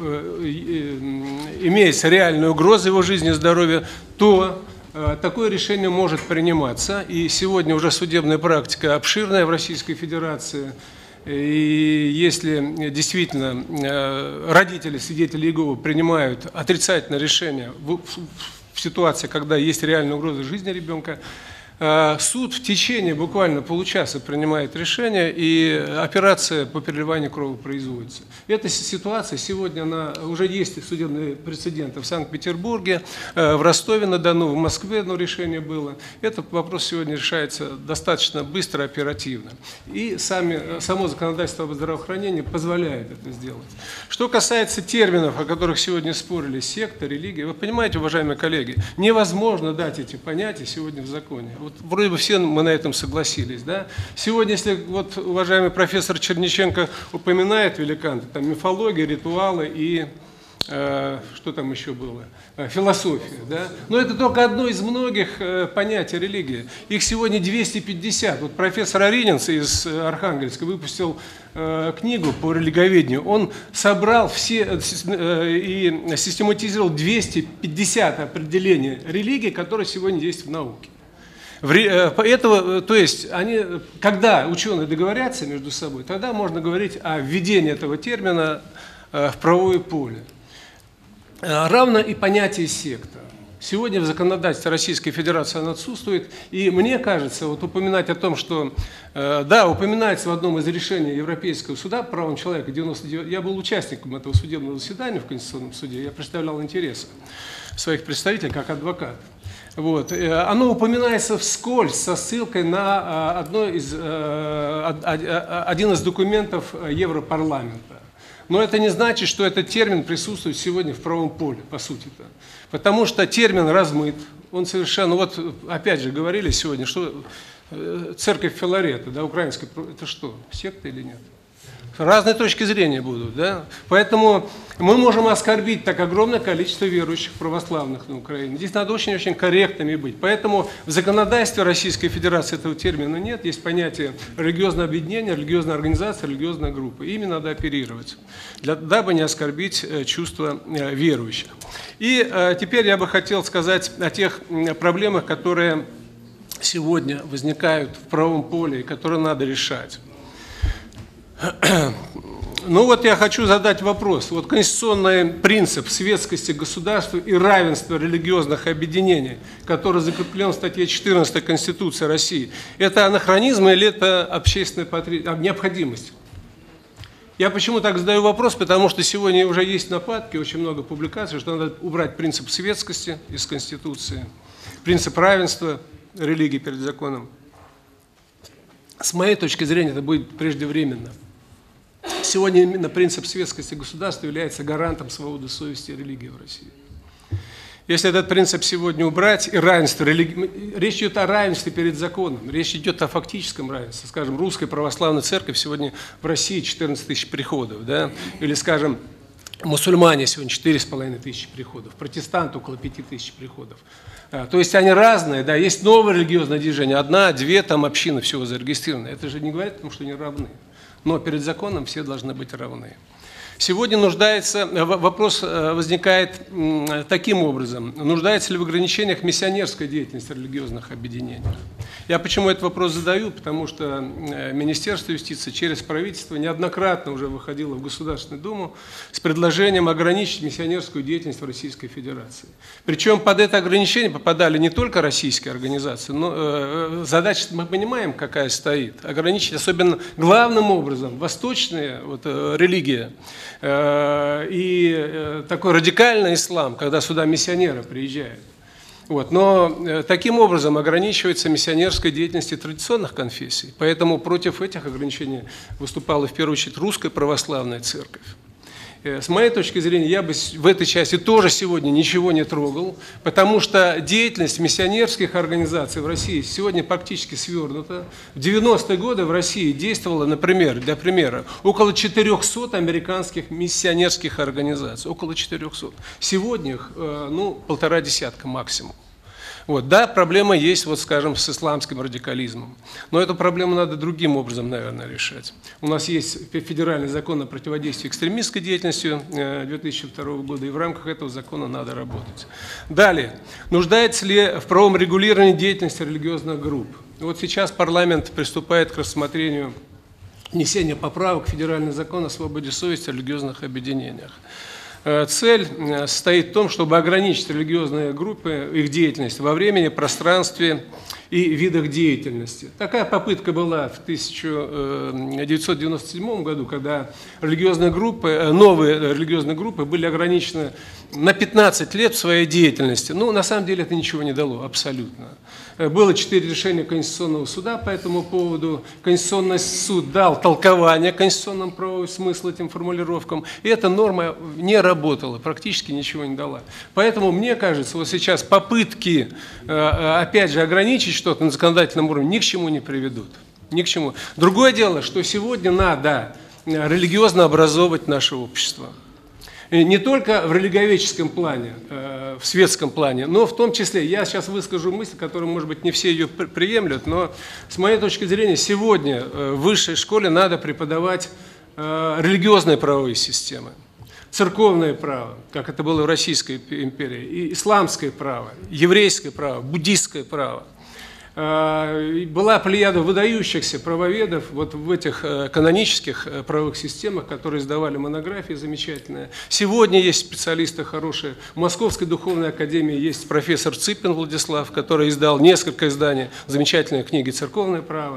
имеется реальная угроза его жизни и здоровью, то такое решение может приниматься. И сегодня уже судебная практика обширная в Российской Федерации. И если действительно родители свидетелей Иеговы принимают отрицательное решение в ситуации, когда есть реальная угроза жизни ребенка, суд в течение буквально получаса принимает решение, и операция по переливанию крови производится. Эта ситуация сегодня, она уже есть судебные прецеденты в Санкт-Петербурге, в Ростове-на-Дону, в Москве одно решение было. Этот вопрос сегодня решается достаточно быстро, оперативно. И само законодательство об здравоохранении позволяет это сделать. Что касается терминов, о которых сегодня спорили, секта, религия, вы понимаете, уважаемые коллеги, невозможно дать эти понятия сегодня в законе. Вот вроде бы все мы на этом согласились, да? Сегодня, если вот уважаемый профессор Черниченко упоминает великанты, там мифология, ритуалы и что там еще было? Философия, да? Но это только одно из многих понятий религии. Их сегодня 250. Вот профессор Арининц из Архангельска выпустил книгу по религоведению. Он собрал все и систематизировал 250 определений религии, которые сегодня есть в науке. То есть, когда ученые договорятся между собой, тогда можно говорить о введении этого термина в правовое поле. Равно и понятие секта. Сегодня в законодательстве Российской Федерации оно отсутствует, и мне кажется, вот упоминать о том, что, да, упоминается в одном из решений Европейского суда по правам человека, 99, я был участником этого судебного заседания в Конституционном суде, я представлял интересы своих представителей как адвокат. Вот. Оно упоминается вскользь со ссылкой на один из документов Европарламента. Но это не значит, что этот термин присутствует сегодня в правом поле, по сути-то. Потому что термин размыт, он совершенно, вот опять же говорили сегодня, что церковь Филарета, да, украинская, это что, секта или нет? Разные точки зрения будут, да? Поэтому мы можем оскорбить так огромное количество верующих православных на Украине. Здесь надо очень-очень корректными быть. Поэтому в законодательстве Российской Федерации этого термина нет. Есть понятие религиозное объединение, религиозная организация, религиозная группа. Ими надо оперировать, дабы не оскорбить чувства верующих. И теперь я бы хотел сказать о тех проблемах, которые сегодня возникают в правом поле и которые надо решать. Ну вот я хочу задать вопрос. Вот конституционный принцип светскости государства и равенства религиозных объединений, который закреплен в статье 14 Конституции России, это анахронизм или это общественная необходимость? Я почему так задаю вопрос? Потому что сегодня уже есть нападки, очень много публикаций, что надо убрать принцип светскости из Конституции, принцип равенства религии перед законом. С моей точки зрения, это будет преждевременно. Сегодня именно принцип светскости государства является гарантом свободы совести и религии в России. Если этот принцип сегодня убрать, и равенство, речь идет о равенстве перед законом, речь идет о фактическом равенстве. Скажем, Русская Православная Церковь сегодня в России 14 тысяч приходов, да? Или, скажем, мусульмане сегодня 4,5 тысячи приходов, протестанты около 5 тысяч приходов. То есть они разные, да, есть новое религиозное движение, 1-2 там общины всего зарегистрированы. Это же не говорит о том, что они равны. Но перед законом все должны быть равны. Сегодня вопрос возникает таким образом. Нуждается ли в ограничениях миссионерская деятельность религиозных объединений? Я почему этот вопрос задаю? Потому что Министерство юстиции через правительство неоднократно уже выходило в Государственную Думу с предложением ограничить миссионерскую деятельность в Российской Федерации. Причем под это ограничение попадали не только российские организации, но задача, мы понимаем, какая стоит. Ограничить особенно главным образом восточные религии и такой радикальный ислам, когда сюда миссионеры приезжают. Но таким образом ограничивается миссионерская деятельность традиционных конфессий. Поэтому против этих ограничений выступала в первую очередь Русская Православная Церковь. С моей точки зрения, я бы в этой части тоже сегодня ничего не трогал, потому что деятельность миссионерских организаций в России сегодня практически свернута. В 90-е годы в России действовало, например, для примера, около 400 американских миссионерских организаций. Около 400. Сегодня их, полтора десятка максимум. Да, проблема есть, скажем, с исламским радикализмом. Но эту проблему надо другим образом, наверное, решать. У нас есть федеральный закон о противодействии экстремистской деятельности 2002 года, и в рамках этого закона надо работать. Далее. Нуждается ли в правовом регулировании деятельности религиозных групп? Сейчас парламент приступает к рассмотрению внесения поправок в федеральный закон о свободе совести в религиозных объединениях. Цель состоит в том, чтобы ограничить религиозные группы, их деятельность во времени, пространстве и видах деятельности. Такая попытка была в 1997 году, когда новые религиозные группы были ограничены на 15 лет в своей деятельности. На самом деле это ничего не дало, абсолютно. Было 4 решения Конституционного суда по этому поводу. Конституционный суд дал толкование конституционного правового смысла этим формулировкам, и эта норма не работала, практически ничего не дала. Поэтому, мне кажется, сейчас попытки, опять же, ограничить что-то на законодательном уровне ни к чему не приведут. Ни к чему. Другое дело, что сегодня надо религиозно образовывать наше общество. И не только в религиоведческом плане, в светском плане, но в том числе, я сейчас выскажу мысль, которую, может быть, не все ее приемлют, но с моей точки зрения, сегодня в высшей школе надо преподавать религиозные правовые системы. Церковное право, как это было в Российской империи, и исламское право, еврейское право, буддийское право. Была плеяда выдающихся правоведов в этих канонических правовых системах, которые издавали монографии замечательные. Сегодня есть специалисты хорошие. В Московской духовной академии есть профессор Цыпин Владислав, который издал несколько изданий замечательной книги «Церковное право».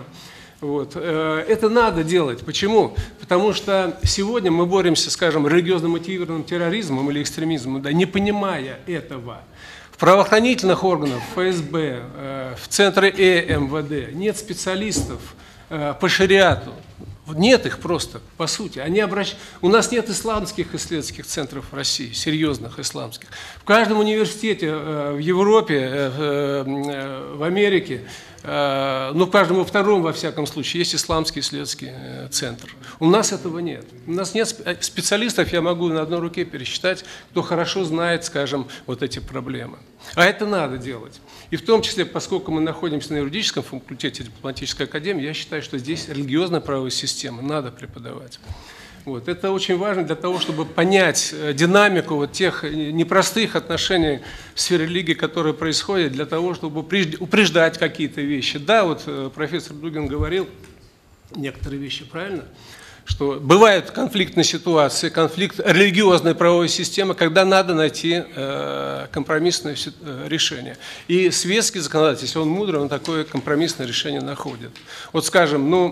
Это надо делать. Почему? Потому что сегодня мы боремся, скажем, религиозно мотивированным терроризмом или экстремизмом, не понимая этого. В правоохранительных органах, ФСБ, в центре МВД нет специалистов по шариату. Нет их просто, по сути. У нас нет исламских исследовательских центров в России, серьезных исламских. В каждом университете в Европе, в Америке, в каждом втором, во всяком случае, есть исламский исследовательский центр. У нас этого нет. У нас нет специалистов, я могу на одной руке пересчитать, кто хорошо знает, скажем, эти проблемы. А это надо делать. И в том числе, поскольку мы находимся на юридическом факультете дипломатической академии, я считаю, что здесь религиозная правовая система надо преподавать. Это очень важно для того, чтобы понять динамику тех непростых отношений в сфере религии, которые происходят, для того, чтобы упреждать какие-то вещи. Да, профессор Дугин говорил некоторые вещи правильно, что бывают конфликтные ситуации, конфликт религиозной правовой системы, когда надо найти компромиссное решение. И светский законодатель, если он мудрый, он такое компромиссное решение находит. Скажем,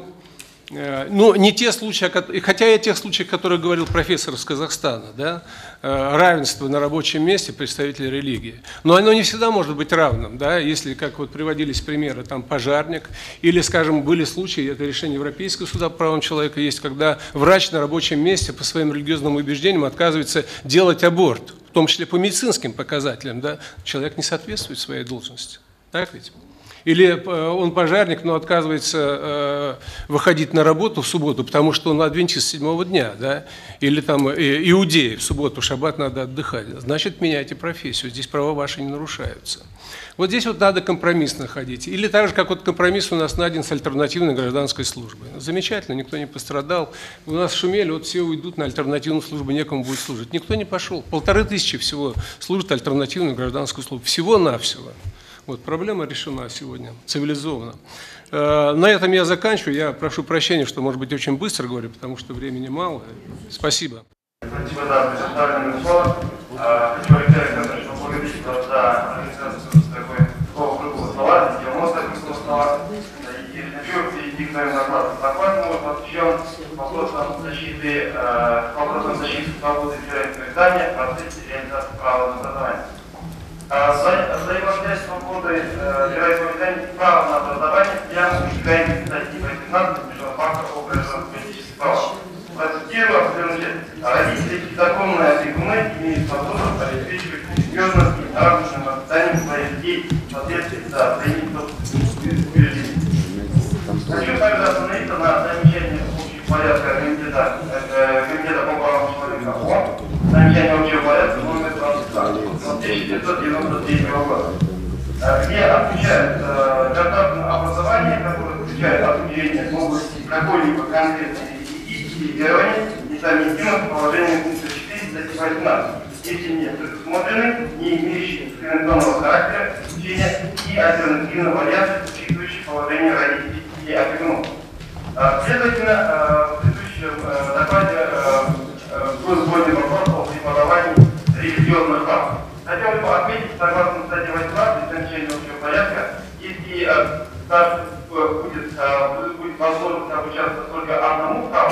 не те случаи, хотя и тех случаев, о которых говорил профессор из Казахстана, да, равенство на рабочем месте представителей религии. Но оно не всегда может быть равным, да, если, как приводились примеры, пожарник, или, скажем, были случаи, это решение Европейского суда по правам человека есть, когда врач на рабочем месте по своим религиозным убеждениям отказывается делать аборт, в том числе по медицинским показателям, да, человек не соответствует своей должности. Так ведь? Или он пожарник, но отказывается выходить на работу в субботу, потому что он адвентист седьмого дня, да? Или там иудеи в субботу, в шаббат надо отдыхать. Значит, меняйте профессию, здесь права ваши не нарушаются. Вот здесь вот надо компромисс находить. Или так же, как вот компромисс у нас найден с альтернативной гражданской службой. Замечательно, никто не пострадал. У нас шумели, вот все уйдут на альтернативную службу, некому будет служить. Никто не пошел. 1500 всего служит альтернативную гражданскую службу. Всего-навсего. Вот, проблема решена сегодня, цивилизованно. На этом я заканчиваю. Я прошу прощения, что, может быть, очень быстро говорю, потому что времени мало. Спасибо. Спасибо за предоставленное слово. Хочу, Алексей Александрович, поблагодарить вас за организацию такого круглого стола, девяносто круглого стола. И хочу перейти к своему докладу. Доклад мой посвящен вопросам защиты свободы избирательного издания в процессе реализации права на образование. Взаимосвязь свободы избирательного издания и права на образование прямо вытекает из статьи 18 Международного пакта о гражданско-политических правах. Процитирую, родители и законные опекуны имеют свободу обеспечивать серьезность и нравственным воспитанием своих детей в соответствии с своими собственными убеждениями. Хочу также остановиться на замечании общего порядка Комитета по правам человека ООН, замечание общего порядка номер 22 1993 года, где отмечают государственное образование, которое включает обучение в области какой-либо конкретной верования, несовместимых с положением пункта 4 статьи 18, если не предусмотрены, не имеющие дискриминационного характера исключения и альтернативного варианта, учитывающих положение родителей и опекунов. Следовательно, в предыдущем докладе был вводен вопрос о преподавании религиозных прав. Хотел бы отметить, согласно статье 18 замечания общего порядка, если будет возможность обучаться только одному праву,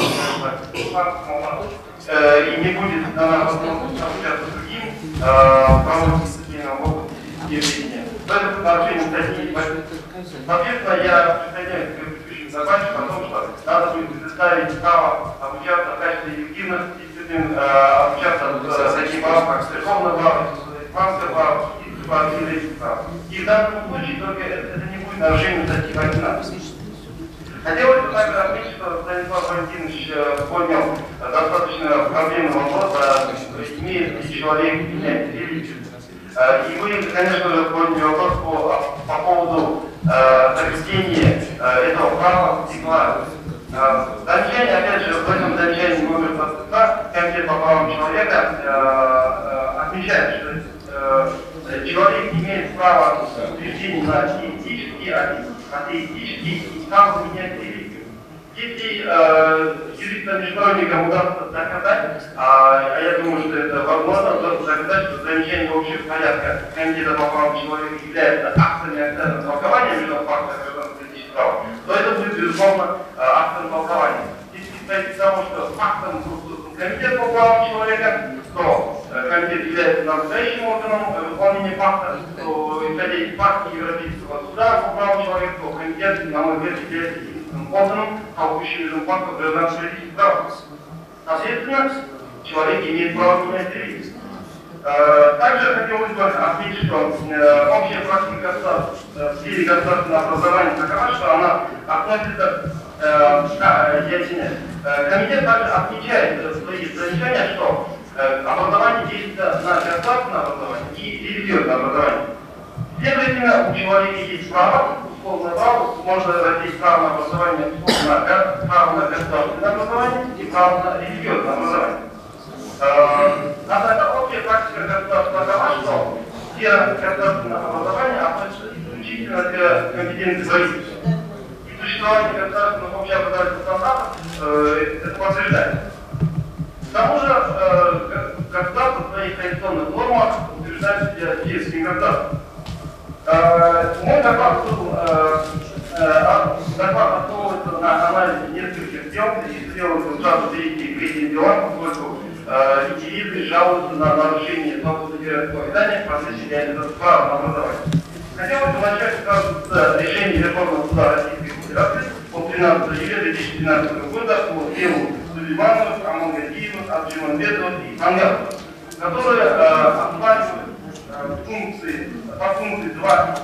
и не будет дана возможность обучаться другим правом дисциплинарного явления. В этом нарушении статьи, соответственно, я присоединяюсь к предыдущим докладчикам о том, что надо будет предоставить право обучаться в качестве эффективных дисциплин, обучаться в таких правах, как церковное право, исламское право и еврейское право. И в данном случае только это не будет нарушением статьи 18. Хотелось бы также отметить, что Станислав Валентинович поднял достаточно проблемный вопрос, имеет ли человек менять религию. И вы, конечно же, подняли вопрос по поводу соблюдения этого права в декларации. Замечание, опять же, в этом замечании номер 22 Комитет по правам человека отмечает, что человек имеет право утверждения на теистический, атеистический и право менять религию. Если юристам-международникам удастся доказать, а я думаю, что это возможно, доказать, что замечание общего порядка Комитета по правам человека является актами официального толкования Международного пакта о гражданско-политических правах, то это будет, безусловно, актом толкования. Если представить того, что актом Комитет по правам человека, то комитет является наблюдающим органом выполнения пакта, то исходя из пакта Европейского суда по правам человека, то комитет, на мой взгляд, является единственным органом, толкающим пакта гражданско-политических прав. Соответственно, человек имеет право менять религию. Также хотелось бы отметить, что общая практика в сфере государственного образования такова, что она относится, комитет также отмечает в своих замечаниях, что образование делится на государственное образование и религиозное образование. Следовательно, у человека есть право, условное право, можно разделить право на образование, право на государственное образование и право на религиозное образование. Однако общая практика государства такова, что сфера государственного образования относится исключительно к компетенции правительства. И существование государственных общеобразовательных стандартов это подтверждает. К тому же государство в своих конституционных нормах утверждает себя сельским государством. Мой доклад основывается на анализе нескольких дел, и сделал сразу третий дела, поскольку индивиды жалуются на нарушение свободы избирательного издания в процессе реализации права на образование. Хотелось бы начать сразу с решения Верховного суда Российской Федерации от 13 июля 2012 года по делу Сулейманова, Амангадиева, Абджиманбетова и Ангарова, которые оспаривают по функции 2 и 3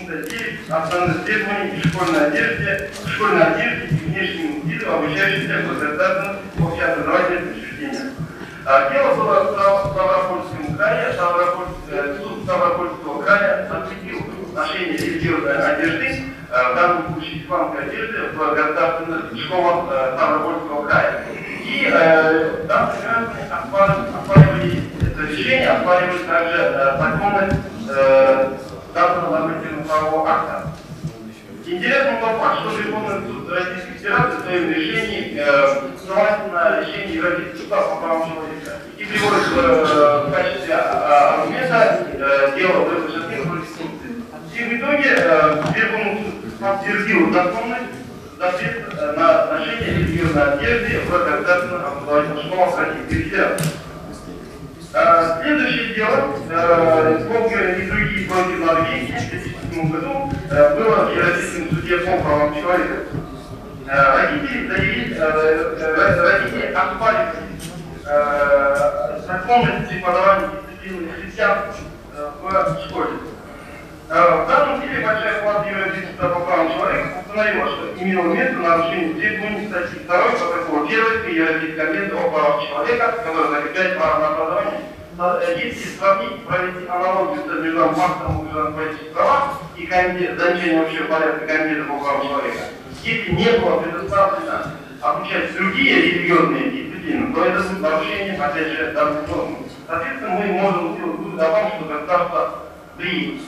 9 основных требований к школьной одежде и внешнему виду обучающихся в государственных общеобразовательных учреждениях. Дело было в Ставропольском крае, суд Ставропольского края запретил ношение религиозной одежды, в данном случае исламской одежды, в государственных школах Ставропольского края. И там граждане оспаривали это решение, оспаривали также законность данного нормативно-правового акта. Интересный факт, что Верховный суд Российской Федерации в своем решении ссылается на решение Европейского суда по правам человека и приводит в качестве аргумента дело Брюсселя против Турции. И в итоге Верховный суд подтвердил законность запрет на ношение религиозной одежды в государственных образовательных школах Российской Федерации. Следующее дело, Болгар и другие против Норвегии в 2007 году было в Европейском суде по правам человека. Родители оспаривали законность преподавания дисциплины христианства в школе. В данном деле Большая палата Европейского суда по правам человека установила, что имело место нарушение требований статьи 2 протокола 1 Европейской конвенции о правах человека, которая закрепляет право на образование. Если сравнить, провести аналогию с международным фактом о гражданских правах и замечанием общего порядка Комитета по правам человека, если не было предоставлено обучать другие религиозные дисциплины, то это будет нарушение, опять же, данной нормы. Соответственно, мы можем сделать вывод о том, что государство при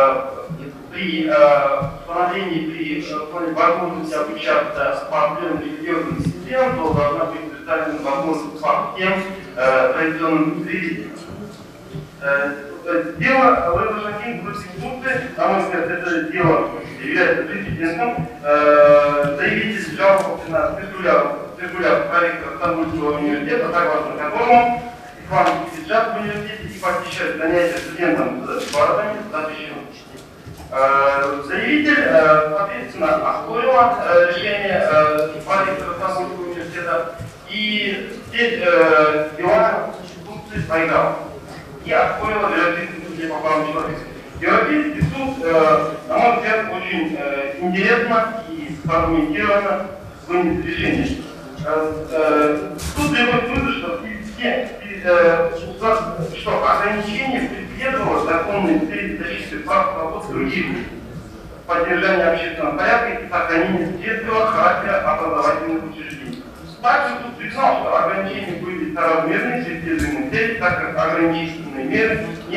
становлении, при возможности обучаться по определенным религиозным дисциплинам, то должна быть представлена возможность по тем традиционным религиям. Дело Левашакин в Конституции, на мой взгляд, это дело является прецедентом. Заявитель жаловался на циркуляр проекта Стамбульского университета, согласно которому исламский хиджаб в университете и посещать занятия студентам с бородами запрещено. Заявитель, соответственно, оспорила решение проректора Стамбульского университета, и здесь дела Конституции проиграла и оспорила в Европейском суде по правам человека. Европейский суд, на мой взгляд, очень интересно и аргументированно вынес решение. Суд требует вывода, что ограничение преследовало законные цели защиты прав свобод других, поддержания общественного порядка и сохранения среднего характера образовательных учреждений. Также суд признал, что ограничения были соразмерны с преследуемой целью, так как ограничительные меры не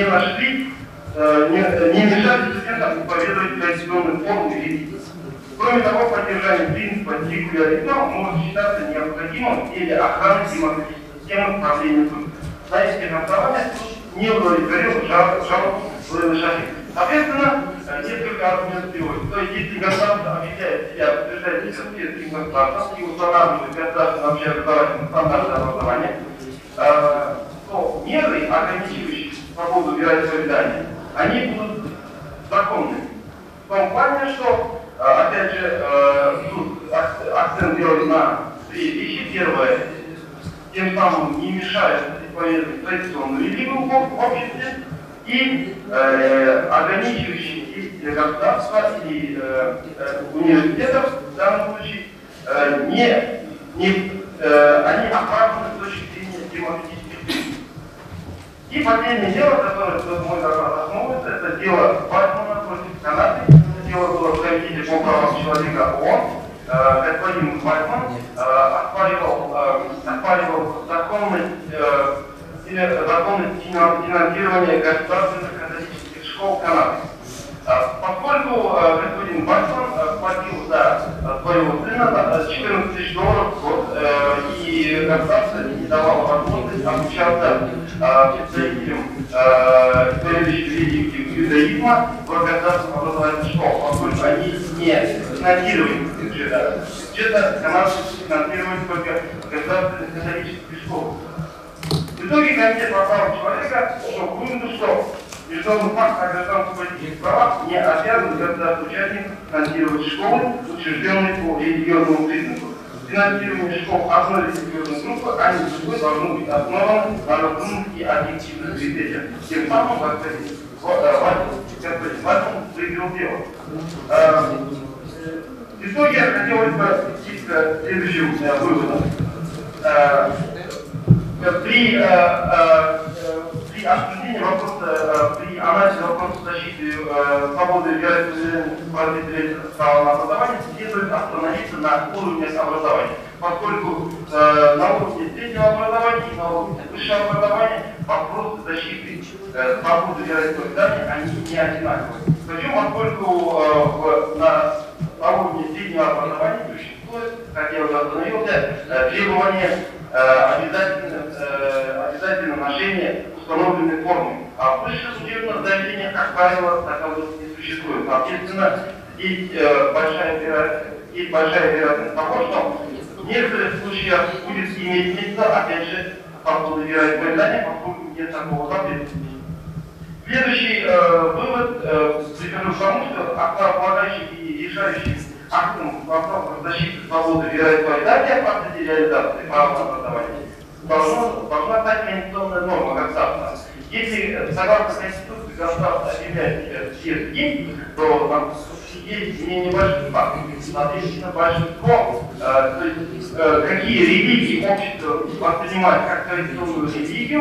мешали студентам исповедовать традиционную форму религии. Кроме того, поддержание принципа секуляризма может считаться необходимым или охраной демократической системы управления судом. На этих основаниях не удовлетворил жалобу Левашакина. Соответственно, несколько аргументов приводит. То есть, если государство объявляет себя, утверждает себя светским государством и устанавливает государственное общеобразовательное стандарты образования, то меры, ограничивающие свободу вероисповедания, они будут законны. В том плане, что, опять же, тут акцент делает на две вещи. Первое, тем самым не мешает исповедовать традиционную религию в обществе, и ограничивающие действия государства и университетов в данном случае они оправданы с точки зрения демократических принципов. И последнее дело, которое мой доклад основывается, это дело Вальтмана против Канады. Это дело было в Комитете по правам человека ООН. Господин Вальтман оспаривал законность финансирования государственных католических школ Канады. Поскольку господин Вальтман платил за своего сына $14 000 в год, и государство не давало возможность обучаться представителям исповедующих иудаизма в государственных образовательных школах, поскольку они не финансировали бюджета канадских, финансировали только государственных католических школ. В итоге Комитет по правам человека пришел к выводу, что международный пакт о гражданско-политических правах не обязан государству-участникам финансировать школы, учрежденные по религиозному признаку. Финансирование школ одной религиозной группы, а не другой, должно быть основано на разумных и объективных критериях. Тем самым, господин, поэтому выиграл дело. История хотелось бы идти к следующим выводам. При обсуждении вопроса, при анализе вопроса защиты свободы вероисповедания права на образование следует остановиться на уровне образования, поскольку на уровне среднего образования и на уровне высшего образования вопросы защиты свободы вероисповедания, они не одинаковые. Причем, поскольку на уровне среднего образования существует, как я уже остановился, требование обязательно ношения установленной формы. А в высших учебных заведениях, как правило, таковых не существует. Соответственно, есть большая вероятность того, что в некоторых случаях будет иметь место, опять же, свобода вероисповедания, поскольку нет такого запрета. Следующий вывод прихожу к тому, что основополагающим и решающим актом вопросов защиты свободы вероисповедания в процессе реализации права на образование должна стать конституционная норма государства. Если согласно Конституции государство объявляет себя светским, то там есть не небольшой факт. Соответственно, большинство, то есть какие религии общество воспринимает как традиционную религию,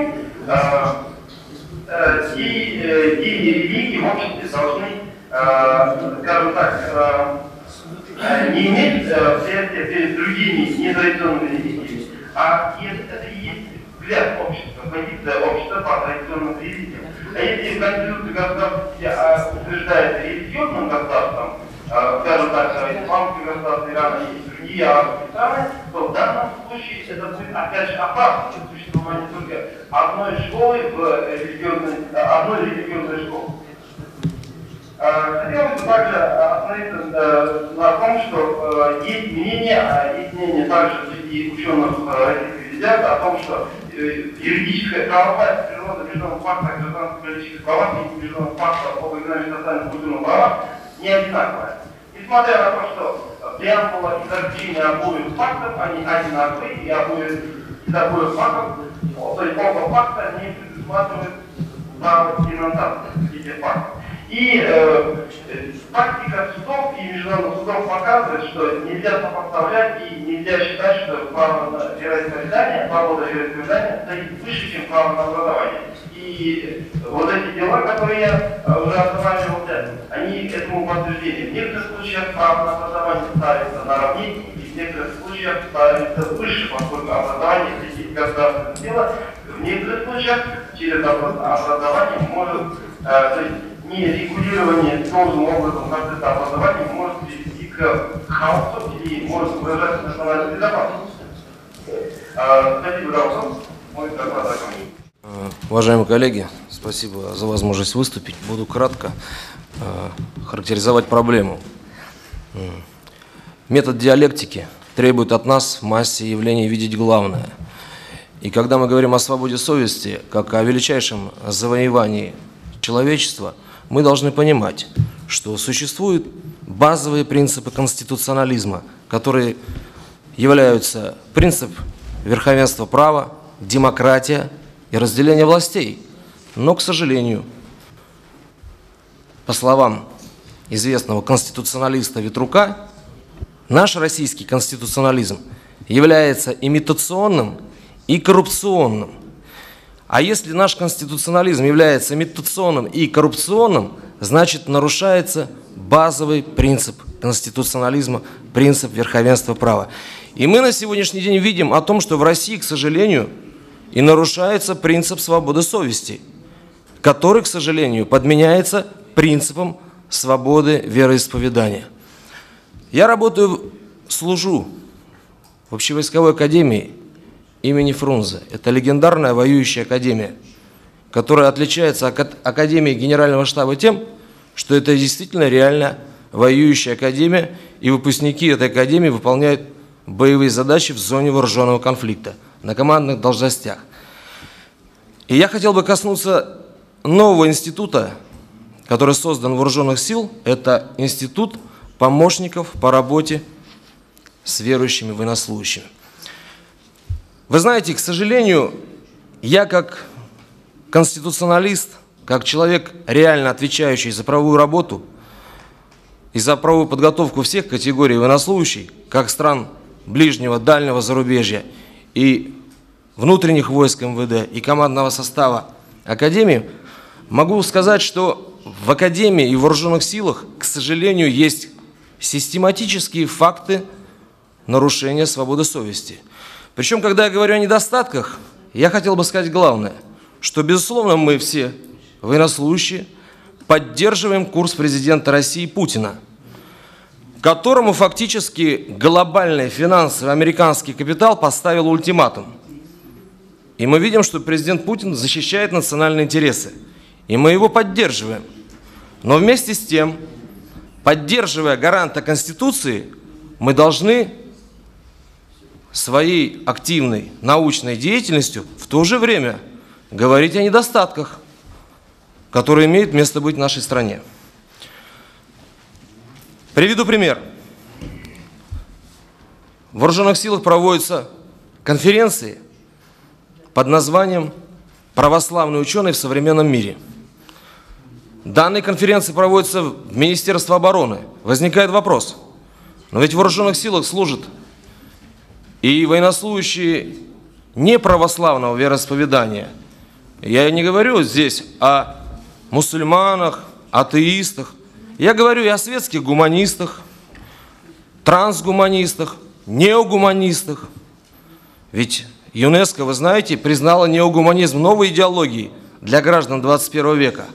те религии в обществе должны, скажем так, не иметь перед другими нетрадиционными религиями, а это и есть взгляд общества, позиция общества по традиционным религиям. А если Конституция государства утверждает религиозным государством, скажем так, исламское государство Ирана и другие арабские страны, то в данном случае это будет опять же опасно существование только одной школы одной религиозной школы. Хотелось бы также остановиться на том, что есть мнение также среди ученых Российской Федерации о том, что юридическая правовая природа международных фактов, гражданско-политических правах и международных фактов об экономических, социальных и культурных правах не одинаковая. Несмотря на то, что преамбула и заключение обоих фактов, они одинаковые, и из обоих фактов, то есть оба факта не предусматривают право денонсации этих фактов. И практика судов и международных судов показывает, что нельзя сопоставлять и нельзя считать, что право на вероисповедание, свобода вероисповедания стоит выше, чем право на образование. И вот эти дела, которые я уже останавливался, они этому подтверждение. В некоторых случаях право на образование ставится наравне, и в некоторых случаях ставится выше, поскольку образование здесь государственное дело. В некоторых случаях через образование может, то есть нерегулирование должным образом процесса образования может привести к хаосу и может угрожать национальной безопасности. Спасибо за вопрос. Мой доклад закончен. Уважаемые коллеги, спасибо за возможность выступить. Буду кратко характеризовать проблему. Метод диалектики требует от нас в массе явлений видеть главное. И когда мы говорим о свободе совести, как о величайшем завоевании человечества, мы должны понимать, что существуют базовые принципы конституционализма, которые являются принцип верховенства права, демократия и разделение властей. Но, к сожалению, по словам известного конституционалиста Ветрука, наш российский конституционализм является имитационным и коррупционным. А если наш конституционализм является имитационным и коррупционным, значит нарушается базовый принцип конституционализма, принцип верховенства права. И мы на сегодняшний день видим о том, что в России, к сожалению, и нарушается принцип свободы совести, который, к сожалению, подменяется принципом свободы вероисповедания. Я служу в общевойсковой академии имени Фрунзе. Это легендарная воюющая академия, которая отличается от академии Генерального штаба тем, что это действительно реально воюющая академия, и выпускники этой академии выполняют боевые задачи в зоне вооруженного конфликта на командных должностях. И я хотел бы коснуться нового института, который создан в вооруженных сил. Это институт помощников по работе с верующими военнослужащими. Вы знаете, к сожалению, я как конституционалист как человек, реально отвечающий за правовую работу и за правовую подготовку всех категорий военнослужащих, как стран ближнего, дальнего зарубежья и внутренних войск МВД и командного состава Академии, могу сказать, что в Академии и в Вооруженных силах, к сожалению, есть систематические факты нарушения свободы совести. Причем, когда я говорю о недостатках, я хотел бы сказать главное, что, безусловно, мы все, военнослужащие, поддерживаем курс президента России Путина, которому фактически глобальный финансовый американский капитал поставил ультиматум. И мы видим, что президент Путин защищает национальные интересы, и мы его поддерживаем. Но вместе с тем, поддерживая гаранта Конституции, мы должны своей активной научной деятельностью в то же время говорить о недостатках, которые имеют место быть в нашей стране. Приведу пример. В Вооруженных силах проводятся конференции под названием «Православные ученые в современном мире». Данные конференции проводятся в Министерстве обороны. Возникает вопрос, но ведь в Вооруженных силах служат и военнослужащие неправославного вероисповедания. Я не говорю здесь о мусульманах, атеистах. Я говорю и о светских гуманистах, трансгуманистах, неогуманистах. Ведь ЮНЕСКО, вы знаете, признала неогуманизм новой идеологией для граждан 21 века.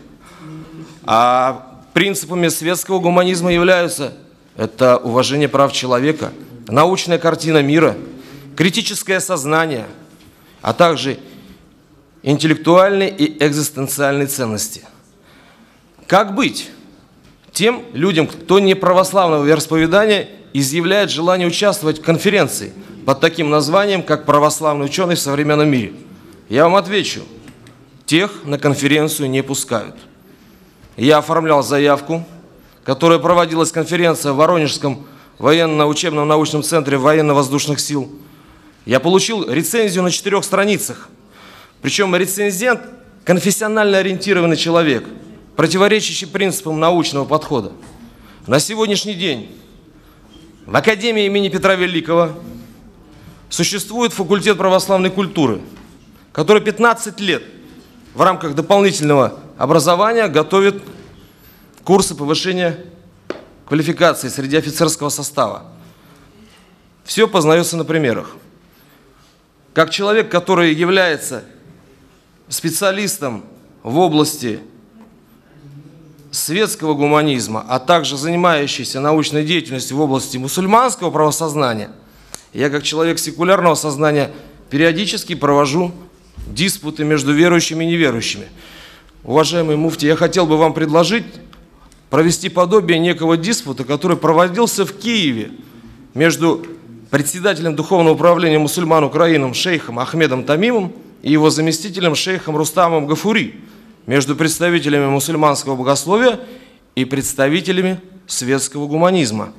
А принципами светского гуманизма являются это уважение прав человека, научная картина мира, критическое сознание, а также интеллектуальные и экзистенциальные ценности. Как быть тем людям, кто не православного вероисповедания, изъявляет желание участвовать в конференции под таким названием, как «Православный ученый в современном мире»? Я вам отвечу, тех на конференцию не пускают. Я оформлял заявку, которая проводилась конференция в Воронежском военно-учебном научном центре военно-воздушных сил. Я получил рецензию на 4 страницах. Причем рецензент – конфессионально ориентированный человек, противоречащий принципам научного подхода. На сегодняшний день в Академии имени Петра Великого существует факультет православной культуры, который 15 лет в рамках дополнительного образования готовит курсы повышения квалификации среди офицерского состава. Все познается на примерах. Как человек, который является специалистом в области светского гуманизма, а также занимающийся научной деятельностью в области мусульманского правосознания, я как человек секулярного сознания периодически провожу диспуты между верующими и неверующими. Уважаемый муфти, я хотел бы вам предложить провести подобие некого диспута, который проводился в Киеве между председателем Духовного управления мусульман Украины шейхом Ахмедом Тамимом и его заместителем шейхом Рустамом Гафури, между представителями мусульманского богословия и представителями светского гуманизма.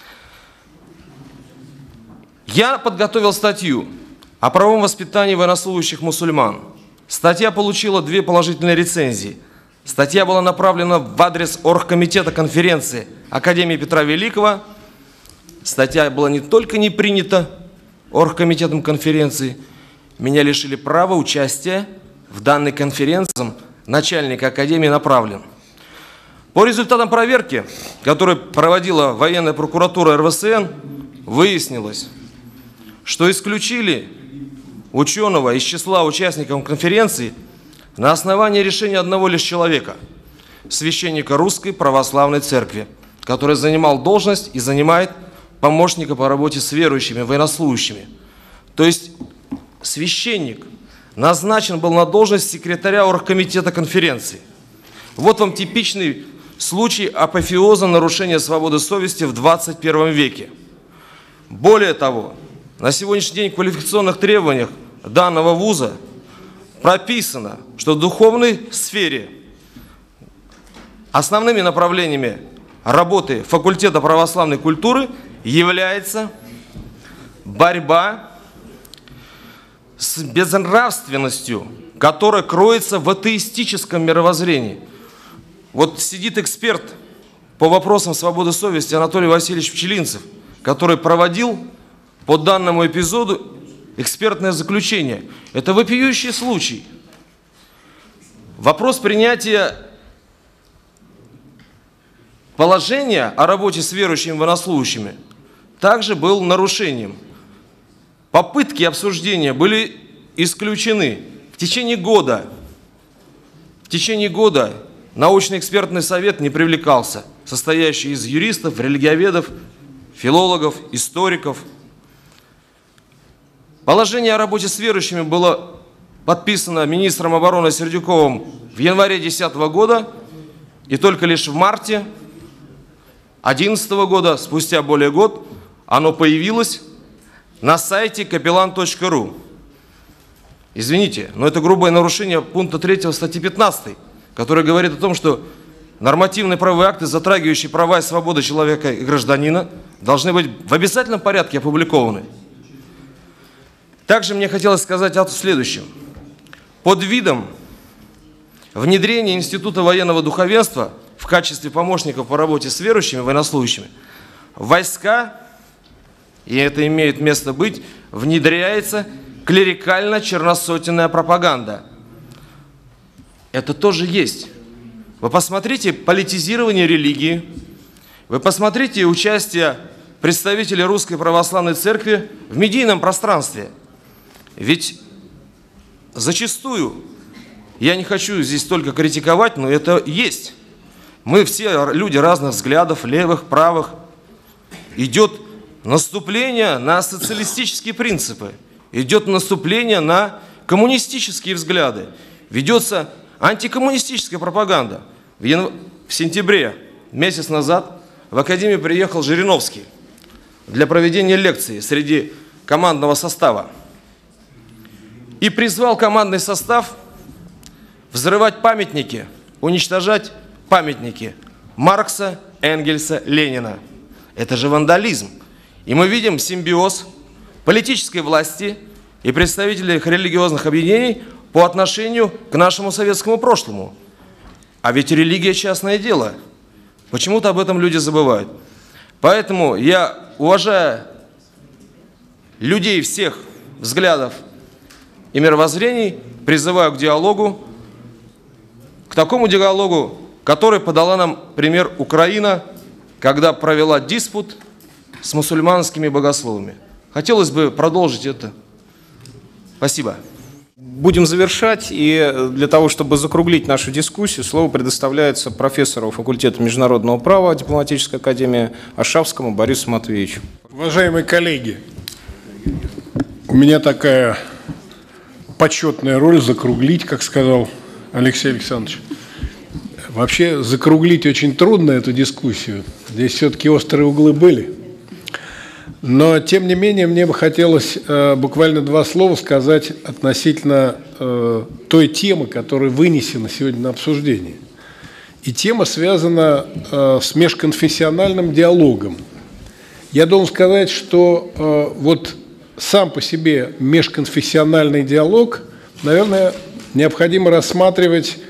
Я подготовил статью о правовом воспитании военнослужащих мусульман. Статья получила 2 положительные рецензии. Статья была направлена в адрес оргкомитета конференции Академии Петра Великого. Статья была не только не принята оргкомитетом конференции, меня лишили права участия в данной конференции. Начальник Академии направлен. По результатам проверки, которую проводила военная прокуратура РВСН, выяснилось, что исключили ученого из числа участников конференции на основании решения одного лишь человека, священника Русской Православной Церкви, который занимал должность и занимает помощника по работе с верующими, военнослужащими. То есть священник назначен был на должность секретаря оргкомитета конференции. Вот вам типичный случай апофеоза нарушения свободы совести в 21 веке. Более того, на сегодняшний день в квалификационных требованиях данного вуза прописано, что в духовной сфере основными направлениями работы факультета православной культуры является борьба с безнравственностью, которая кроется в атеистическом мировоззрении. Вот сидит эксперт по вопросам свободы совести Анатолий Васильевич Пчелинцев, который проводил по данному эпизоду экспертное заключение. Это вопиющий случай. Вопрос принятия положения о работе с верующими и военнослужащими также был нарушением. Попытки обсуждения были исключены. В течение года научно-экспертный совет не привлекался, состоящий из юристов, религиоведов, филологов, историков. Положение о работе с верующими было подписано министром обороны Сердюковым в январе 2010 года, и только лишь в марте 2011 года, спустя более года, оно появилось на сайте kapellan.ru. Извините, но это грубое нарушение пункта 3 статьи 15, который говорит о том, что нормативные правовые акты, затрагивающие права и свободы человека и гражданина, должны быть в обязательном порядке опубликованы. Также мне хотелось сказать о следующем. Под видом внедрения Института военного духовенства в качестве помощников по работе с верующими и военнослужащими войска, и это имеет место быть, внедряется клерикально-черносотенная пропаганда. Это тоже есть. Вы посмотрите политизирование религии, вы посмотрите участие представителей Русской Православной Церкви в медийном пространстве. Ведь зачастую, я не хочу здесь только критиковать, но это есть. Мы все люди разных взглядов, левых, правых. Идет наступление на социалистические принципы, идет наступление на коммунистические взгляды, ведется антикоммунистическая пропаганда. В сентябре, месяц назад, в Академию приехал Жириновский для проведения лекции среди командного состава и призвал командный состав взрывать памятники, уничтожать памятники Маркса, Энгельса, Ленина. Это же вандализм. И мы видим симбиоз политической власти и представителей религиозных объединений по отношению к нашему советскому прошлому. А ведь религия – частное дело. Почему-то об этом люди забывают. Поэтому я, уважая людей всех взглядов и мировоззрений, призываю к диалогу, к такому диалогу, который подала нам пример Украина, когда провела диспут с мусульманскими богословами. Хотелось бы продолжить это. Спасибо. Будем завершать, и для того, чтобы закруглить нашу дискуссию, слово предоставляется профессору факультета международного права Дипломатической академии Аршавскому Борису Матвеевичу. Уважаемые коллеги, у меня такая почетная роль закруглить, как сказал Алексей Александрович. Вообще закруглить очень трудно эту дискуссию. Здесь все-таки острые углы были. Но, тем не менее, мне бы хотелось буквально два слова сказать относительно той темы, которая вынесена сегодня на обсуждение. И тема связана с межконфессиональным диалогом. Я должен сказать, что вот сам по себе межконфессиональный диалог, наверное, необходимо рассматривать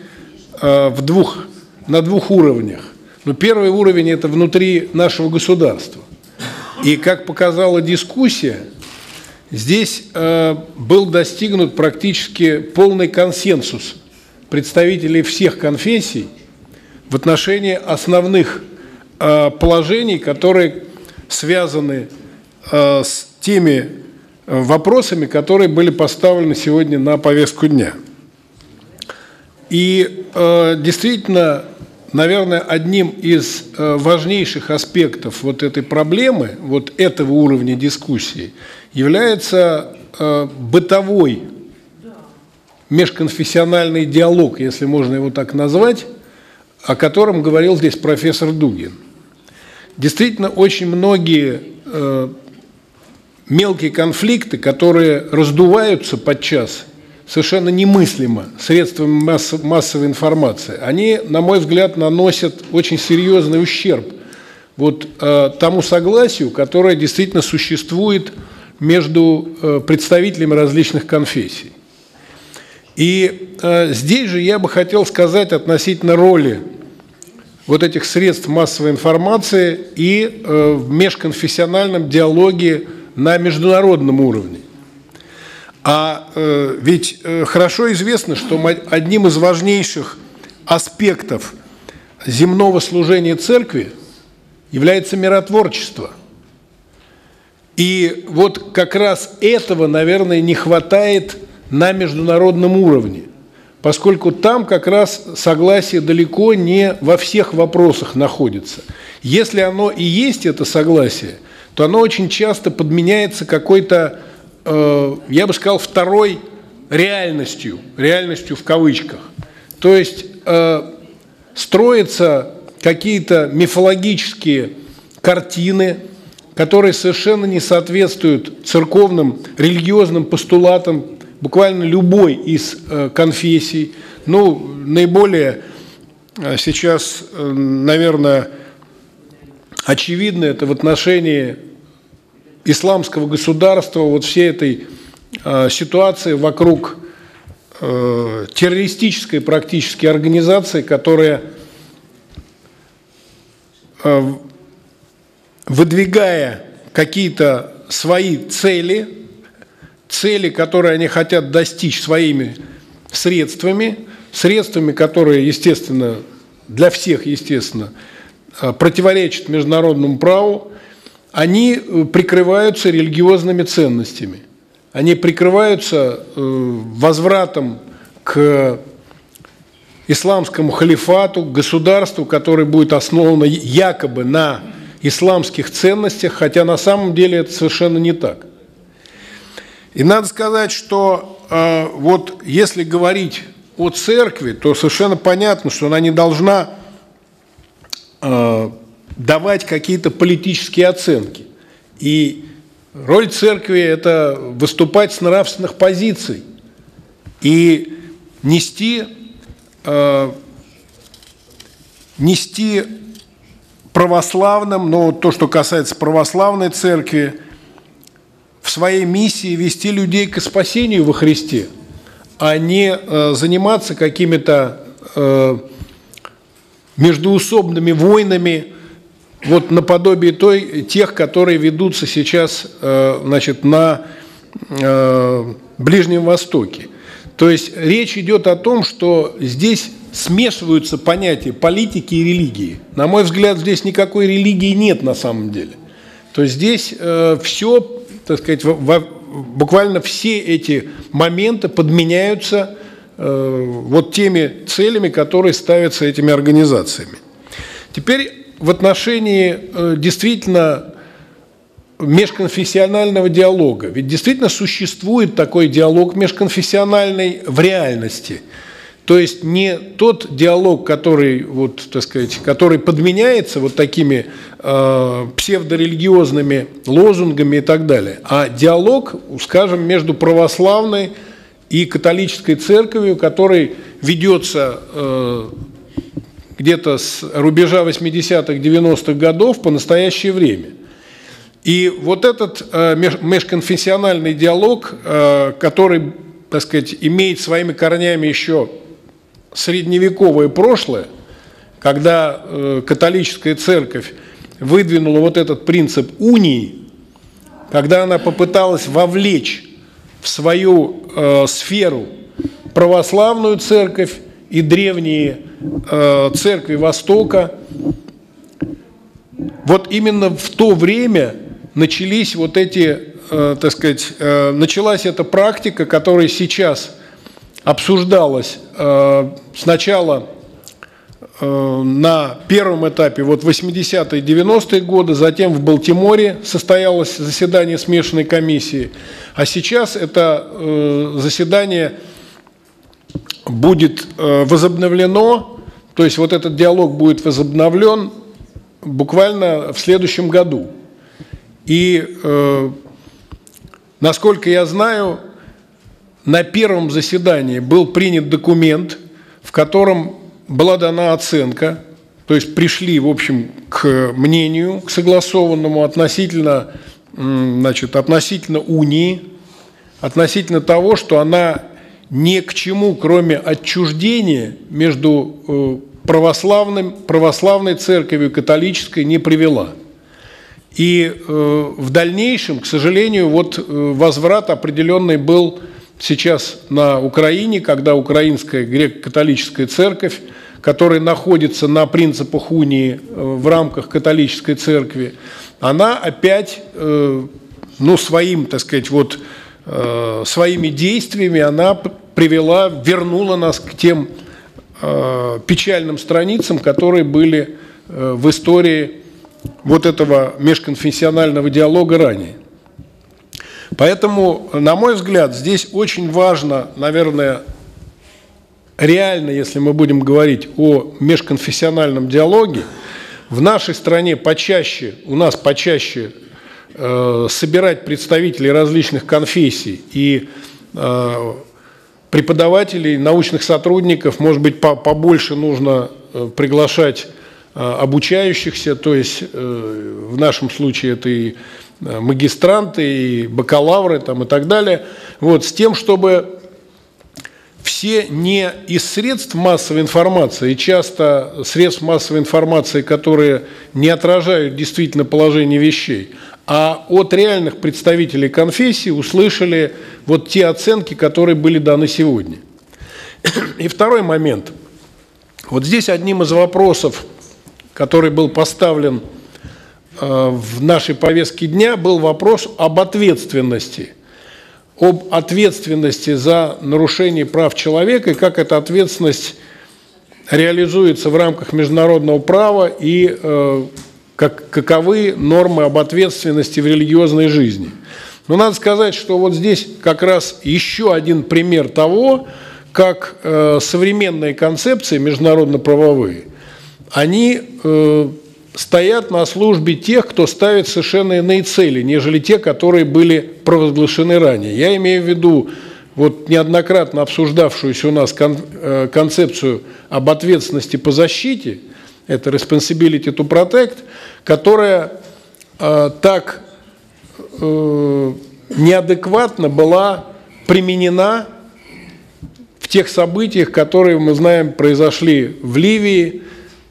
на двух уровнях. Но первый уровень – это внутри нашего государства. И, как показала дискуссия, здесь был достигнут практически полный консенсус представителей всех конфессий в отношении основных положений, которые связаны с теми вопросами, которые были поставлены сегодня на повестку дня. И действительно, наверное, одним из важнейших аспектов вот этой проблемы, вот этого уровня дискуссии, является бытовой межконфессиональный диалог, если можно его так назвать, о котором говорил здесь профессор Дугин. Действительно, очень многие мелкие конфликты, которые раздуваются подчас совершенно немыслимо средствами массовой информации, они, на мой взгляд, наносят очень серьезный ущерб вот тому согласию, которое действительно существует между представителями различных конфессий. И здесь же я бы хотел сказать относительно роли вот этих средств массовой информации и в межконфессиональном диалоге на международном уровне. Ведь хорошо известно, что одним из важнейших аспектов земного служения церкви является миротворчество. И вот как раз этого, наверное, не хватает на международном уровне, поскольку там как раз согласие далеко не во всех вопросах находится. Если оно и есть, это согласие, то оно очень часто подменяется какой-то, я бы сказал, второй реальностью в кавычках. То есть строятся какие-то мифологические картины, которые совершенно не соответствуют церковным, религиозным постулатам буквально любой из конфессий. Ну, наиболее сейчас, наверное, очевидно это в отношении исламского государства, вот всей этой ситуации вокруг террористической практически организации, которая, выдвигая какие-то свои цели, которые они хотят достичь своими средствами, которые, естественно, для всех, естественно, противоречат международному праву, они прикрываются религиозными ценностями. Они прикрываются возвратом к исламскому халифату, к государству, которое будет основано якобы на исламских ценностях, хотя на самом деле это совершенно не так. И надо сказать, что вот если говорить о церкви, то совершенно понятно, что она не должна давать какие-то политические оценки. И роль церкви – это выступать с нравственных позиций и нести православным, но то, что касается православной церкви, в своей миссии вести людей к спасению во Христе, а не заниматься какими-то междуусобными войнами, вот наподобие тех, которые ведутся сейчас, значит, на Ближнем Востоке. То есть речь идет о том, что здесь смешиваются понятия политики и религии. На мой взгляд, здесь никакой религии нет на самом деле. То есть здесь все, так сказать, буквально все эти моменты подменяются вот теми целями, которые ставятся этими организациями. Теперь в отношении действительно межконфессионального диалога. Ведь действительно существует такой диалог межконфессиональный в реальности. То есть не тот диалог, который, вот, так сказать, который подменяется вот такими псевдорелигиозными лозунгами и так далее, а диалог, скажем, между православной и католической церковью, который ведется где-то с рубежа 80-х, 90-х годов по настоящее время. И вот этот межконфессиональный диалог, который, так сказать, имеет своими корнями еще средневековое прошлое, когда католическая церковь выдвинула вот этот принцип унии, когда она попыталась вовлечь в свою сферу православную церковь и древние церкви Востока, вот именно в то время начались вот эти, так сказать, началась эта практика, которая сейчас обсуждалась сначала на первом этапе, вот 80-е, 90-е годы, затем в Балтиморе состоялось заседание смешанной комиссии, а сейчас это заседание будет возобновлено, то есть вот этот диалог будет возобновлен буквально в следующем году. И, насколько я знаю, на первом заседании был принят документ, в котором была дана оценка, то есть пришли, в общем, к мнению, к согласованному относительно значит, относительно унии, относительно того, что она ни к чему, кроме отчуждения между православной церковью и католической, не привела. И в дальнейшем, к сожалению, вот возврат определенный был сейчас на Украине, когда украинская греко-католическая церковь, которая находится на принципах унии в рамках католической церкви, она опять, своим, так сказать, вот своими действиями она вернула нас к тем печальным страницам, которые были в истории вот этого межконфессионального диалога ранее. Поэтому, на мой взгляд, здесь очень важно, наверное, реально, если мы будем говорить о межконфессиональном диалоге, в нашей стране у нас почаще собирать представителей различных конфессий и преподавателей, научных сотрудников, может быть, побольше нужно приглашать обучающихся, то есть в нашем случае это и магистранты, и бакалавры там, и так далее, вот, с тем, чтобы все не из средств массовой информации, и часто средств массовой информации, которые не отражают действительно положение вещей, а от реальных представителей конфессий услышали вот те оценки, которые были даны сегодня. И второй момент. Вот здесь одним из вопросов, который был поставлен в нашей повестке дня, был вопрос об ответственности за нарушение прав человека и как эта ответственность реализуется в рамках международного права и каковы нормы об ответственности в религиозной жизни. Но надо сказать, что вот здесь как раз еще один пример того, как современные концепции международно-правовые, они стоят на службе тех, кто ставит совершенно иные цели, нежели те, которые были провозглашены ранее. Я имею в виду вот неоднократно обсуждавшуюся у нас концепцию об ответственности по защите, это responsibility to protect, которая так неадекватно была применена в тех событиях, которые, мы знаем, произошли в Ливии,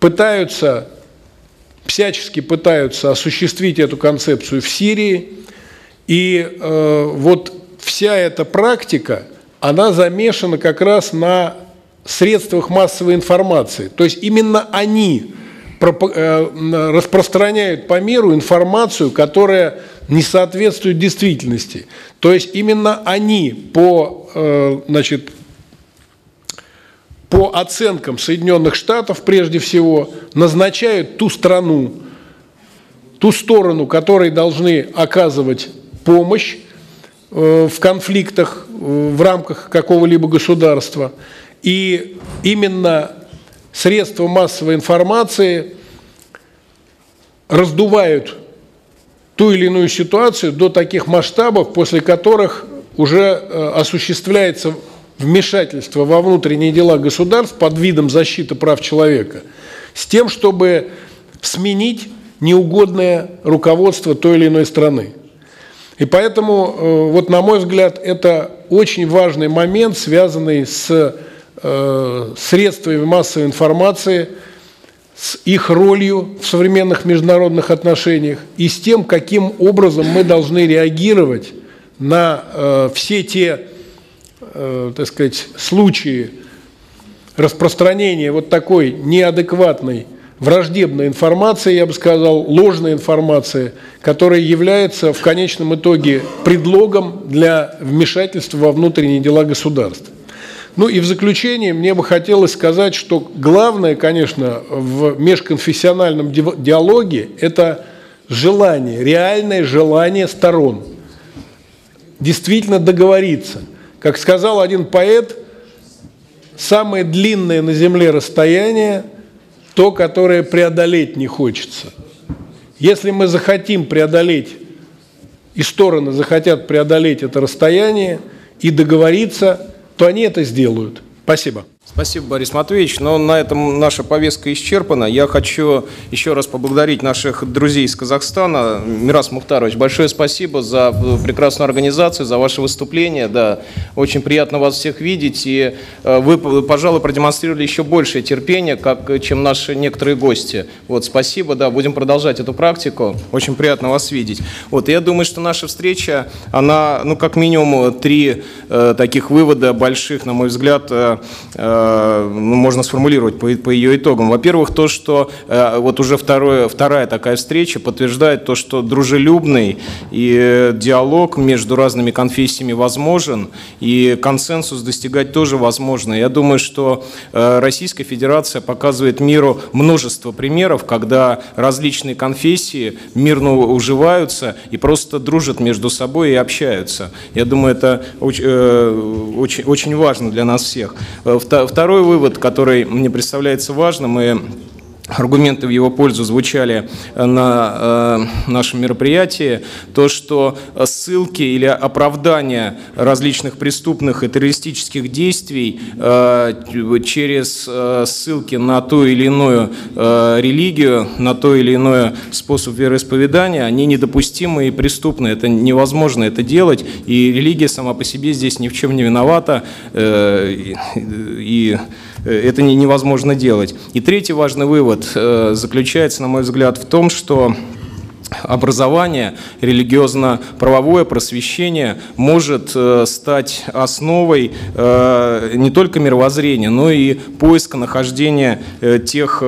всячески пытаются осуществить эту концепцию в Сирии. И вот вся эта практика, она замешана как раз на средствах массовой информации. То есть именно они распространяют по миру информацию, которая не соответствует действительности. То есть именно они по оценкам Соединенных Штатов, прежде всего, назначают ту сторону, которой должны оказывать помощь в конфликтах в рамках какого-либо государства. И именно средства массовой информации раздувают ту или иную ситуацию до таких масштабов, после которых уже осуществляется вмешательство во внутренние дела государств под видом защиты прав человека, с тем, чтобы сменить неугодное руководство той или иной страны. И поэтому, вот на мой взгляд, это очень важный момент, связанный с средствами массовой информации, с их ролью в современных международных отношениях и с тем, каким образом мы должны реагировать на все те, так сказать, случаи распространения вот такой неадекватной, враждебной информации, я бы сказал, ложной информации, которая является в конечном итоге предлогом для вмешательства во внутренние дела государства. Ну и в заключение мне бы хотелось сказать, что главное, конечно, в межконфессиональном диалоге – это желание, реальное желание сторон действительно договориться. Как сказал один поэт, самое длинное на земле расстояние – то, которое преодолеть не хочется. Если мы захотим преодолеть, и стороны захотят преодолеть это расстояние и договориться, то они это сделают. Спасибо. Спасибо, Борис Матвеевич. Но на этом наша повестка исчерпана. Я хочу еще раз поблагодарить наших друзей из Казахстана. Мирас Мухтарович, большое спасибо за прекрасную организацию, за ваше выступление. Да, очень приятно вас всех видеть. И вы, пожалуй, продемонстрировали еще большее терпение, чем наши некоторые гости. Вот, спасибо, да, будем продолжать эту практику. Очень приятно вас видеть. Вот, я думаю, что наша встреча, она, ну, как минимум, 3 таких вывода больших, на мой взгляд, можно сформулировать по ее итогам. Во-первых, то, что вот уже вторая такая встреча подтверждает то, что дружелюбный и диалог между разными конфессиями возможен, и консенсус достигать тоже возможно. Я думаю, что Российская Федерация показывает миру множество примеров, когда различные конфессии мирно уживаются и просто дружат между собой и общаются. Я думаю, это очень важно для нас всех. Второй вывод, который мне представляется важным, и аргументы в его пользу звучали на нашем мероприятии, то, что ссылки или оправдания различных преступных и террористических действий через ссылки на ту или иную религию, на то или иное способ вероисповедания, они недопустимы и преступны. Это невозможно это делать, и религия сама по себе здесь ни в чем не виновата, и это невозможно делать. И третий важный вывод заключается, на мой взгляд, в том, что образование, религиозно-правовое просвещение может стать основой не только мировоззрения, но и поиска нахождения тех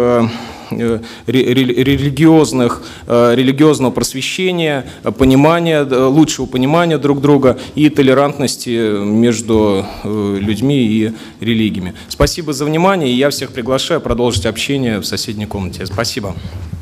религиозного просвещения, лучшего понимания друг друга и толерантности между людьми и религиями. Спасибо за внимание, и я всех приглашаю продолжить общение в соседней комнате. Спасибо.